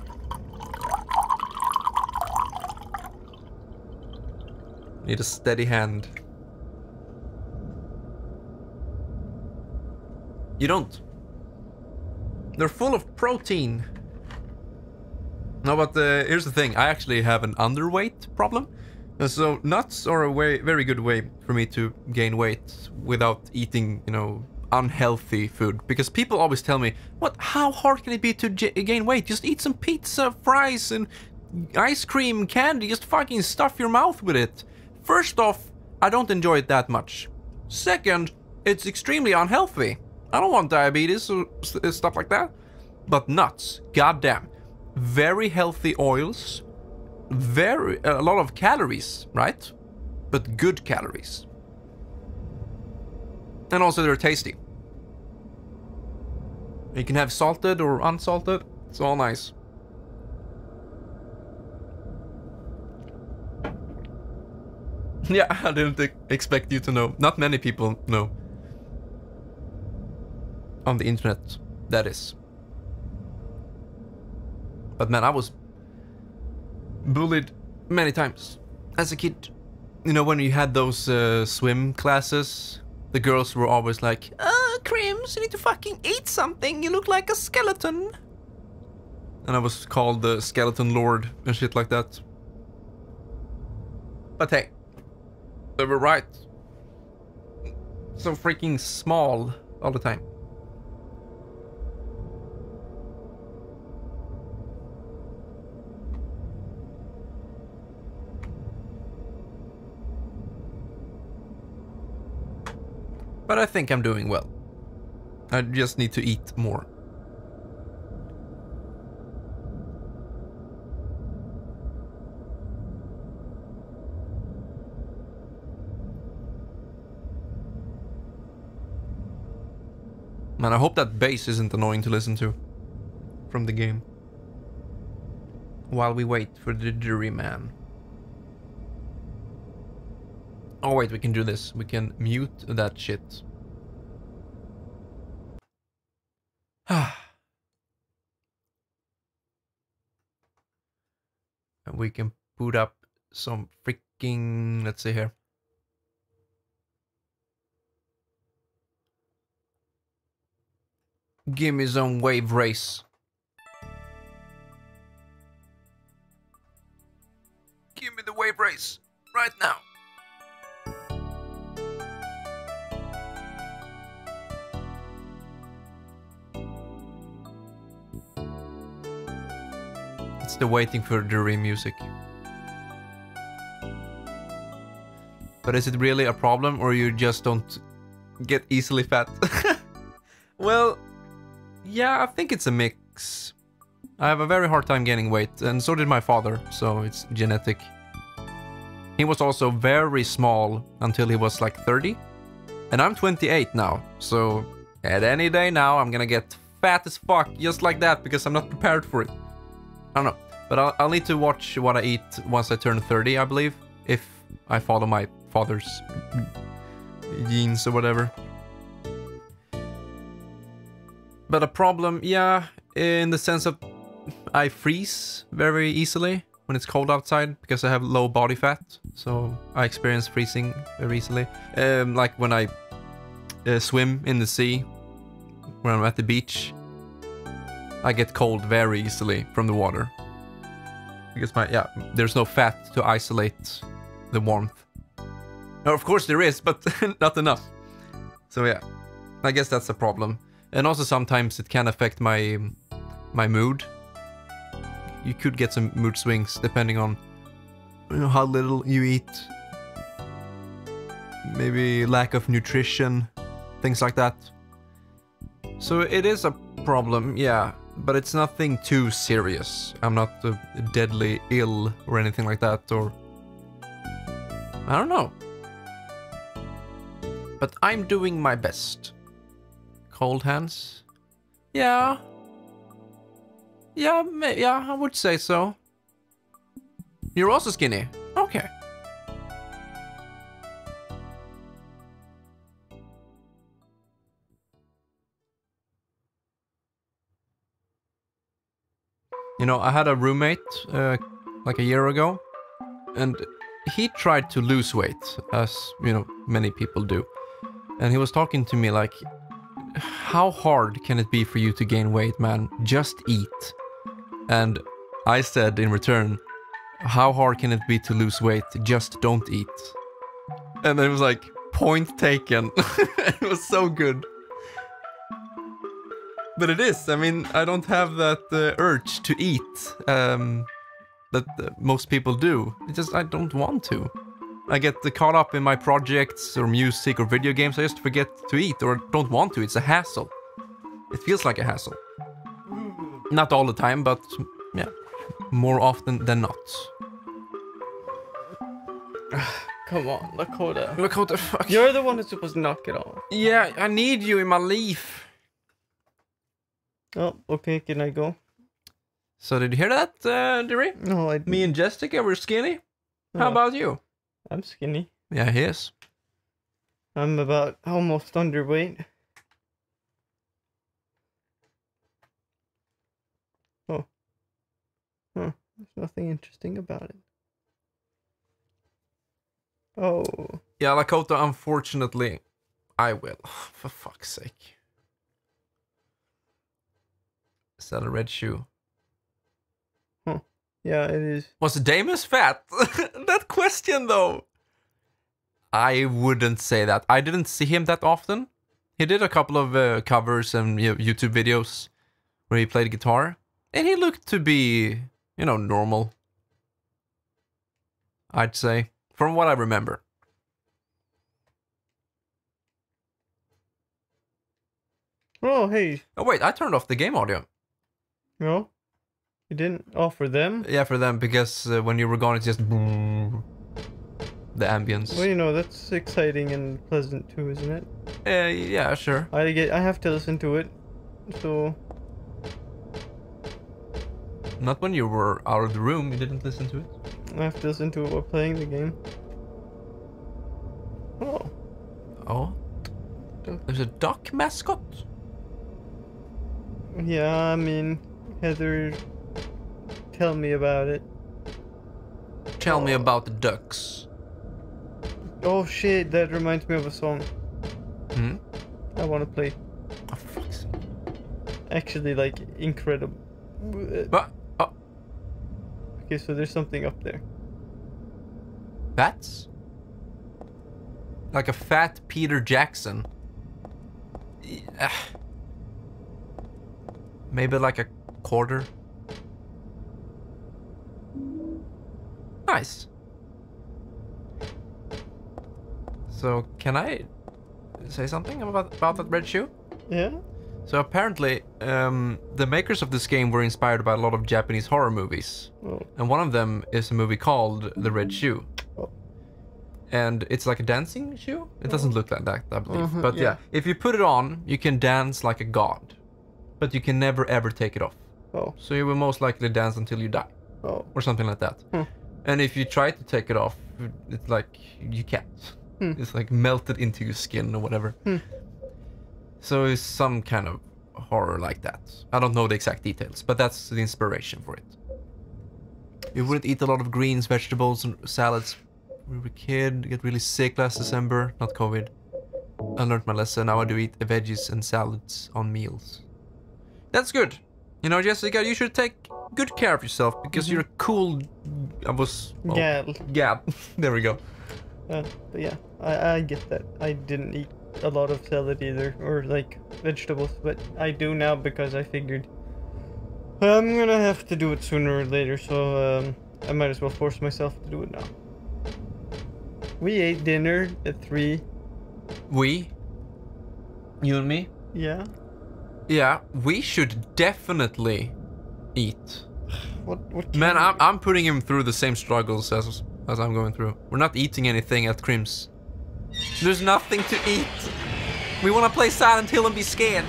Need a steady hand. You don't. They're full of protein. No, but uh, here's the thing. I actually have an underweight problem. And so nuts are a way, very good way for me to gain weight without eating, you know, unhealthy food. Because people always tell me, what, how hard can it be to j gain weight? Just eat some pizza, fries, and ice cream, candy. Just fucking stuff your mouth with it. First off, I don't enjoy it that much. Second, it's extremely unhealthy. I don't want diabetes or st stuff like that. But nuts, goddamn. Very healthy oils. Very, a lot of calories, right? But good calories. And also they're tasty. You can have salted or unsalted. It's all nice. Yeah, I didn't e- expect you to know. Not many people know. On the internet, that is. But man, I was bullied many times as a kid. You know, when you had those uh, swim classes, the girls were always like, "Ah, Crims, you need to fucking eat something. You look like a skeleton." And I was called the Skeleton Lord and shit like that. But hey, they were right. So freaking small all the time. But I think I'm doing well. I just need to eat more. Man, I hope that bass isn't annoying to listen to from the game. While we wait for the juryman. Oh wait, we can do this. We can mute that shit. And we can put up some freaking... Let's see here. Give me some Wave Race. Give me the Wave Race right now. It's the waiting for jury music. But is it really a problem, or you just don't get easily fat? Well, yeah, I think it's a mix. I have a very hard time gaining weight, and so did my father, so it's genetic. He was also very small until he was like thirty. And I'm twenty-eight now, so at any day now I'm gonna get fat as fuck, just like that, because I'm not prepared for it. I don't know, but I'll, I'll need to watch what I eat once I turn thirty, I believe, if I follow my father's genes or whatever. But a problem, yeah, in the sense of I freeze very easily when it's cold outside because I have low body fat, so I experience freezing very easily. Um, like when I uh, swim in the sea, when I'm at the beach, I get cold very easily from the water. Because my, yeah, there's no fat to isolate the warmth. Now, of course there is, but not enough. So yeah, I guess that's a problem. And also sometimes it can affect my my mood. You could get some mood swings depending on, you know, how little you eat. Maybe lack of nutrition, things like that. So it is a problem, yeah, but it's nothing too serious. I'm not uh, deadly ill or anything like that, or... I don't know. But I'm doing my best. Cold hands? Yeah. Yeah, yeah, I would say so. You're also skinny? Okay. You know, I had a roommate uh, like a year ago, and he tried to lose weight, as, you know, many people do. And he was talking to me like, how hard can it be for you to gain weight, man? Just eat. And I said in return, how hard can it be to lose weight? Just don't eat. And it was like, point taken. It was so good. But it is, I mean, I don't have that uh, urge to eat um, that uh, most people do. It's just, I don't want to. I get caught up in my projects or music or video games. I just forget to eat or don't want to. It's a hassle. It feels like a hassle. Not all the time, but yeah, more often than not. Come on, Lakota. Look what the fuck. You're the one that's supposed to knock it off. Yeah, I need you in my leaf. Oh, okay, can I go? So did you hear that, uh, Diri? No, I. Me and Jessica were skinny. How Oh, about you? I'm skinny. Yeah, he is. I'm about almost underweight. Oh. Huh. There's nothing interesting about it. Oh. Yeah, Lakota, unfortunately, I will. For fuck's sake. Is that a red shoe? Yeah, it is. Was Damus fat? That question, though. I wouldn't say that. I didn't see him that often. He did a couple of uh, covers and you know, YouTube videos where he played guitar. And he looked to be, you know, normal. I'd say. From what I remember. Oh, hey. Oh, wait. I turned off the game audio. No? You didn't offer them? Yeah, for them, because uh, when you were gone, it's just boom, the ambience. Well, you know, that's exciting and pleasant too, isn't it? Uh, yeah, sure. I get, I have to listen to it, so... Not when you were out of the room, you didn't listen to it. I have to listen to it while playing the game. Oh. Oh? There's a duck mascot? Yeah, I mean, Heather... Tell me about it. Tell me about the ducks. Oh shit, that reminds me of a song. Hmm? I want to play. Oh, fuck's sake. Actually, like, incredible. What? Oh, Okay, so there's something up there. bats? Like a fat Peter Jackson. Yeah. Maybe like a quarter. Nice. So, can I say something about, about that red shoe? Yeah? So apparently, um, the makers of this game were inspired by a lot of Japanese horror movies. Oh. And one of them is a movie called The Red Shoe. Oh. And it's like a dancing shoe? It doesn't look like that, I believe. Mhm, But yeah. yeah. if you put it on, you can dance like a god. But you can never ever take it off. Oh. So you will most likely dance until you die. Oh. Or something like that. Hmm. And if you try to take it off, it's like, you can't. Hmm. It's like melted into your skin or whatever. Hmm. So it's some kind of horror like that. I don't know the exact details, but that's the inspiration for it. We wouldn't eat a lot of greens, vegetables, and salads. We were a kid, get really sick last December. Not COVID. I learned my lesson. Now I do eat veggies and salads on meals. That's good. You know, Jessica, you should take good care of yourself because you're a cool... I was... oh, Gal. Gal. There we go. Uh, but yeah, I, I get that. I didn't eat a lot of salad either, or like vegetables, but I do now because I figured I'm gonna have to do it sooner or later, so um, I might as well force myself to do it now. We ate dinner at three. We? You and me? Yeah. Yeah, we should definitely eat. What? What? Man, can I'm, we- I'm putting him through the same struggles as as I'm going through. We're not eating anything at Crims. There's nothing to eat. We want to play Silent Hill and be scared.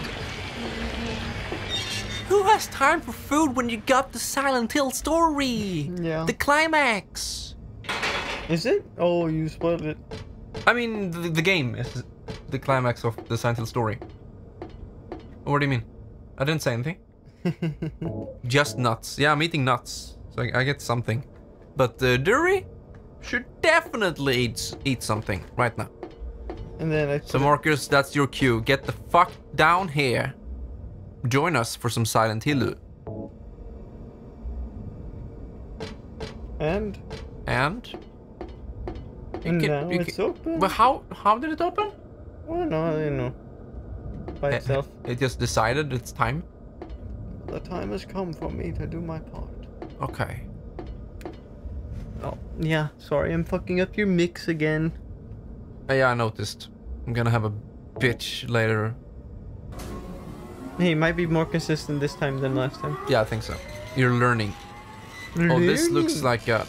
Who has time for food when you got the Silent Hill story? Yeah. The climax. Is it? Oh, you spoiled it. I mean, the, the game is the climax of the Silent Hill story. What do you mean? I didn't say anything. Just nuts. Yeah, I'm eating nuts. So I, I get something. But uh, Dury should definitely eat, eat something right now. And then I. So Marcus, that's your cue. Get the fuck down here. Join us for some Silent Hill. And. And? You And can- now you it's can- open. But how, how did it open? Well, no, you know. By Eh, itself. It just decided it's time? The time has come for me to do my part. Okay. Oh, yeah, sorry, I'm fucking up your mix again. Uh, yeah, I noticed. I'm gonna have a bitch later. Hey, it might be more consistent this time than last time. Yeah, I think so. You're learning. Oh, this looks like a...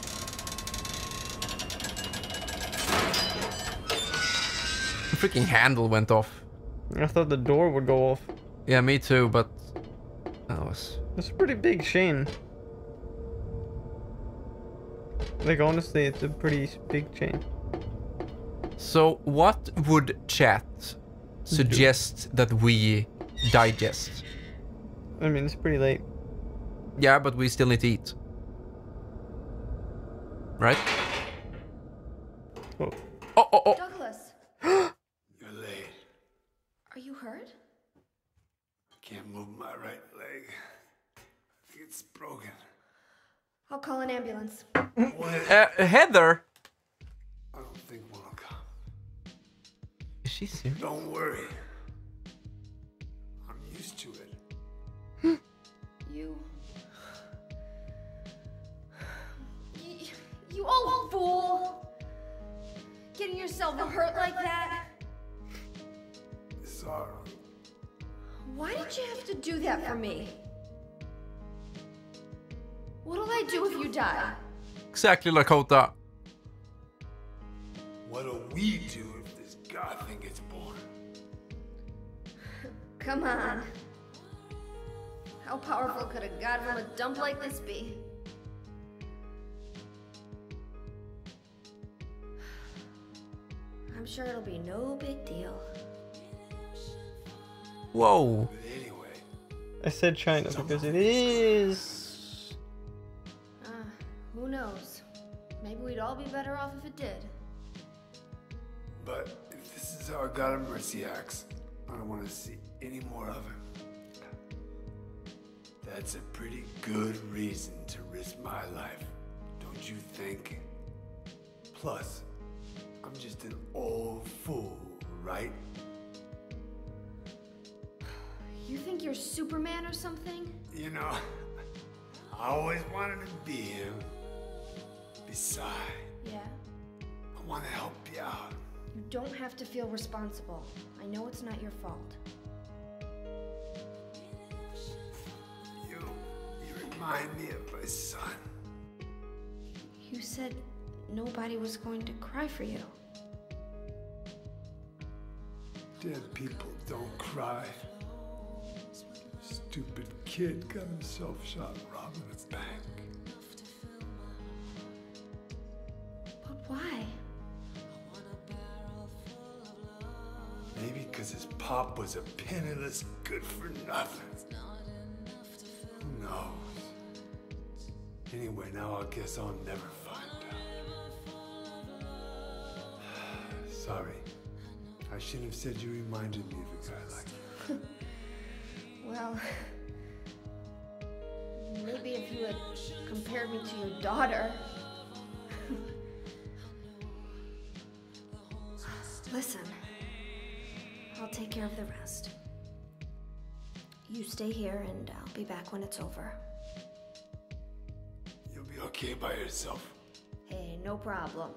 The freaking handle went off. I thought the door would go off. Yeah, me too, but... That was... It's a pretty big chain. Like, honestly, it's a pretty big chain. So, what would chat suggest that we digest? I mean, it's pretty late. Yeah, but we still need to eat. Right? Oh. Oh, oh, oh! Douglas, You're late. are you hurt? I can't move my right leg. I think it's broken. I'll call an ambulance. What? Uh, Heather! I don't think one will come. Is she serious? Don't worry. I'm used to it. You... you... You old fool! Getting yourself hurt like that? Sorry. Why did you have to do that for me? What'll I do if you die? Exactly, Lakota. What'll we do if this god thing gets born? Come on. How powerful could a god from a dump like this be? I'm sure it'll be no big deal. Whoa. But anyway, I said China because it is. Ah, who knows? Maybe we'd all be better off if it did. but if this is how God of Mercy acts, I don't want to see any more of him. That's a pretty good reason to risk my life, don't you think? Plus, I'm just an old fool, right? You think you're Superman or something? You know, I always wanted to be him. Besides, Yeah. I want to help you out. You don't have to feel responsible. I know it's not your fault. You, you remind me of my son. You said nobody was going to cry for you. Dead people don't cry. Stupid kid got himself shot robbing a bank. But why? Maybe because his pop was a penniless good-for-nothing. Who knows? Anyway, now I guess I'll never find out. Sorry. I shouldn't have said you reminded me of a guy like you. Well, maybe if you had compared me to your daughter. Listen, I'll take care of the rest. You stay here and I'll be back when it's over. You'll be okay by yourself. Hey, no problem.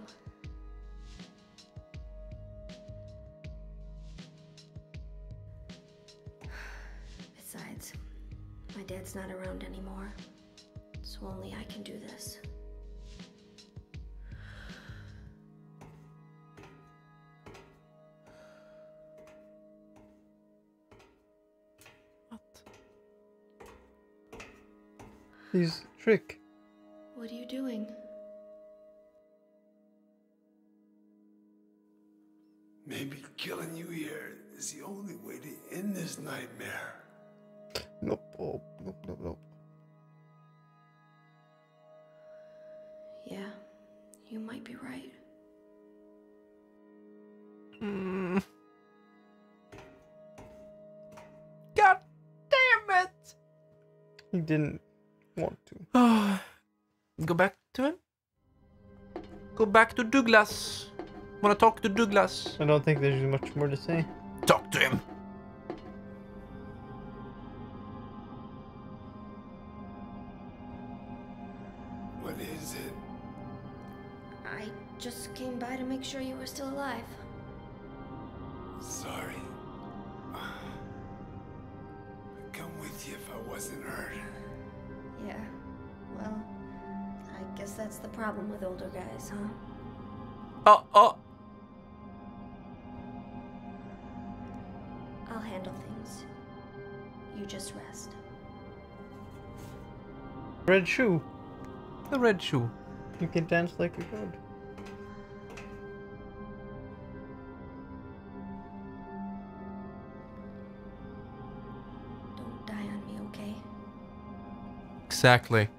Besides, my dad's not around anymore, so only I can do this. He's Trick. What are you doing? Maybe killing you here is the only way to end this nightmare. Nope, oh, nope, nope, nope. Yeah, you might be right. Mm. God damn it! He didn't want to. Go back to him? Go back to Douglas. Wanna talk to Douglas? I don't think there's much more to say. Talk to him. What is it? I just came by to make sure you were still alive. Sorry. I'd come with you if I wasn't hurt. Yeah, well, I guess that's the problem with older guys, huh? Oh, oh. I'll handle things. You just rest. Red shoe. The red shoe. You can dance like a god. Don't die on me, okay? Exactly.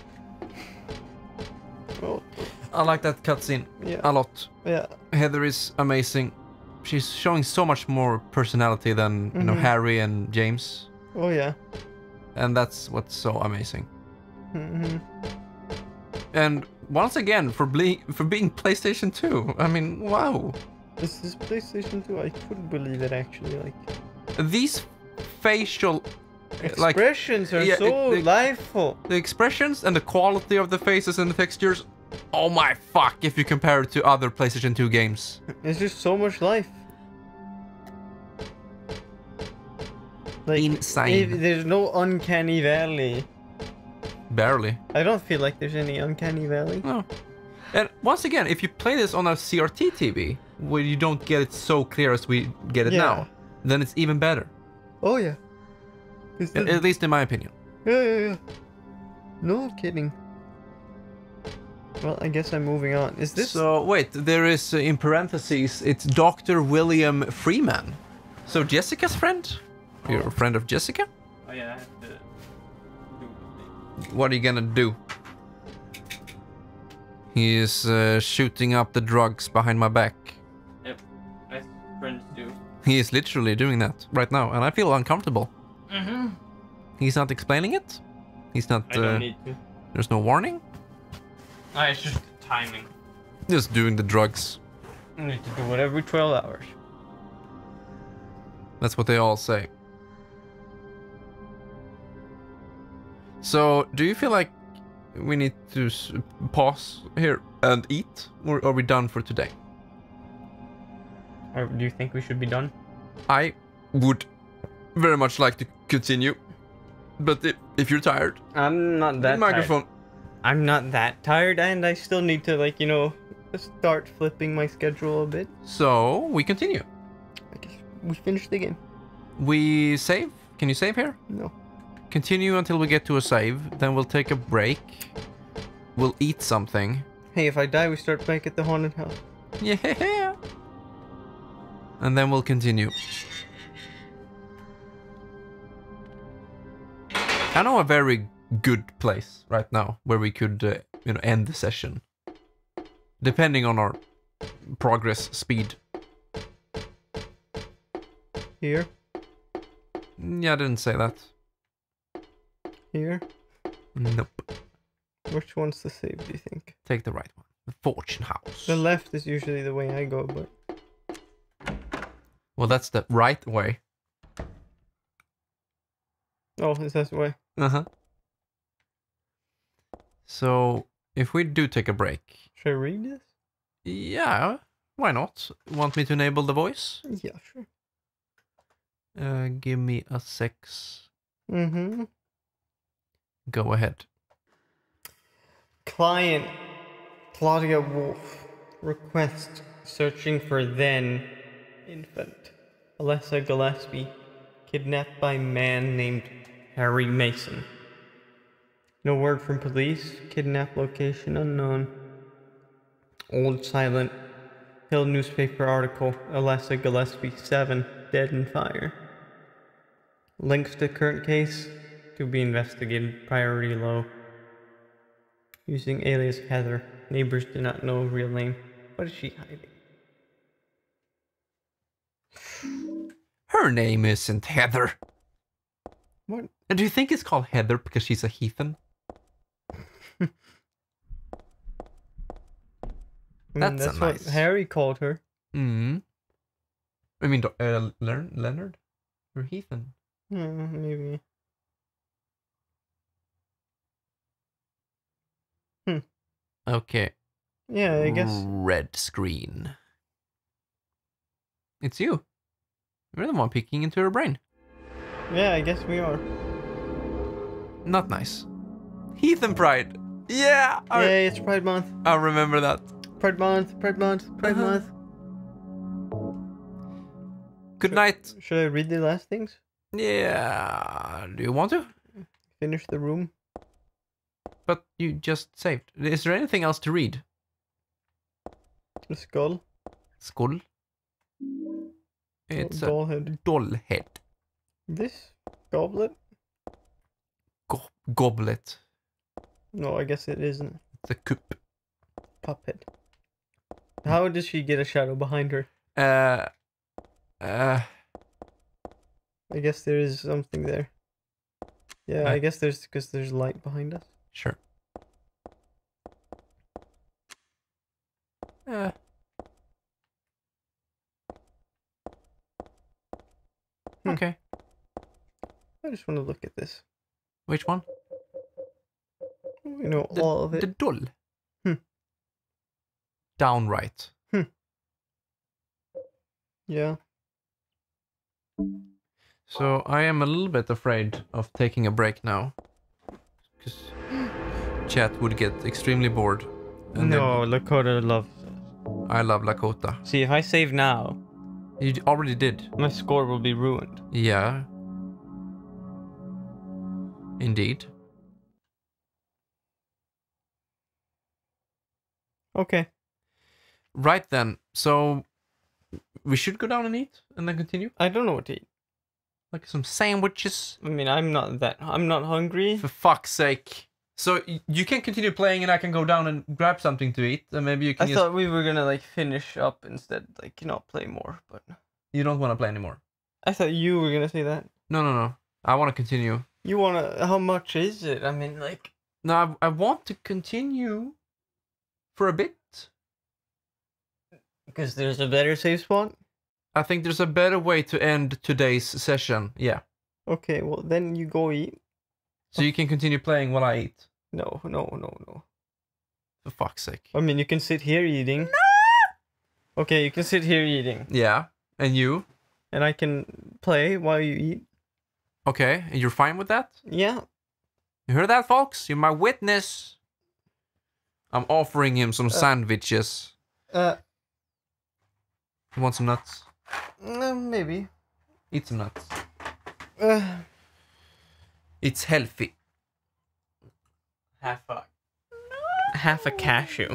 Oh, I like that cutscene yeah. a lot. Yeah. Heather is amazing. She's showing so much more personality than, you know, Mhm. Harry and James. Oh, yeah. And that's what's so amazing. hmm And once again, for, ble- for being PlayStation two, I mean, wow. This is PlayStation two. I couldn't believe it, actually. Like, These facial, like, expressions are yeah, so it- it- liveful. the expressions and the quality of the faces and the textures, oh my fuck, if you compare it to other PlayStation two games. It's just so much life. Like, Insane. if- there's no uncanny valley. Barely. I don't feel like there's any uncanny valley. No. And once again, if you play this on a C R T T V, where you don't get it so clear as we get it Yeah. now, then it's even better. Oh, yeah. It's At, the- at least in my opinion. Yeah, yeah, yeah. No kidding. Well, I guess I'm moving on. Is this... So, wait, there is, uh, in parentheses, it's Doctor William Freeman. So, Jessica's friend? You're a friend of Jessica? Oh yeah, I have to do the thing. What are you gonna do? He is uh, shooting up the drugs behind my back. Yep, as friends do. He is literally doing that right now, and I feel uncomfortable. Mm-hmm. He's not explaining it. He's not. I don't Uh, need to. there's no warning. Ah, it's just timing. Just doing the drugs. I need to do it every twelve hours. That's what they all say. So, do you feel like we need to s- pause here and eat, or are we done for today? Or do you think we should be done? I would very much like to continue, but if, if you're tired, I'm not that microphone. tired. I'm not that tired, and I still need to, like, you know, start flipping my schedule a bit. So we continue. I guess we finish the game. We save. Can you save here? No. Continue until we get to a save. Then we'll take a break. We'll eat something. Hey, if I die, we start back at the haunted house. Yeah. And then we'll continue. I know a very good place right now where we could, uh, you know, end the session, depending on our progress speed. Here, Yeah, I didn't say that. here. Nope. Which one's the save, do you think? Take the right one. The Fortune House. The left is usually the way I go, but... Well, that's the right way. Oh, is that the way? Uh-huh. So, if we do take a break... Should I read this? Yeah, why not? Want me to enable the voice? Yeah, sure. Uh, give me a six. Mm-hmm. Go ahead. Client Claudia Wolf. Request searching for then infant Alessa Gillespie, kidnapped by man named Harry Mason. No word from police. Kidnap location unknown. Old Silent Hill newspaper article. Alessa Gillespie seven dead in fire. Links to current case to be investigated. Priority low. Using alias Heather. Neighbors do not know real name. What is she hiding? Her name isn't Heather. What? And do you think it's called Heather because she's a heathen? I mean, That's a that's nice- what Harry called her. Hmm. I mean, do- uh, Leonard? Leonard? Or heathen? Yeah, maybe. Okay. Yeah, I guess. Red screen. It's you. You're the one peeking into her brain. Yeah, I guess we are. Not nice. Heath and Pride. Yeah. I, Yay, it's Pride Month. I remember that. Pride Month, Pride Month, Pride Uh-huh. Month. Good night. Should I read the last things? Yeah. Do you want to? Finish the room? But you just saved. Is there anything else to read? The skull? Skull. It's a doll head. doll head. This? Goblet? Go- goblet. No, I guess it isn't. It's a cup. Puppet. How does she get a shadow behind her? Uh. Uh. I guess there is something there. Yeah, Uh. I guess there's because there's light behind us. Sure. Uh. Hmm. Okay. I just want to look at this. Which one? You know, The, all of it. the doll. Hmm. Downright. Yeah. So I am a little bit afraid of taking a break now. Because chat would get extremely bored. And No, Lakota loves. then I love Lakota. See, if I save now, You already did. my score will be ruined. Yeah. Indeed. Okay. Right then. So we should go down and eat and then continue? I don't know what to eat. Like some sandwiches? I mean, I'm not that. I'm not hungry. For fuck's sake. So y- you can continue playing and I can go down and grab something to eat and maybe you can I just... thought we were gonna like finish up instead, like not play more. But You don't want to play anymore? I thought you were gonna say that. No, no, no. I want to continue. You wanna? How much is it? I mean, like. No, I, I want to continue for a bit. Because there's a better save spot. I think there's a better way to end today's session. Yeah. Okay, well then you go eat. So you can continue playing while I eat. No, no, no, no. For fuck's sake. I mean, you can sit here eating. Okay, you can sit here eating, Yeah. And you? and I can play while you eat. Okay. And you're fine with that? Yeah. You heard that, folks? You're my witness. I'm offering him some sandwiches. Uh. You want some nuts? uh, maybe. Eat some nuts. Uh, It's healthy. half a. Half a cashew.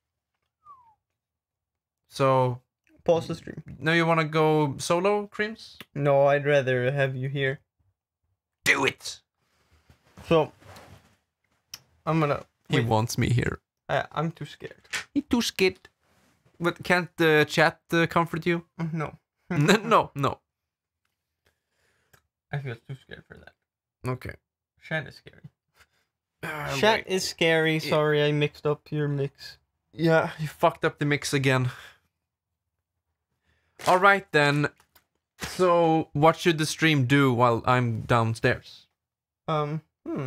So, Pause the stream. now you want to go solo, Creams? No, I'd rather have you here. Do it! So. I'm gonna. He Wait, wants me here. I, I'm too scared. He's too scared. But can't the chat uh, comfort you? No. N- no, no. I feel too scared for that. Okay. Chat is scary. Uh, Chat wait. is scary. Sorry, I mixed up your mix. Yeah, you fucked up the mix again. Alright then. So, what should the stream do while I'm downstairs? Um, hmm.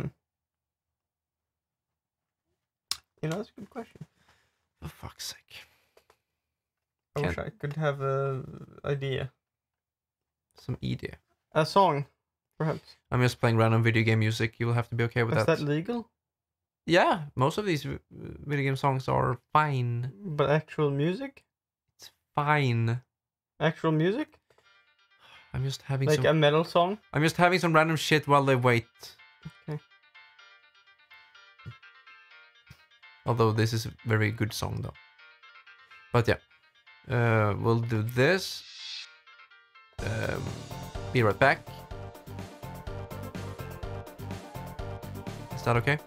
You know, that's a good question. For fuck's sake. I wish Can- I could have a idea. Some idea. A song, perhaps. I'm just playing random video game music. You will have to be okay with Is that. that legal? Yeah, most of these v- video game songs are fine. But actual music? It's fine. Actual music? I'm just having Like some. a metal song? I'm just having some random shit while they wait. Okay. Although this is a very good song though. But yeah. Uh, we'll do this. Um, be right back. Is that okay?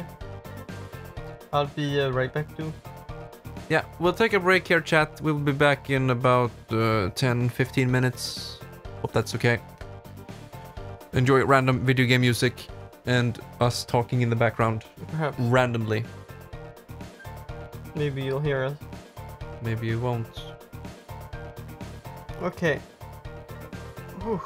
I'll be uh, right back too. Yeah, we'll take a break here, chat. We'll be back in about uh, ten fifteen minutes. Hope that's okay. Enjoy random video game music and us talking in the background Perhaps. randomly. Maybe you'll hear us. Maybe you won't. Okay. Whew.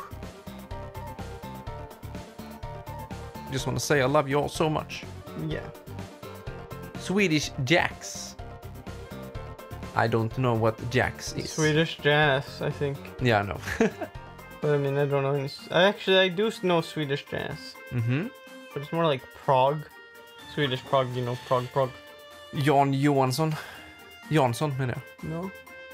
Just want to say I love you all so much. Yeah. Swedish Jacks. I don't know what Jax is. Swedish jazz, I think. Yeah, I know. But I mean, I don't know. any s- I actually, I do know Swedish jazz. Mm-hmm. But it's more like prog. Swedish prog, you know, prog, prog. Jan Johansson. Jansson menar jag. No?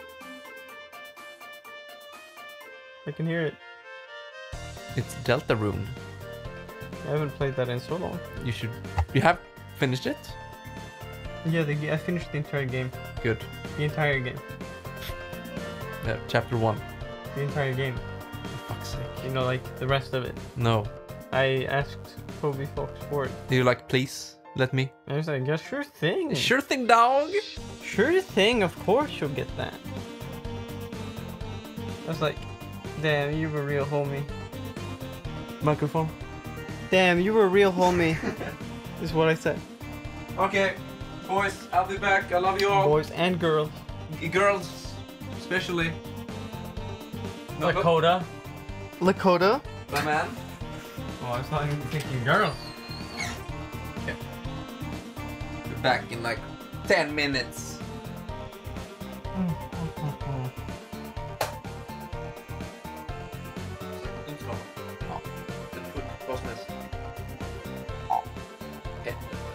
I can hear it. It's Deltarune. I haven't played that in so long. You should... You have finished it? Yeah, the, ga- I finished the entire game. Good. The entire game. Uh, chapter one. The entire game. For fuck's sake. You know, like, the rest of it. No. I asked Toby Fox for it. Do you like, please, let me? I was like, yeah, sure thing. Sure thing, dog! Sure thing, of course you'll get that. I was like, damn, you were a real homie. Microphone. Damn, you were a real homie. Is what I said. Okay, boys, I'll be back. I love you all. Boys and girls. G- girls, especially. No, but- Lakota. Lakota? My man. Oh, I was not even thinking girls. Okay. Be back in like ten minutes. Ja, den full kostnads. Ja. Okay.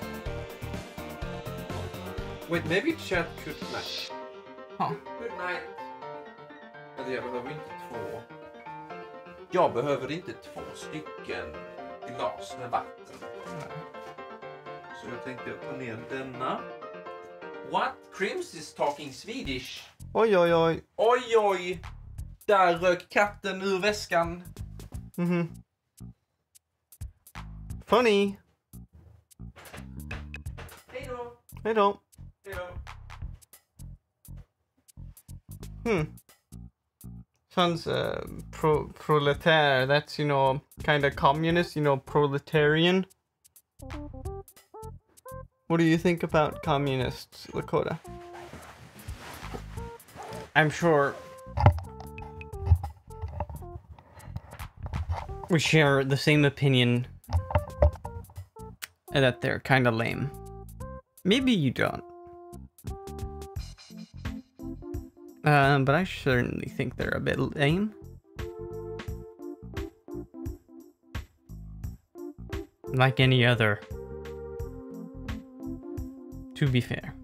Wait, maybe chat could night. Huh. Good night. Alltså jag behöver inte två. Jag behöver inte två stycken glas med vatten. Så jag tänkte ta ner denna. What? Crims is talking Swedish. Oj, oj, oj. Oj, oj. Där rök katten ur väskan. Mhm. Funny. Hej då. Hej då. Hej då. Hmm. Sounds uh, pro proletarian. That's, you know, kind of communist, you know, proletarian. What do you think about communists, Lakota? I'm sure we share the same opinion that they're kind of lame. Maybe you don't. Uh, but I certainly think they're a bit lame. Like any other. To be fair.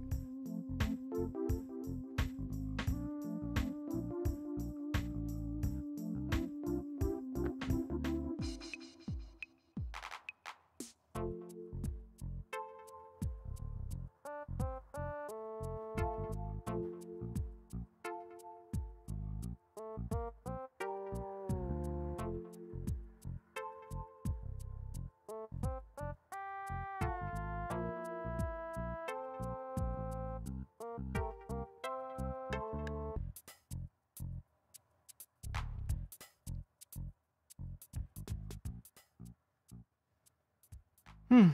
Hmm.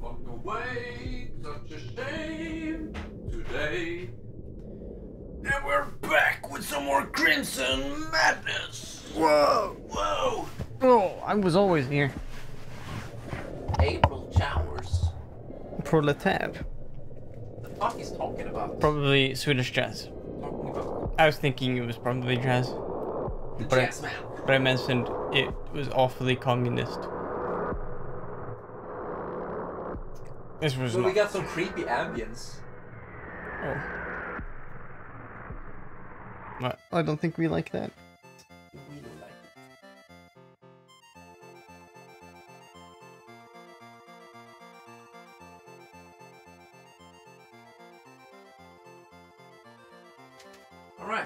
Walk away, such a shame today. And we're back with some more Crimson Madness. Whoa! Whoa! Oh, I was always here. April showers. Proletär. The fuck is talking about? Probably Swedish jazz. Talking about I was thinking it was probably jazz. the But I- jazz man. But I mentioned it was awfully communist. This was So not. we got some creepy ambience. Oh. What? I don't think we like that. We don't like it. Alright.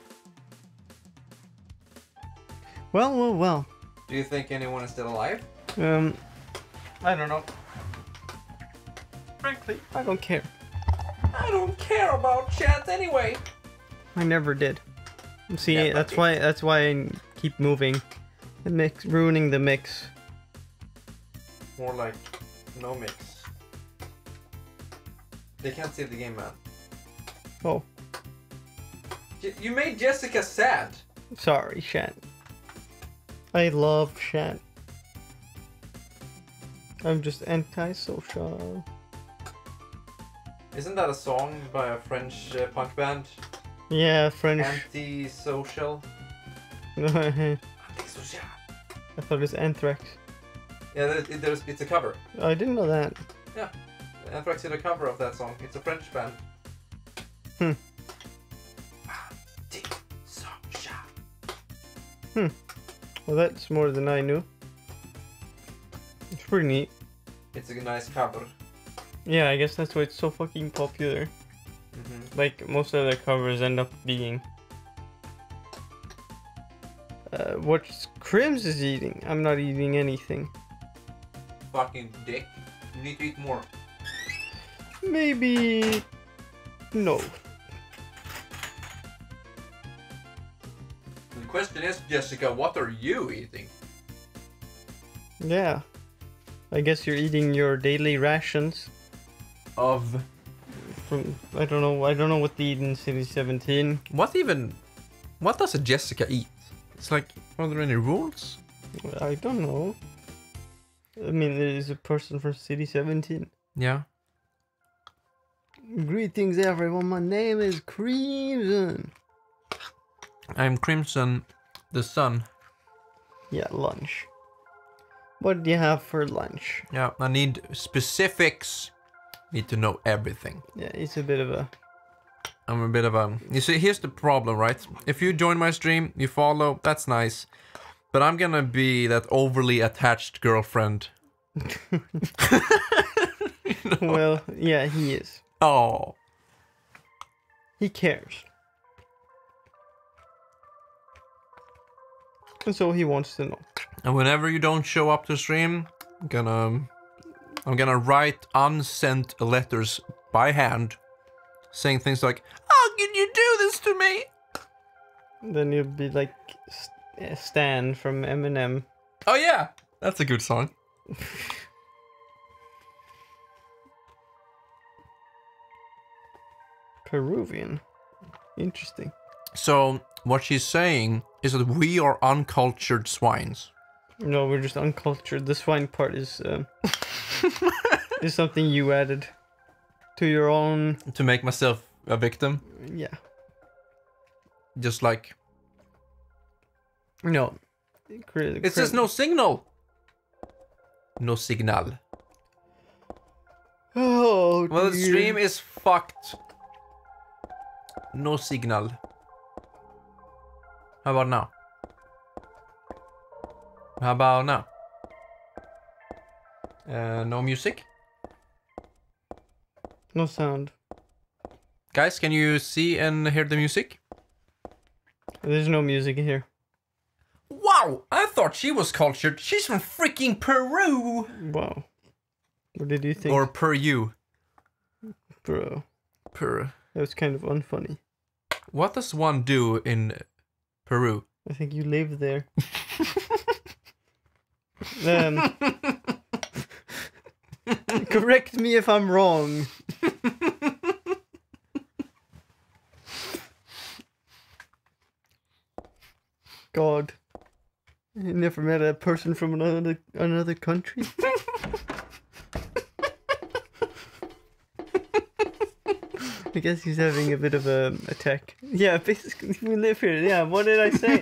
Well, well, well. Do you think anyone is still alive? Um, I don't know. Frankly, I don't care. I don't care about chat anyway. I never did. See, Never that's did. why. That's why I keep moving. The mix, ruining the mix. More like no mix. They can't see the game, man. Oh, J- You made Jessica sad. sorry, Shan. I love Shan. I'm just anti-social. Isn't that a song by a French uh, punk band? Yeah, French. Anti-social. I Anti-social. thought it was Anthrax. Yeah, there, it- there's, it's a cover. I didn't know that. Yeah, Anthrax did a cover of that song. It's a French band. Hmm. Anti-social. Hmm. Well, that's more than I knew. It's pretty neat. It's a nice cover. Yeah, I guess that's why it's so fucking popular. Mm-hmm. Like, most of the covers end up being... Uh, what Crims is eating? I'm not eating anything. Fucking dick. You need to eat more. Maybe... No. The question is, Jessica, what are you eating? Yeah. I guess you're eating your daily rations Of from... I don't know, I don't know what they eat in City seventeen. what even? What does a Jessica eat? It's like, are there any rules? I don't know. I mean, there's a person from City seventeen. Yeah. Greetings everyone, my name is Crimson. I'm Crimson, the sun. Yeah, lunch. What do you have for lunch? Yeah, I need specifics. Need to know everything. Yeah, it's a bit of a... I'm a bit of a... You see, here's the problem, right? If you join my stream, you follow, that's nice. But I'm gonna be that overly attached girlfriend. You know? Well, yeah, he is. Oh. He cares. And so he wants to know. And whenever you don't show up to stream, I'm gonna... I'm gonna write unsent letters by hand. Saying things like, how can you do this to me? Then you'll be like St- uh, Stan from Eminem. Oh yeah, that's a good song. Peruvian. Interesting. So, what she's saying is that we are uncultured swines. No, we're just uncultured. The swine part is um, is something you added to your own. To make myself a victim. Yeah. Just like, No. Cri- it says cri- no signal. No signal. Oh, Well, the dear. stream is fucked. No signal. How about now? How about now? Uh, no music? No sound. Guys, can you see and hear the music? There's no music here. Wow! I thought she was cultured. She's from freaking Peru! Wow. What did you think, Or Peru. bro? Peru. That was kind of unfunny. What does one do in Peru? I think you live there. um, Correct me if I'm wrong. God. You never met a person from another another country? I guess he's having a bit of a attack. Yeah, basically we live here. Yeah, what did I say?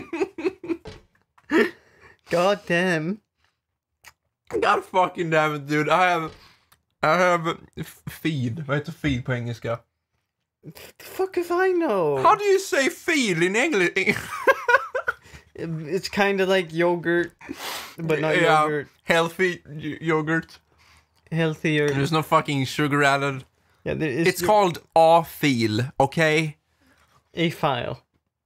God damn. God fucking damn it, dude. I have... I have... f- feed. Vad heter feed på engelska? The fuck if I know? How do you say feed in English? It's kind of like yogurt, but not Yeah, yogurt. healthy y- yogurt. Healthier. There's no fucking sugar added. Yeah, there is It's called A-fil, okay? a file.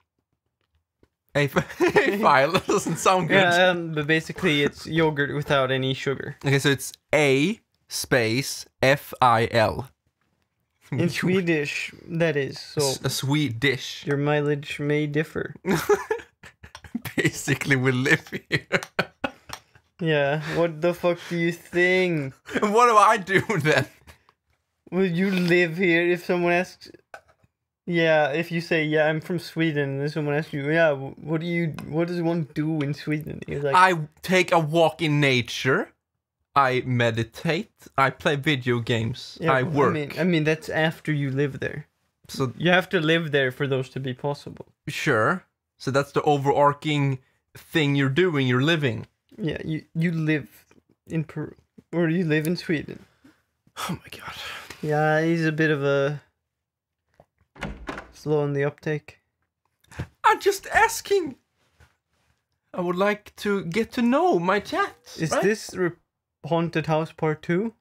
A file. That doesn't sound good. Yeah, um, but basically it's yogurt without any sugar. Okay, so it's A space F I L. In Swedish, that is. So A sweet dish. your mileage may differ. Basically, we live here. Yeah, what the fuck do you think? What do I do then? Will you live here if someone asks? Yeah, if you say, yeah, I'm from Sweden, and then someone asks you, yeah, wh- what do you, what does one do in Sweden? You're like, I take a walk in nature. I meditate. I play video games. yeah, I work. I mean, I mean, that's after you live there. So You have to live there for those to be possible. sure. So that's the overarching thing you're doing. You're living. Yeah, you, you live in Peru, or you live in Sweden. Oh my god. Yeah, he's a bit of a slow on the uptake. I'm just asking. I would like to get to know my chat. Is right? this re- Haunted House Part two?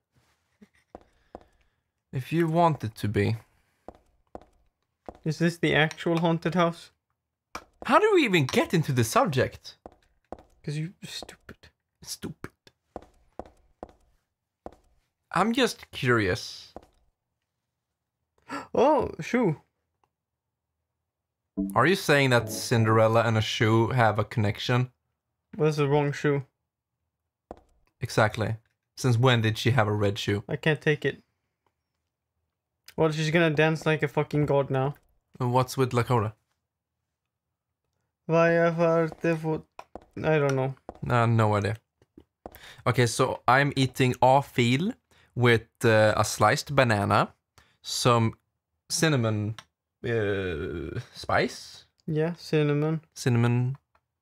If you want it to be. Is this the actual haunted house? How do we even get into the subject? Because you're stupid. Stupid. I'm just curious. Oh, shoe. Are you saying that Cinderella and a shoe have a connection? That's the wrong shoe. Exactly. Since when did she have a red shoe? I can't take it. Well, she's gonna dance like a fucking god now. And what's with Lakota? Vaya parte fot... I don't know. Uh, no idea. Okay, so I'm eating A-fil with uh, a sliced banana, some cinnamon uh, spice, Yeah, cinnamon. cinnamon,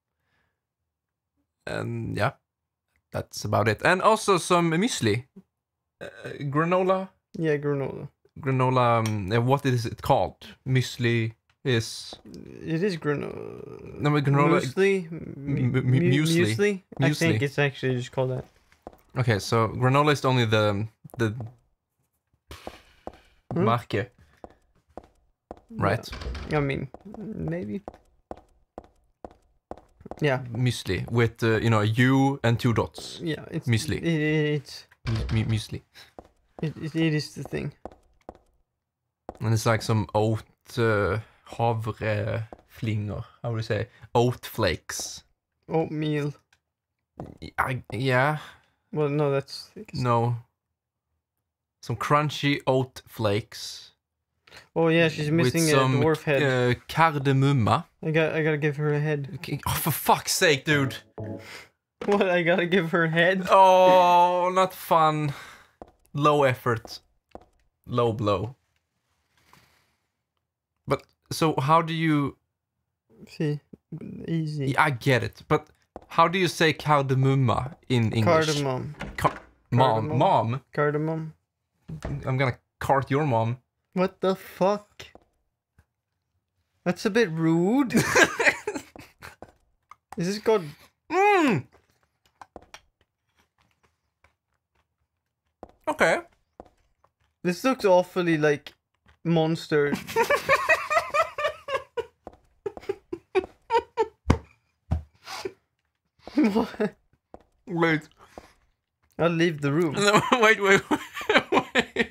and yeah, that's about it. And also some muesli, uh, granola, Yeah, granola. granola. Um, uh, what is it called? Muesli is It is granola. no, but granola. Muesli? M- Mu- m- mu- muesli. muesli? I think Muesli. it's actually just called that. Okay, so granola is only the the Hmm? marke, right? I mean, maybe. Yeah, Muesli with uh, you know a U and two dots. yeah. It's Muesli. It, it, it's Mu- mu- muesli, it, it, it is the thing. and it's like some oat uh, havreflinger. How do you say? Oat flakes. Oatmeal. I, yeah, Well, no, that's. no. Some crunchy oat flakes Oh yeah, she's with missing a some dwarf head. uh, cardamumma. I got. I gotta give her a head. Okay, oh, for fuck's sake, dude! What? I gotta give her a head? Oh, not fun. Low effort. Low blow. But, so how do you... See, easy. I get it, but how do you say cardamumma in English? Cardamom. Ca- mom. Cardamom. Mom? Cardamom. I'm gonna cart your mom. What the fuck? That's a bit rude. Is this called? Mm. Okay. This looks awfully like monster. What? Wait. I'll leave the room. No, wait, wait, wait. wait.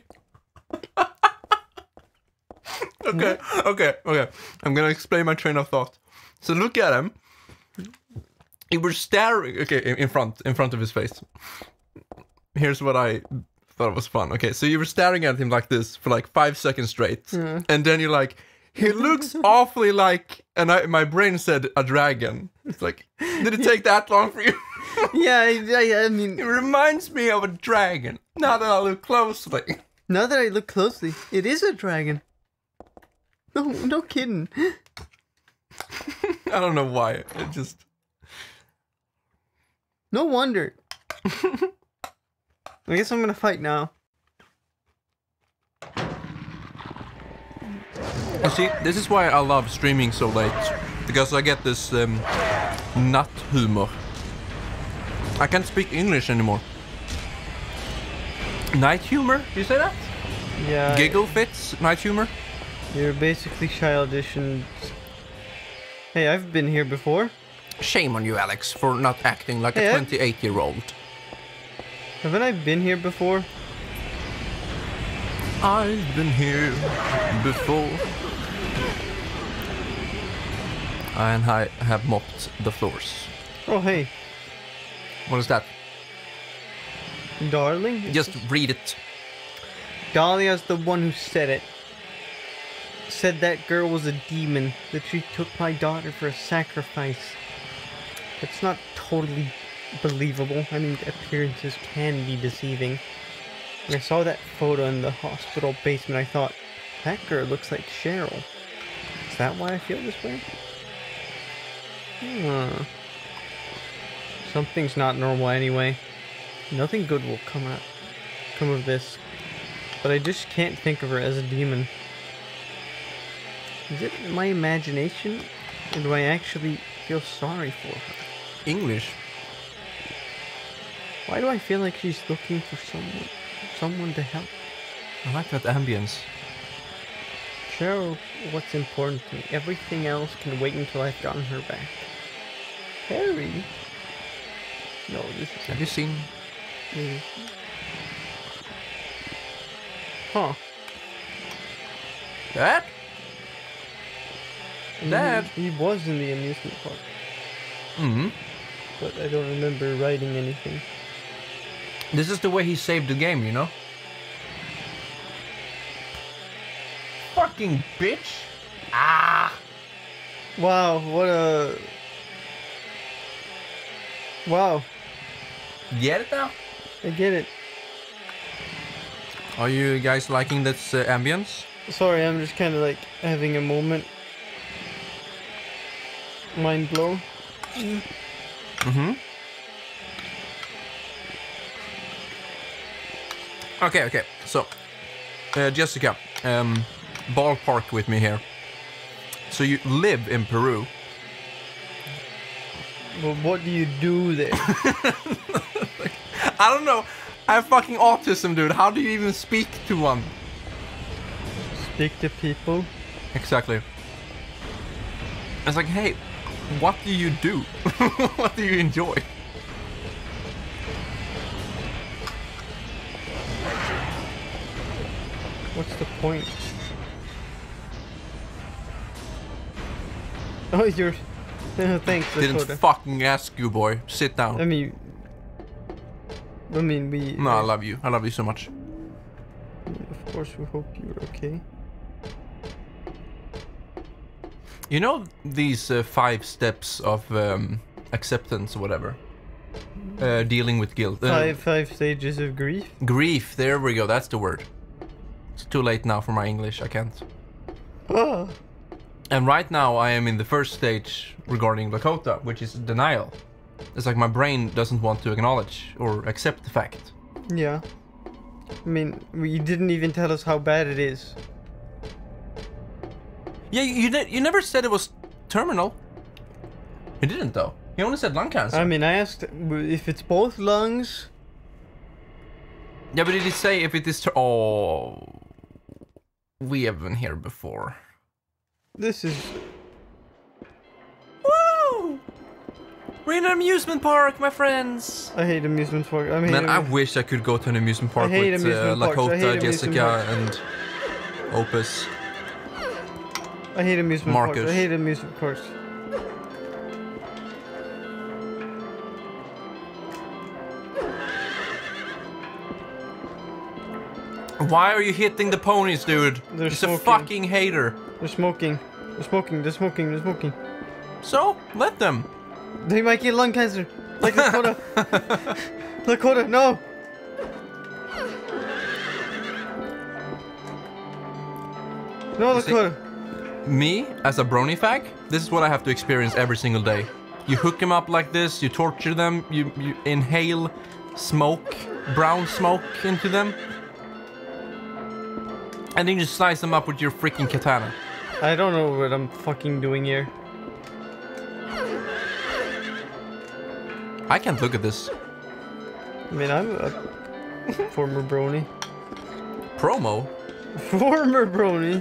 okay, okay, okay. I'm gonna explain my train of thought. So look at him. He was staring. Okay, in, in front, in front of his face. here's what I thought was fun. Okay, so you were staring at him like this for like five seconds straight, Yeah. and then you're like, he looks awfully like, and I, my brain said a dragon. It's like, did it take that long for you? Yeah, I, I, I mean, It reminds me of a dragon. Now that I look closely. now that I look closely, it is a dragon. No, no kidding. I don't know why. It just. No wonder. I guess I'm gonna fight now. You see, this is why I love streaming so late. Because I get this um, nut humor. I can't speak English anymore. Night humor? Do you say that? Yeah. Giggle fits? Night humor? You're basically childish and... Hey, I've been here before. Shame on you, Alex, for not acting like Hey, a I- twenty-eight-year-old. Haven't I been here before? I've been here before. And I have mopped the floors. Oh, hey. What is that? Darling? Just read it. Dahlia's the one who said it. Said that girl was a demon, that she took my daughter for a sacrifice. It's not totally believable. I mean, appearances can be deceiving. When I saw that photo in the hospital basement, I thought, that girl looks like Cheryl. Is that why I feel this way? Hmm. Something's not normal anyway. Nothing good will come out, come of this. But I just can't think of her as a demon. Is it my imagination? Or do I actually feel sorry for her? English. Why do I feel like she's looking for someone, someone to help? I like that ambience. Cheryl, what's important to me. Everything else can wait until I've gotten her back. Harry? No, this is... Have you seen? Mm. Huh. That? And Dad? He, he was in the amusement park, Mm-hmm. but I don't remember writing anything. This is the way he saved the game, you know? Fucking bitch! Ah! Wow, what a... Wow, Get it now? I get it. Are you guys liking this uh, ambience? Sorry, I'm just kind of like having a moment. Mind blown. Mm-hmm. Okay, okay. So, uh, Jessica, um, ballpark with me here. So you live in Peru. But what do you do there? I don't know. I have fucking autism, dude. How do you even speak to one? Speak to people? Exactly. It's like, hey, what do you do? What do you enjoy? What's the point? Oh, you're... Thanks, Didn't Dakota. fucking ask you, boy. Sit I down. mean... I mean, we... No, I love you. I love you so much. Of course, we hope you're okay. You know these uh, five steps of um, acceptance or whatever? Uh, dealing with guilt. Uh, Five, five stages of grief? Grief, there we go, that's the word. It's too late now for my English, I can't. Ah! And right now I am in the first stage regarding Lakota, which is denial. It's like my brain doesn't want to acknowledge or accept the fact. Yeah. I mean, you didn't even tell us how bad it is. Yeah, you ne- you never said it was terminal. You didn't though. You only said lung cancer. I mean, I asked if it's both lungs. Yeah, but did he say if it is ter- Oh... We have been here before. This is... Woo! We're in an amusement park, my friends! I hate amusement park. I mean, Man, I wish I could go to an amusement park hate with uh, amusement parks. I hate Lakota, amusement Jessica, parks. and Opus. I hate amusement Marcus. parks. I hate amusement parks. Why are you hitting the ponies, dude? They're He's smoking. a fucking hater. They're smoking. They're smoking. They're smoking. They're smoking. So, let them. They might get lung cancer. Like Lakota. Lakota, no. No, You see- Lakota. Me, as a brony fag, this is what I have to experience every single day. You hook them up like this, you torture them, you, you inhale smoke, brown smoke into them. And then you slice them up with your freaking katana. I don't know what I'm fucking doing here. I can't look at this. I mean, I'm a former brony. Promo? Former brony.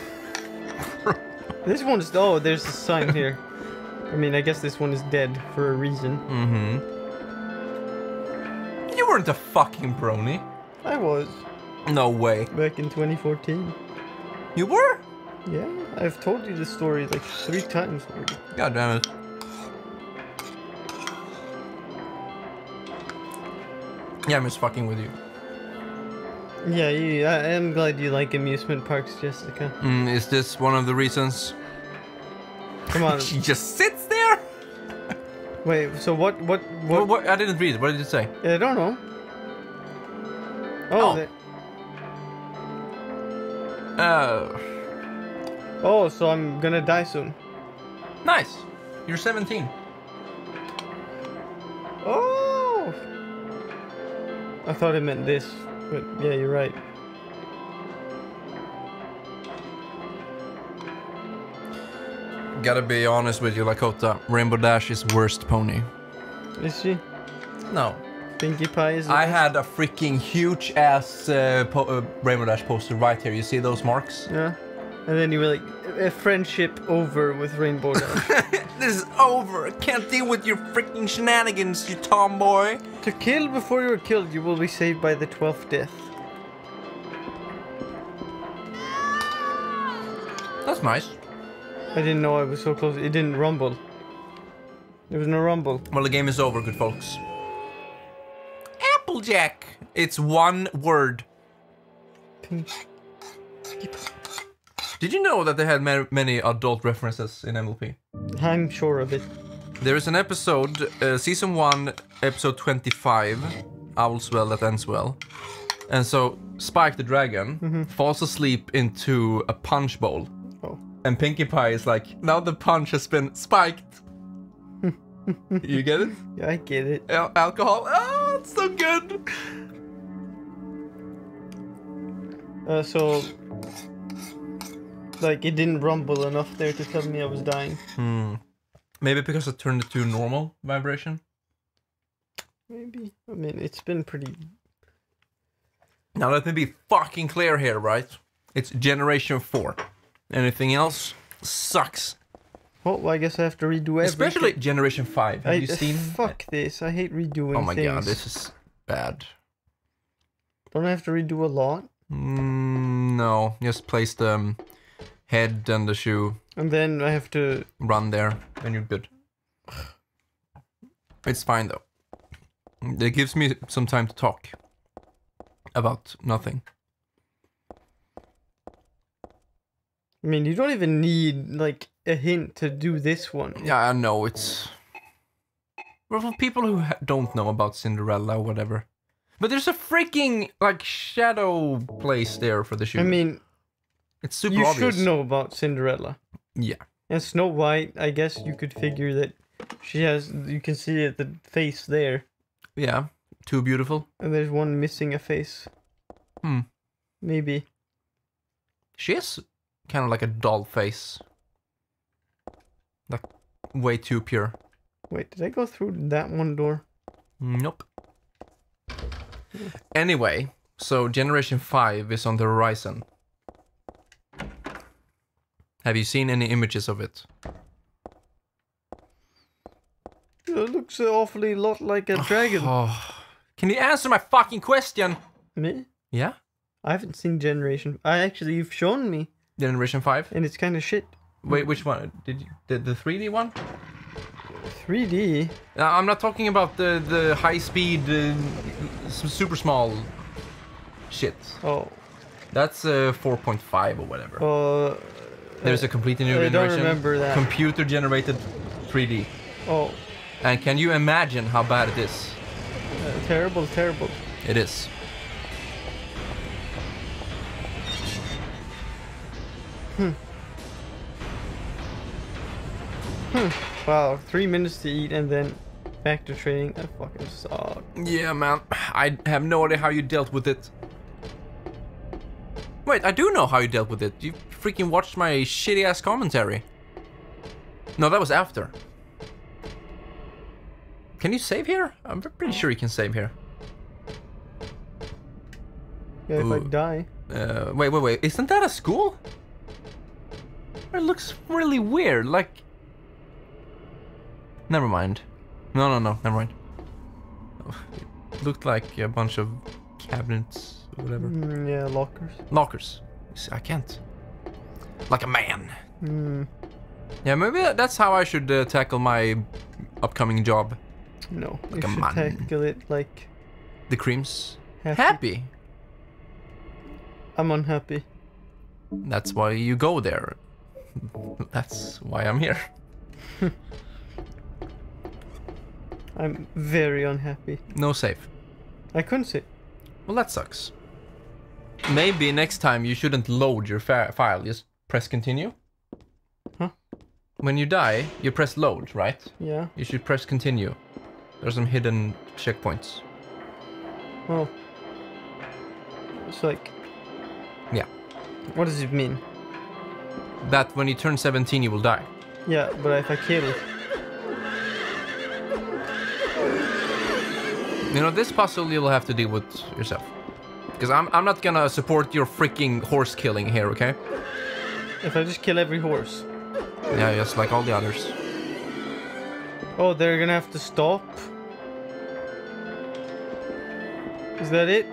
This one's... Oh, there's a sign here. I mean, I guess this one is dead for a reason. Mm-hmm. You weren't a fucking brony. I was. No way. Back in twenty fourteen. You were? Yeah, I've told you this story like three times already. God damn it. Yeah, I'm just fucking with you. Yeah, you, I am glad you like amusement parks, Jessica. Mm, is this one of the reasons? Come on. She just sits there? Wait, so what, what, What? what? what? I didn't read it. What did it say? I don't know. Oh, Oh. the- Uh, oh, so I'm gonna die soon. nice. You're seventeen. Oh! I thought it meant this, but yeah, you're right. Gotta be honest with you, Lakota. Rainbow Dash is worst pony. Is she? No. Pinkie Pie is. I had a freaking huge ass uh, po uh, Rainbow Dash poster right here. You see those marks? Yeah. And then you were like, a friendship over with Rainbow Dash. This is over. I can't deal with your freaking shenanigans, you tomboy. To kill before you're killed, you will be saved by the twelfth death. That's nice. I didn't know I was so close. It didn't rumble. There was no rumble. Well, the game is over, good folks. Applejack. It's one word. Pink. Did you know that they had ma many adult references in M L P? I'm sure of it. There is an episode, uh, season one, episode twenty-five, Owls Well That Ends Well. And so Spike the Dragon Mm-hmm. falls asleep into a punch bowl. Oh. And Pinkie Pie is like, now the punch has been spiked. You get it? Yeah, I get it. Al alcohol. Oh, it's so good. Uh, so, like, it didn't rumble enough there to tell me I was dying. Hmm. Maybe because I turned it to normal vibration. Maybe. I mean, it's been pretty... Now let me be fucking clear here, right? It's Generation four. Anything else sucks. Well, I guess I have to redo everything. Especially Generation five. Have I, you seen? Fuck this. I hate redoing Oh my things. god, this is bad. Don't I have to redo a lot? Mm, no, just place the um, head and the shoe, And then I have to... run there, and you're good. It's fine though. It gives me some time to talk about nothing. I mean, you don't even need, like, a hint to do this one. Yeah, I know, it's... Well, for people who ha don't know about Cinderella or whatever. But there's a freaking, like, shadow place there for the shoe. I mean, it's super you obvious. should know about Cinderella. Yeah. And Snow White, I guess you could figure that she has... You can see it, the face there. Yeah. Too beautiful. And there's one missing a face. Hmm. Maybe. She has kind of like a doll face. Like, way too pure. Wait, did I go through that one door? Nope. Anyway, so Generation five is on the horizon. Have you seen any images of it? It looks an awfully lot like a dragon. Oh. Can you answer my fucking question? Me? Yeah? I haven't seen Generation... I actually, you've shown me. Generation five? And it's kind of shit. Wait, which one? Did you... The, the three D one? three D? Uh, I'm not talking about the, the high-speed, uh, s- super small shit. Oh. That's uh, four point five or whatever. Uh, There's a completely new I don't generation. remember that. Computer generated three D. Oh, And can you imagine how bad it is? uh, terrible, terrible. It is. Wow, three minutes to eat and then back to training. That fucking sucks. Yeah, man. I have no idea how you dealt with it. Wait, I do know how you dealt with it. You freaking watched my shitty ass commentary. No, that was after. Can you save here? I'm pretty sure you can save here. Yeah, if I Ooh. die. Uh, wait, wait, wait. Isn't that a school? It looks really weird. Like. Never mind. No, no, no. Never mind. It looked like a bunch of cabinets or whatever. Mm, yeah, lockers. Lockers. See, I can't. Like a man. Mm, Yeah, maybe that- that's how I should uh, tackle my upcoming job. no, Like you a should man. tackle it like The creams. happy. Happy. I'm unhappy. That's why you go there. That's why I'm here. I'm very unhappy. No save. I couldn't say. Well, that sucks. Maybe next time you shouldn't load your fa file. Just press continue. Huh? When you die, you press load, right? Yeah. You should press continue. There's some hidden checkpoints. Oh. It's like. Yeah. What does it mean? That when you turn seventeen, you will die. Yeah, but if I kill. You know, this puzzle you'll have to deal with yourself. Because I'm, I'm not gonna support your freaking horse killing here, okay? If I just kill every horse. Yeah, just like all the others. Oh, they're gonna have to stop. Is that it?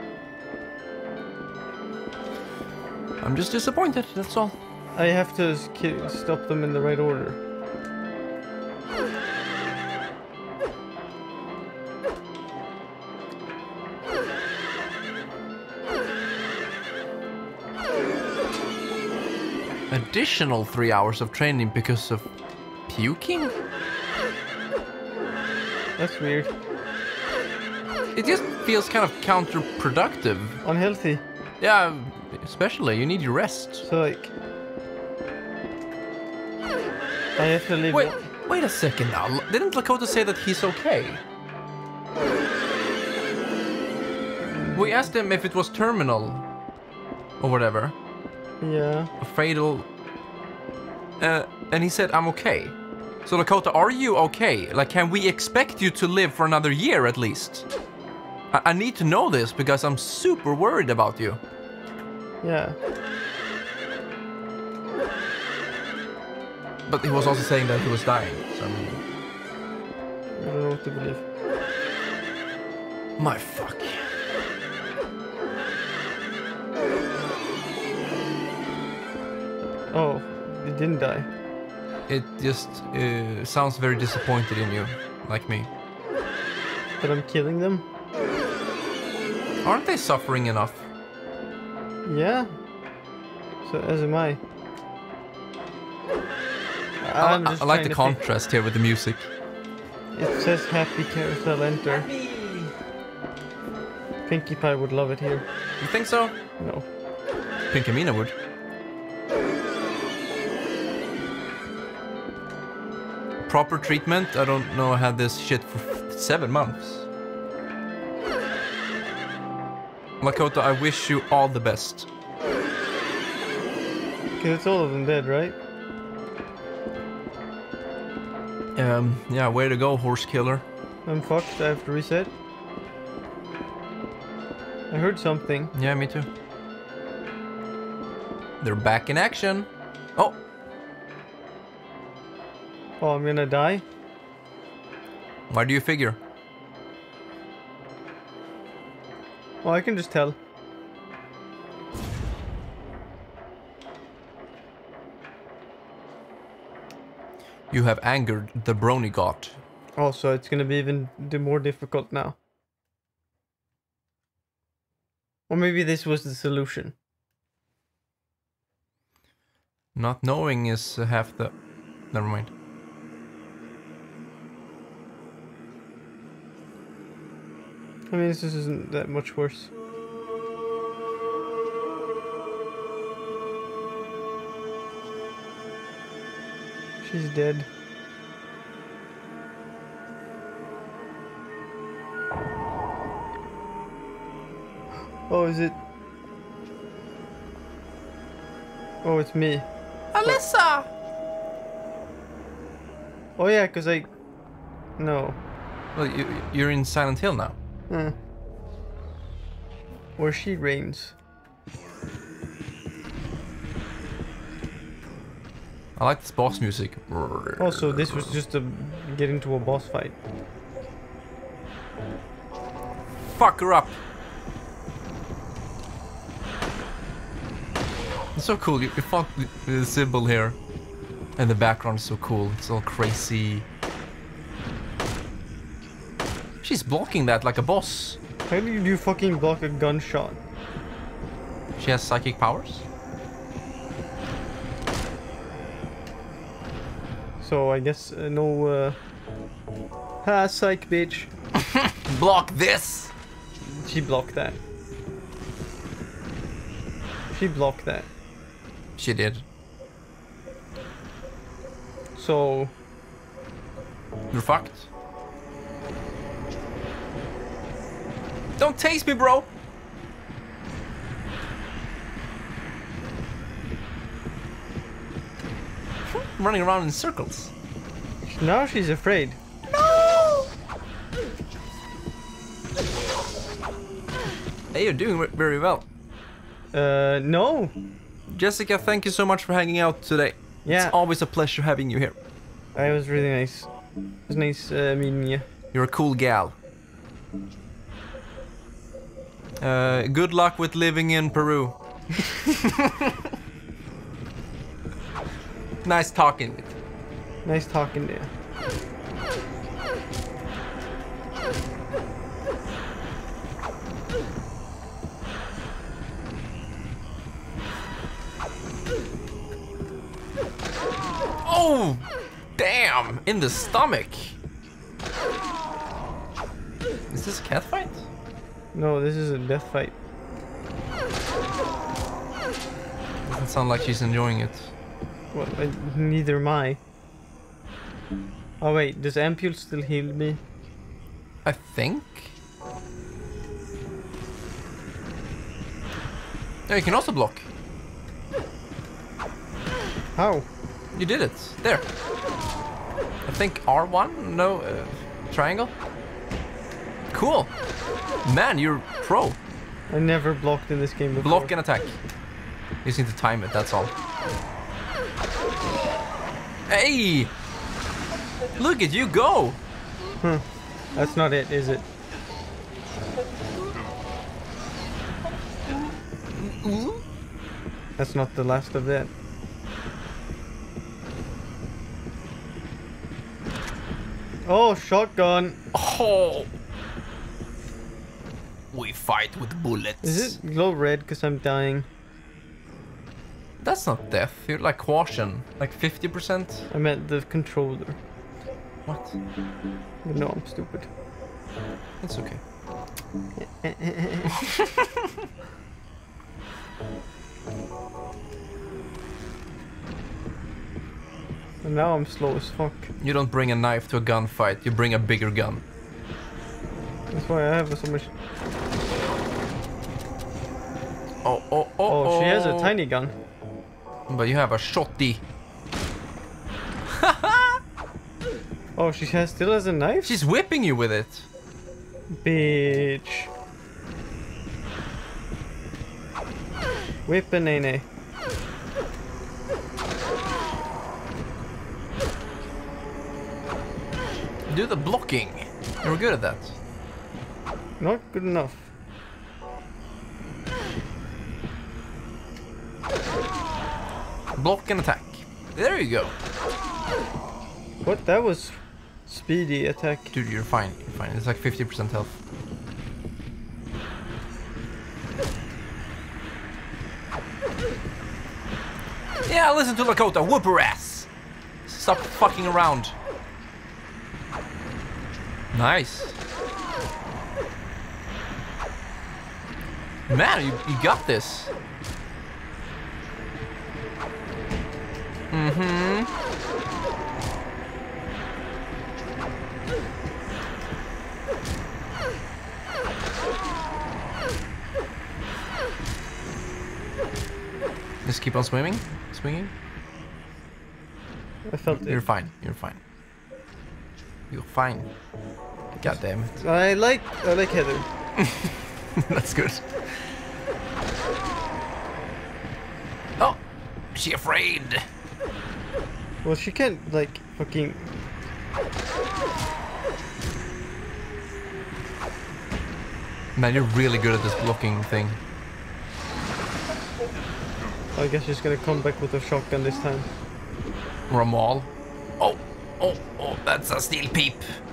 I'm just disappointed, that's all. I have to s- ki- stop them in the right order. Additional three hours of training because of puking? That's weird. It just feels kind of counterproductive. Unhealthy. Yeah, especially, you need your rest. So like. I have to live. Wait, wait a second now. Didn't Lakota say that he's okay? We asked him if it was terminal or whatever. Yeah. A fatal. Uh, and he said, I'm okay. So Lakota, are you okay? Like, can we expect you to live for another year at least? I, I need to know this because I'm super worried about you. Yeah. But he was also saying that he was dying, so I mean... I don't know what to believe. My fuck. Oh, it didn't die. It just uh, sounds very disappointed in you, like me. But I'm killing them? Aren't they suffering enough? Yeah. So as am I. I, I'm I, just I like trying the to contrast here with the music. think- It says happy carousel enter. Pinkie Pie would love it here. You think so? No. Pinkamena would. Proper treatment? I don't know. I had this shit for seven months. Lakota, I wish you all the best. Because it's all of them dead, right? Um, yeah, way to go, horse killer. I'm fucked. I have to reset. I heard something. Yeah, me too. They're back in action. Oh, Oh, I'm gonna die? why do you figure? Oh, I can just tell. You have angered the brony god. Oh, so it's gonna be even d- more difficult now. Or maybe this was the solution. Not knowing is uh, half the... Never mind. I mean, this isn't that much worse. She's dead. Oh, is it? Oh, it's me. Alyssa! Oh yeah, cause I... No. Well, you, you're in Silent Hill now. Huh. Where she reigns. I like this boss music. Also, this was just to get into a boss fight. Fuck her up. It's so cool. You, you fought the symbol here. And the background is so cool. It's all crazy. She's blocking that like a boss. How do you fucking block a gunshot? She has psychic powers? So I guess uh, no uh... Ha, psych bitch. Block this! She blocked that. She blocked that. She did. So... You're fucked. Don't taste me, bro! Running around in circles. Now she's afraid. No! Hey, you're doing very well. Uh, no. Jessica, thank you so much for hanging out today. Yeah. It's always a pleasure having you here. It was really nice. It was nice uh, meeting you. You're a cool gal. Uh, good luck with living in Peru. Nice talking with you. Nice talking to you. Oh, damn! In the stomach. Is this a cat fight? No, this is a death fight. Doesn't sound like she's enjoying it. Well, I, neither am I. Oh wait, does Ampule still heal me? I think. Yeah, you can also block. How? You did it. There. I think R one? No, uh, triangle? Cool. Man, you're pro. I never blocked in this game before. Block and attack. You just need to time it, that's all. Hey! Look at you go! Huh. That's not it, is it? That's not the last of that. Oh, shotgun! Oh! We fight with bullets. Is it glow red because I'm dying? That's not death. You're like caution. Like fifty percent? I meant the controller. What? No, I'm stupid. It's okay. And now I'm slow as fuck. You don't bring a knife to a gunfight, you bring a bigger gun. That's why I have so much... Oh, oh, oh, Oh, she has a oh. tiny gun. But you have a shotty. Oh, she has, still has a knife? She's whipping you with it. Bitch. Whip a nene. Do the blocking. You're good at that. Not good enough. Block and attack. There you go. What? That was speedy attack. Dude, you're fine. You're fine. It's like fifty percent health. Yeah, listen to Lakota, whoop her ass. Stop fucking around. Nice. Man, you, you got this. Mm-hmm. Just keep on swimming, swinging. I felt You're it. fine. You're fine. You're fine. God damn it. I like I like Heather. That's good. Oh, is she afraid? Well, she can't like fucking. Man, you're really good at this blocking thing. I guess she's gonna come back with a shotgun this time. Or a maul. Oh, oh, oh, that's a steel peep.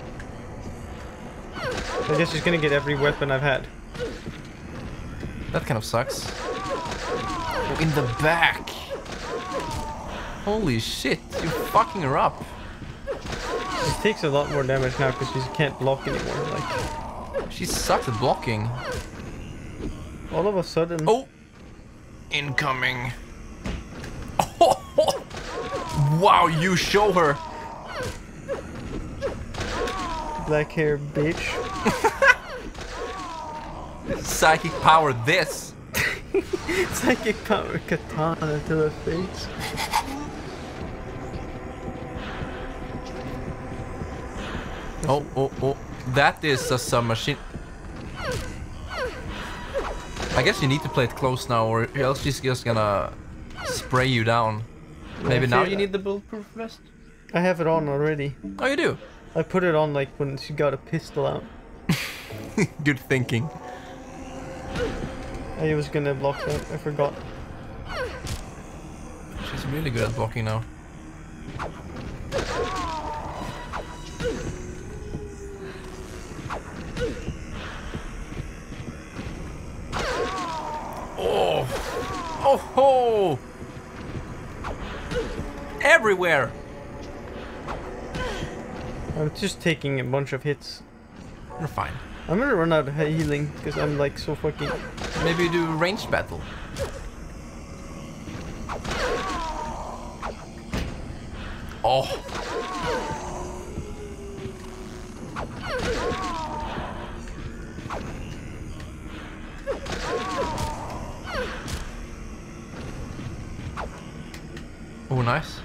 I guess she's gonna get every weapon I've had. That kind of sucks. Oh, in the back. Holy shit, you're fucking her up. It takes a lot more damage now because she can't block anymore. Like, She sucks at blocking. all of a sudden. Oh! Incoming. Oh, oh. Wow, you show her. Black hair bitch. Psychic power this. Psychic power katana to the face. Oh, oh, oh. That is a submachine. I guess you need to play it close now, or else she's just gonna spray you down. Maybe now you need the bulletproof vest? I have it on already. Oh, you do? I put it on like when she got a pistol out. Good thinking. I was gonna block that, I forgot. She's really good at blocking now. Oh! Oh ho! Everywhere! I'm just taking a bunch of hits. You're fine. I'm gonna run out of healing because I'm like so fucking. Maybe you do a ranged battle. Oh! Oh, nice.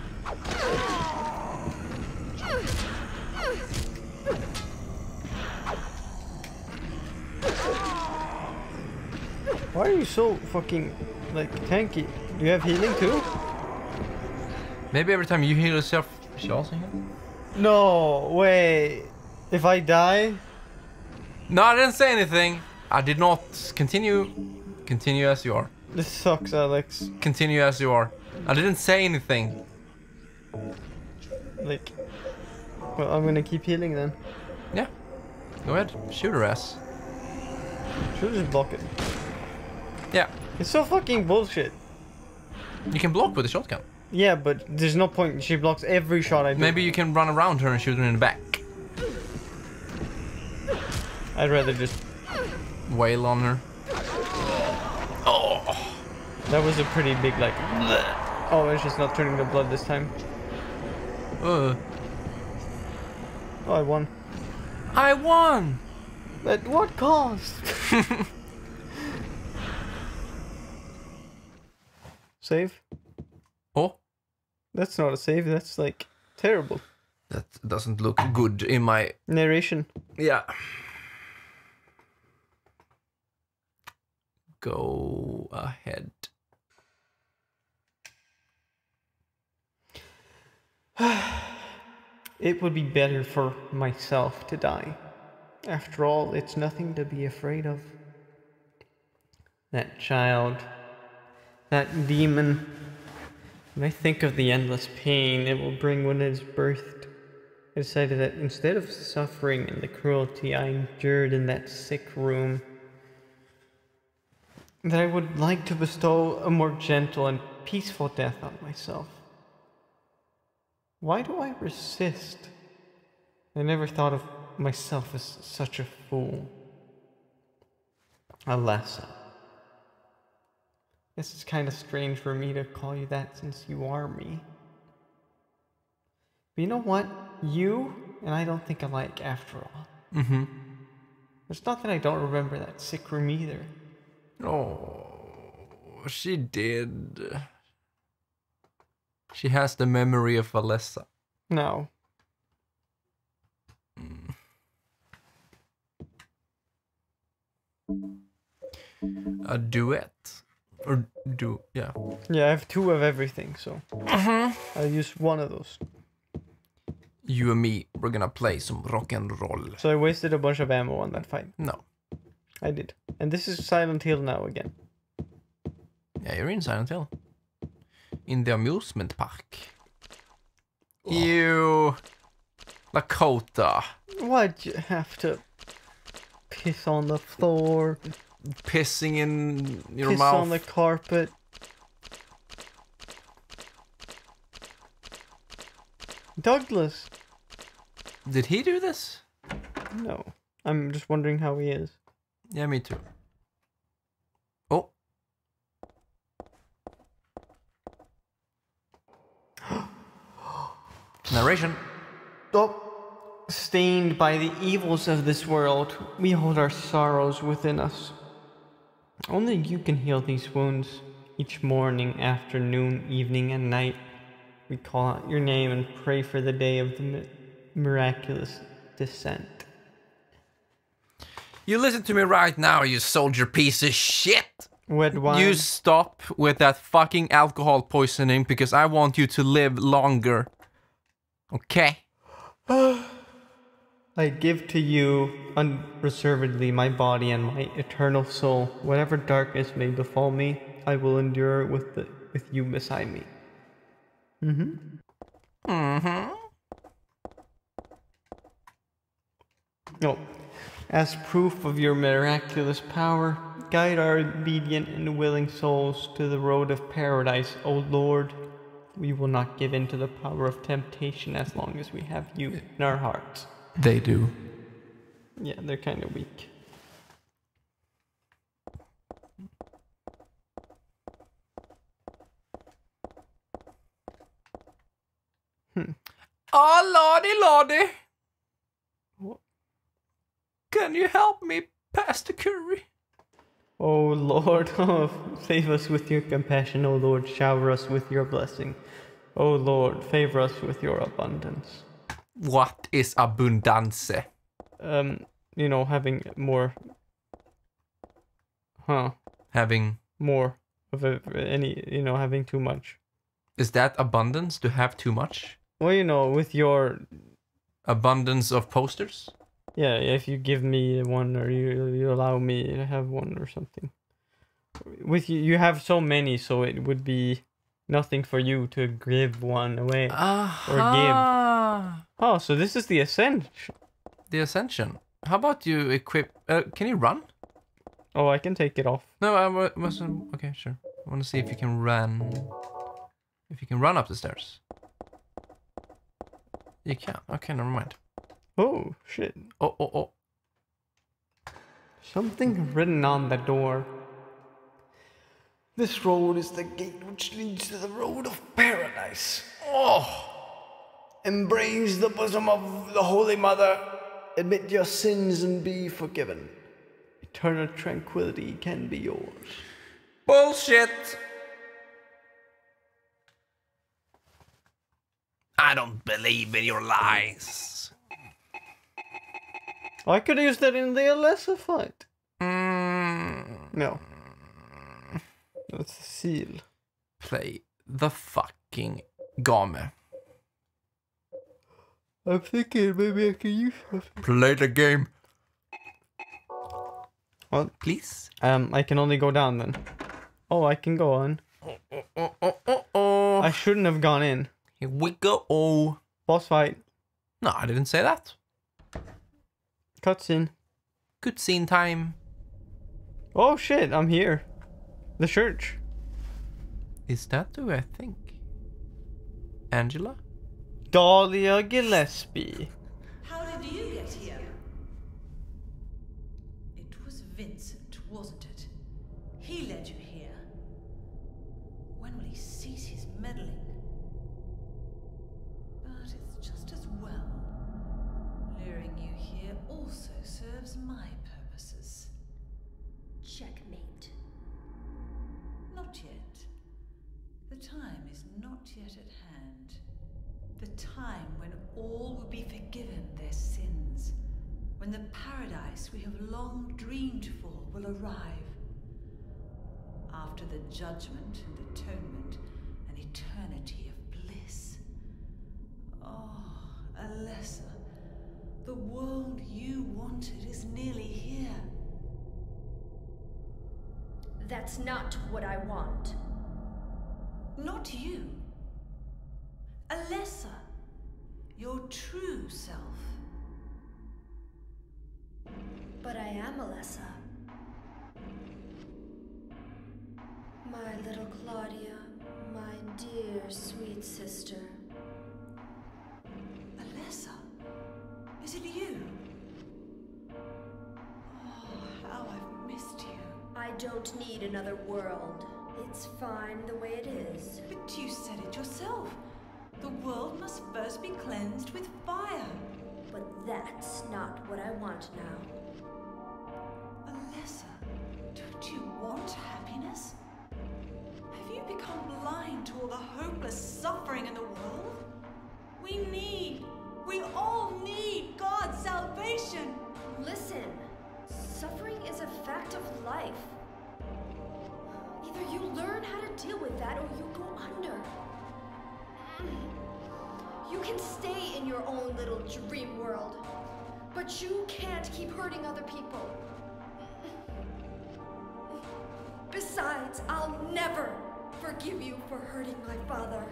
Why are you so fucking like tanky? Do you have healing too? Maybe every time you heal yourself, she also heal? No way. If I die, No, I didn't say anything. I did not. Continue. Continue as you are. this sucks, Alex. Continue as you are. I didn't say anything. Like, well, I'm gonna keep healing then. Yeah. Go ahead. Shoot her ass. Should just block it. Yeah. It's so fucking bullshit. You can block with a shotgun. Yeah, but there's no point. She blocks every shot I do. Maybe you can run around her and shoot her in the back. I'd rather just. Wail on her. Oh. That was a pretty big like. Oh, it's just not turning to blood this time. Uh. Oh, I won. I won. At what cost? Save? Oh. That's not a save. That's like terrible. That doesn't look good in my... Narration. Yeah. Go ahead. It would be better for myself to die. After all, it's nothing to be afraid of. That child. That demon. When I think of the endless pain it will bring when it is birthed, I decided that instead of suffering and the cruelty I endured in that sick room, that I would like to bestow a more gentle and peaceful death on myself. Why do I resist? I never thought of myself as such a fool. Alessa. This is kind of strange for me to call you that since you are me. But you know what? You and I don't think alike after all. Mm-hmm. It's not that I don't remember that sick room either. Oh, she did. She has the memory of Alessa. No. Mm. A duet. Or do, yeah. Yeah, I have two of everything, so Uh-huh. I'll use one of those. You and me, we're gonna play some rock and roll. So I wasted a bunch of ammo on that fight. No. I did. And this is Silent Hill now again. Yeah, you're in Silent Hill. In the amusement park. You, Lakota. Why'd you have to piss on the floor? Pissing in your piss mouth. on the carpet? Douglas! Did he do this? No. I'm just wondering how he is. Yeah, me too. Oh. Narration. Oh. Stained by the evils of this world, we hold our sorrows within us. Only you can heal these wounds. Each morning, afternoon, evening, and night, we call out your name and pray for the day of the mi miraculous descent. You listen to me right now, you soldier piece of shit! Wet wine. You stop with that fucking alcohol poisoning because I want you to live longer. Okay? I give to you unreservedly my body and my eternal soul. Whatever darkness may befall me, I will endure with the with you beside me. Mm-hmm. Mm-hmm. No. As proof of your miraculous power, guide our obedient and willing souls to the road of paradise, O Lord. We will not give in to the power of temptation as long as we have you in our hearts. They do. Yeah, they're kind of weak. Hmm. Oh, lordy, lordy. What? Can you help me, Pastor Curry? O Lord, oh, save us with your compassion, O Lord, shower us with your blessing. O Lord, favor us with your abundance. What is abundance? Um, you know, having more... Huh. Having... More of a, any, you know, having too much. Is that abundance, to have too much? Well, you know, with your... Abundance of posters? Yeah, if you give me one or you, you allow me to have one or something. With you, you have so many, so it would be nothing for you to give one away. Uh-huh. Or give. Oh, so this is the Ascension. The Ascension. How about you equip... Uh, can you run? Oh, I can take it off. No, I wa- wasn't... Okay, sure. I want to see if you can run... If you can run up the stairs. You can. Okay, never mind. Oh, shit. Oh, oh, oh. Something written on the door. This road is the gate which leads to the road of paradise. Oh! Embrace the bosom of the Holy Mother. Admit your sins and be forgiven. Eternal tranquility can be yours. Bullshit! I don't believe in your lies. I could use that in the Alessa fight. Mm. No. That's the seal. Play the fucking game. I'm thinking maybe I can use something. Play the game. Well, please. Um, I can only go down then. Oh, I can go on. Oh, oh, oh, oh, oh, oh. I shouldn't have gone in. Here we go. Oh. Boss fight. No, I didn't say that. Cutscene. Cutscene time. Oh shit, I'm here. The church. Is that who I think? Angela? Dahlia Gillespie. How did you get here? It was Vincent, wasn't it? He led you here. When will he cease his meddling? But it's just as well. Luring you here also serves my purposes. Checkmate. Not yet. The time is not yet at hand. The time when all will be forgiven their sins. When the paradise we have long dreamed for will arrive. After the judgment and atonement, an eternity of bliss. Oh, Alessa, the world you wanted is nearly here. That's not what I want. Not you. Alessa, your true self. But I am Alessa. My little Claudia, my dear sweet sister. Alessa, is it you? Oh, how I've missed you. I don't need another world. It's fine the way it is. But you said it yourself. The world must first be cleansed with fire. But that's not what I want now. Alessa, don't you want happiness? Have you become blind to all the hopeless suffering in the world? We need, we all need God's salvation. Listen, suffering is a fact of life. Either you learn how to deal with that or you go under. You can stay in your own little dream world, but you can't keep hurting other people. Besides, I'll never forgive you for hurting my father.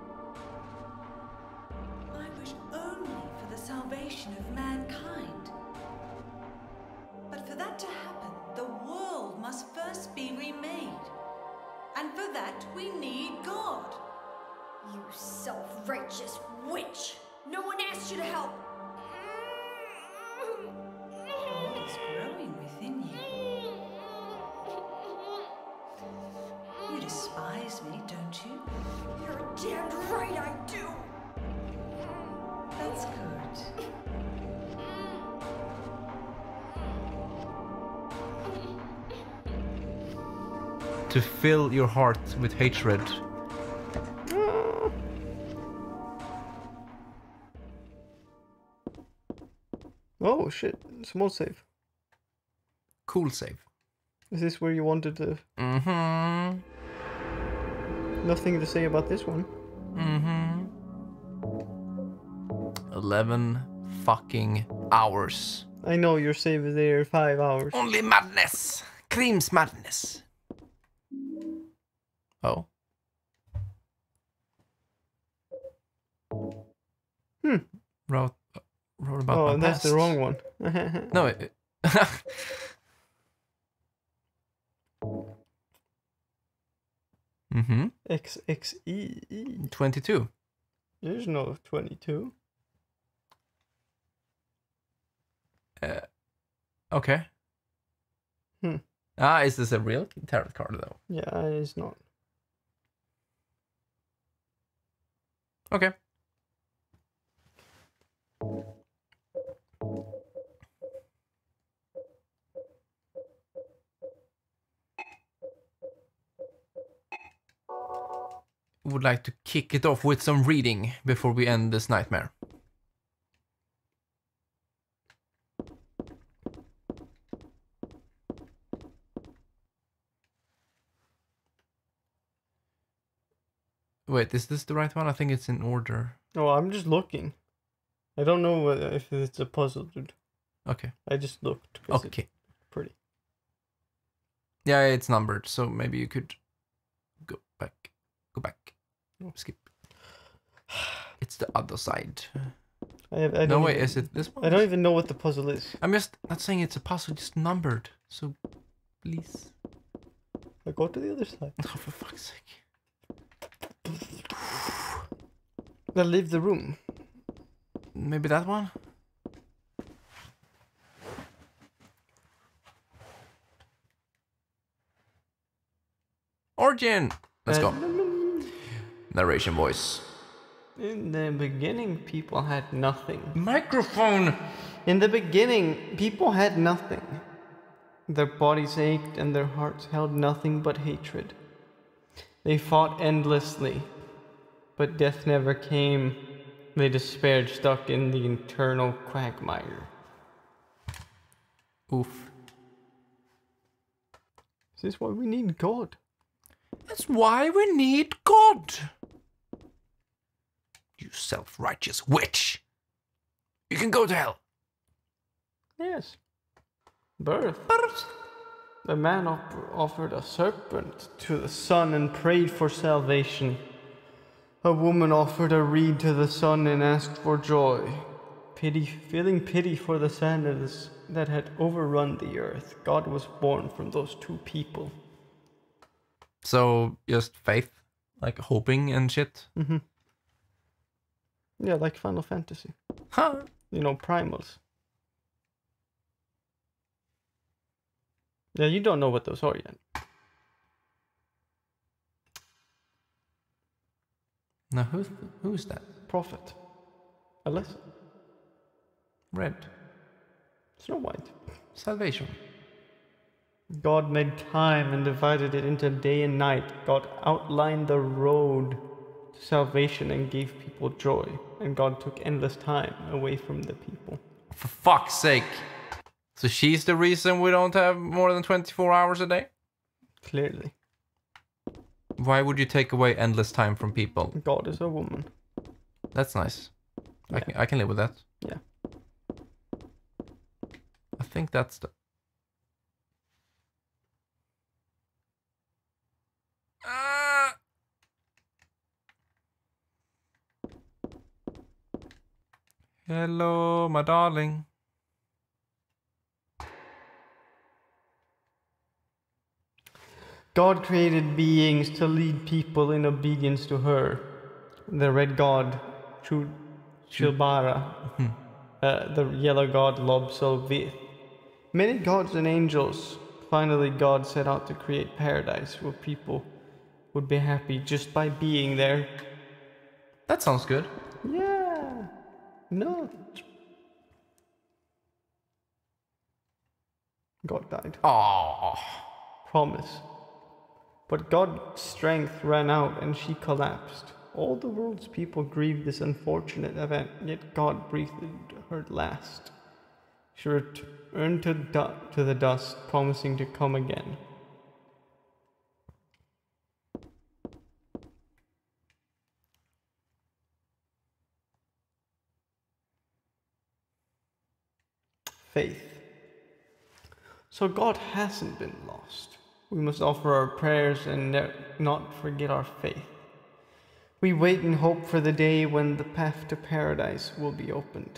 I wish only for the salvation of mankind. But for that to happen, the world must first be remade. And for that, we need God. You self-righteous witch! No one asked you to help! What is growing within you? You despise me, don't you? You're damned right I do! That's good. To fill your heart with hatred. Oh shit, small save. Cool save. Is this where you wanted to... Mm-hmm. Nothing to say about this one. Mm-hmm. Eleven fucking hours. I know your save is there five hours. Only madness. Cream's madness. Oh. Hmm. Wrote, wrote about Oh, my that's past. the wrong one. No. It, mm-hmm. X X E E. twenty-two. There's no twenty-two. Uh, okay. Hmm. Ah, is this a real tarot card though? Yeah, it's not. Okay. Would like to kick it off with some reading before we end this nightmare. Wait, is this the right one? I think it's in order. Oh, I'm just looking. I don't know whether, if it's a puzzle, dude. Okay. I just looked. 'cause Okay. it's pretty. Yeah, it's numbered, so maybe you could go back. Go back. Skip. It's the other side. I have. I No, don't wait, even, is it this one? I don't even know what the puzzle is. I'm just not saying it's a puzzle, just numbered. So, please. Okay. go to the other side. Oh, for fuck's sake. Now leave the room. Maybe that one? Origin! Let's Uh, go. Narration voice. In the beginning, people had nothing. Microphone! In the beginning, people had nothing. Their bodies ached and their hearts held nothing but hatred. They fought endlessly, but death never came. They despaired, stuck in the eternal quagmire. Oof. This is why we need God. That's why we need God! You self-righteous witch! You can go to hell! Yes. Birth. Birth. The man op- offered a serpent to the sun and prayed for salvation. A woman offered a reed to the sun and asked for joy. Pity, feeling pity for the sadness that had overrun the earth, God was born from those two people. So, just faith? Like hoping and shit? Mm-hmm. Yeah, like Final Fantasy. Huh? You know, primals. Yeah, you don't know what those are yet. Now, who's, who's that? Prophet. Alyssa. Red. Snow White. Salvation. God made time and divided it into day and night. God outlined the road to salvation and gave people joy. And God took endless time away from the people. For fuck's sake. So she's the reason we don't have more than twenty-four hours a day? Clearly. Why would you take away endless time from people? God is a woman. That's nice. I, Yeah. can, I can live with that. Yeah. I think that's the... Ah! Hello, my darling. God created beings to lead people in obedience to her. The red god, Chu- Chilbara. uh, the yellow god, Lob-Solvith. Many gods and angels. Finally, God set out to create paradise where people would be happy just by being there. That sounds good. Yeah. No. God died. Oh. Promise. But God's strength ran out and she collapsed. All the world's people grieved this unfortunate event, yet God breathed her last. She returned to, du- to the dust, promising to come again. Faith. So God hasn't been lost. We must offer our prayers and ne- not forget our faith. We wait and hope for the day when the path to paradise will be opened.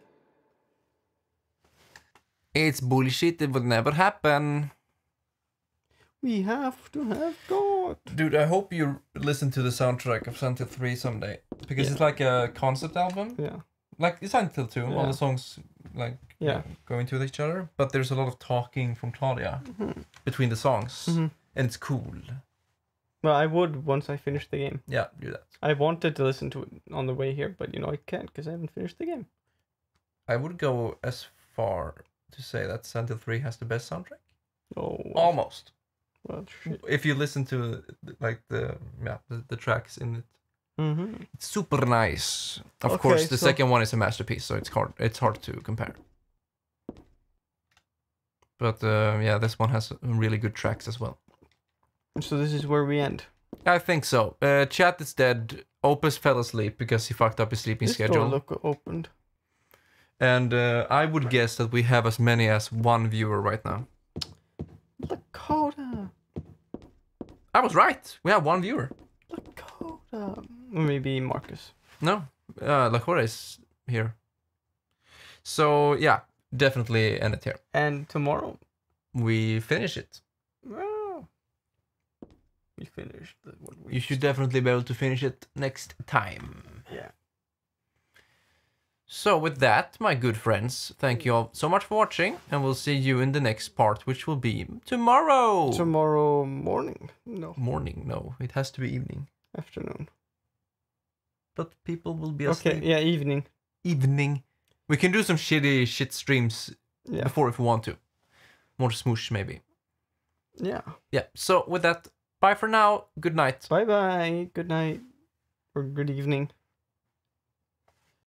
It's bullshit. It will never happen. We have to have God. Dude, I hope you listen to the soundtrack of Silent Hill three someday. Because Yeah. it's like a concept album. Yeah. Like it's Silent Hill two, all Yeah. the songs like Yeah. going to each other. But there's a lot of talking from Claudia Mm-hmm. between the songs. Mhm. And it's cool. Well, I would once I finish the game. Yeah, do that. I wanted to listen to it on the way here, but you know I can't because I haven't finished the game. I would go as far to say that Silent Hill three has the best soundtrack. Oh, well, Almost. well shit. If you listen to like the yeah the, the tracks in it, Mm-hmm. it's super nice. Of Okay, course, the so- second one is a masterpiece, so it's hard. It's hard to compare. But uh, yeah, this one has really good tracks as well. So this is where we end. I think so. Uh, Chat is dead. Opus fell asleep because he fucked up his sleeping This door schedule. look opened. And uh, I would guess that we have as many as one viewer right now. Lakota. I was right. We have one viewer. Lakota. Maybe Marcus. No, uh, Lakota is here. So yeah, definitely end it here. And tomorrow. We finish it. Oh. we finish the what we You should definitely be able to finish it next time. Yeah. So with that, my good friends, thank you all so much for watching, and we'll see you in the next part, which will be tomorrow. Tomorrow morning. No. Morning, no, it has to be evening. Afternoon. But people will be asleep. Okay, yeah, evening. Evening. We can do some shitty shit streams Yeah. before if we want to. More smoosh, maybe. Yeah. Yeah, so with that, bye for now. Good night. Bye bye. Good night. Or good evening.